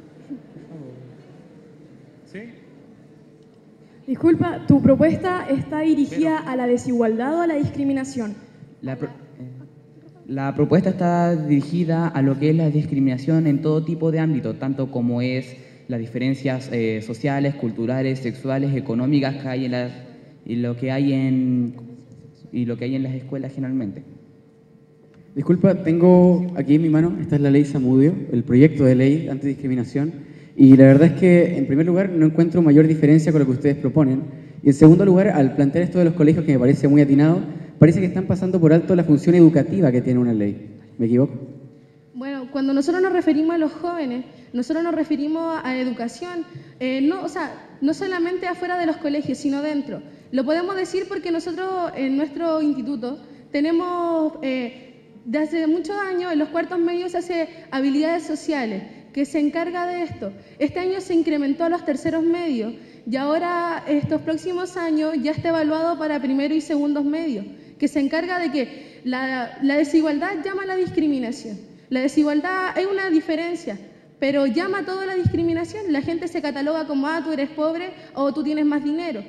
¿Sí? Disculpa, ¿tu propuesta está dirigida a la desigualdad o a la discriminación? La, pro la propuesta está dirigida a lo que es la discriminación en todo tipo de ámbito, tanto como es las diferencias eh, sociales, culturales, sexuales, económicas que hay en las, y lo que hay en, y lo que hay en las escuelas generalmente. Disculpa, tengo aquí en mi mano, esta es la ley Zamudio, el proyecto de ley antidiscriminación, y la verdad es que, en primer lugar, no encuentro mayor diferencia con lo que ustedes proponen, y en segundo lugar, al plantear esto de los colegios, que me parece muy atinado, parece que están pasando por alto la función educativa que tiene una ley. ¿Me equivoco? Bueno, cuando nosotros nos referimos a los jóvenes, nosotros nos referimos a educación, eh, no, o sea, no solamente afuera de los colegios, sino dentro. Lo podemos decir porque nosotros, en nuestro instituto, tenemos... Eh, Desde hace muchos años en los cuartos medios se hace habilidades sociales, que se encarga de esto. Este año se incrementó a los terceros medios y ahora estos próximos años ya está evaluado para primero y segundos medios, que se encarga de que la, la desigualdad llama a la discriminación. La desigualdad es una diferencia, pero llama a toda la discriminación. La gente se cataloga como, ah, tú eres pobre o tú tienes más dinero.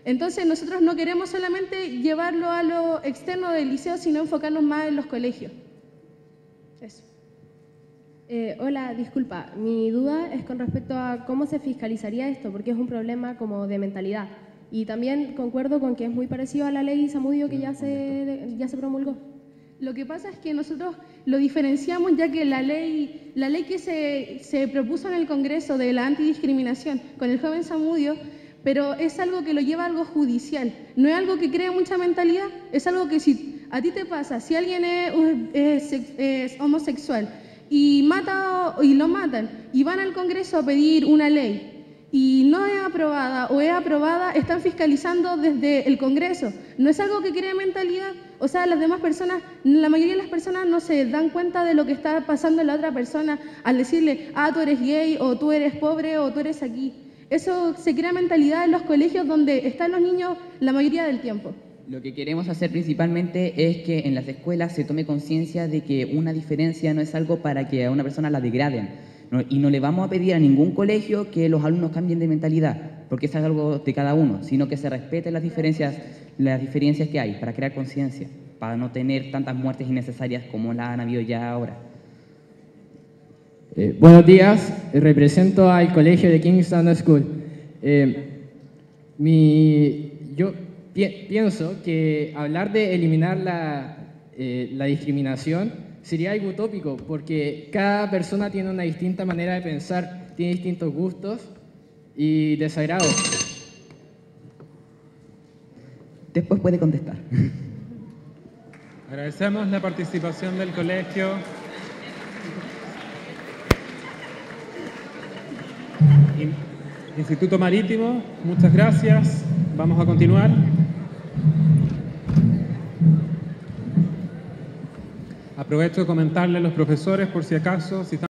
Entonces nosotros no queremos solamente llevarlo a lo externo del liceo, sino enfocarnos más en los colegios. Eso. Eh, hola, disculpa, mi duda es con respecto a cómo se fiscalizaría esto, porque es un problema como de mentalidad. Y también concuerdo con que es muy parecido a la ley Zamudio que ya se, ya se promulgó. Lo que pasa es que nosotros lo diferenciamos ya que la ley, la ley que se, se propuso en el Congreso de la antidiscriminación con el joven Zamudio, pero es algo que lo lleva a algo judicial, no es algo que crea mucha mentalidad, es algo que si a ti te pasa, si alguien es, es, es homosexual y, mata, y lo matan y van al Congreso a pedir una ley y no es aprobada o es aprobada, están fiscalizando desde el Congreso. No es algo que cree mentalidad. O sea, las demás personas, la mayoría de las personas no se dan cuenta de lo que está pasando en la otra persona al decirle, ah, tú eres gay, o tú eres pobre, o tú eres aquí. Eso se crea mentalidad en los colegios donde están los niños la mayoría del tiempo. Lo que queremos hacer principalmente es que en las escuelas se tome conciencia de que una diferencia no es algo para que a una persona la degraden. No, y no le vamos a pedir a ningún colegio que los alumnos cambien de mentalidad, porque eso es algo de cada uno, sino que se respeten las diferencias, las diferencias que hay para crear conciencia, para no tener tantas muertes innecesarias como las han habido ya ahora. Eh, buenos días, represento al colegio de Kingston School. Eh, mi, yo pi pienso que hablar de eliminar la, eh, la discriminación sería algo utópico, porque cada persona tiene una distinta manera de pensar, tiene distintos gustos y desagrados. Después puede contestar. Agradecemos la participación del colegio. Instituto Marítimo, muchas gracias. Vamos a continuar. Aprovecho de comentarle a los profesores, por si acaso, si están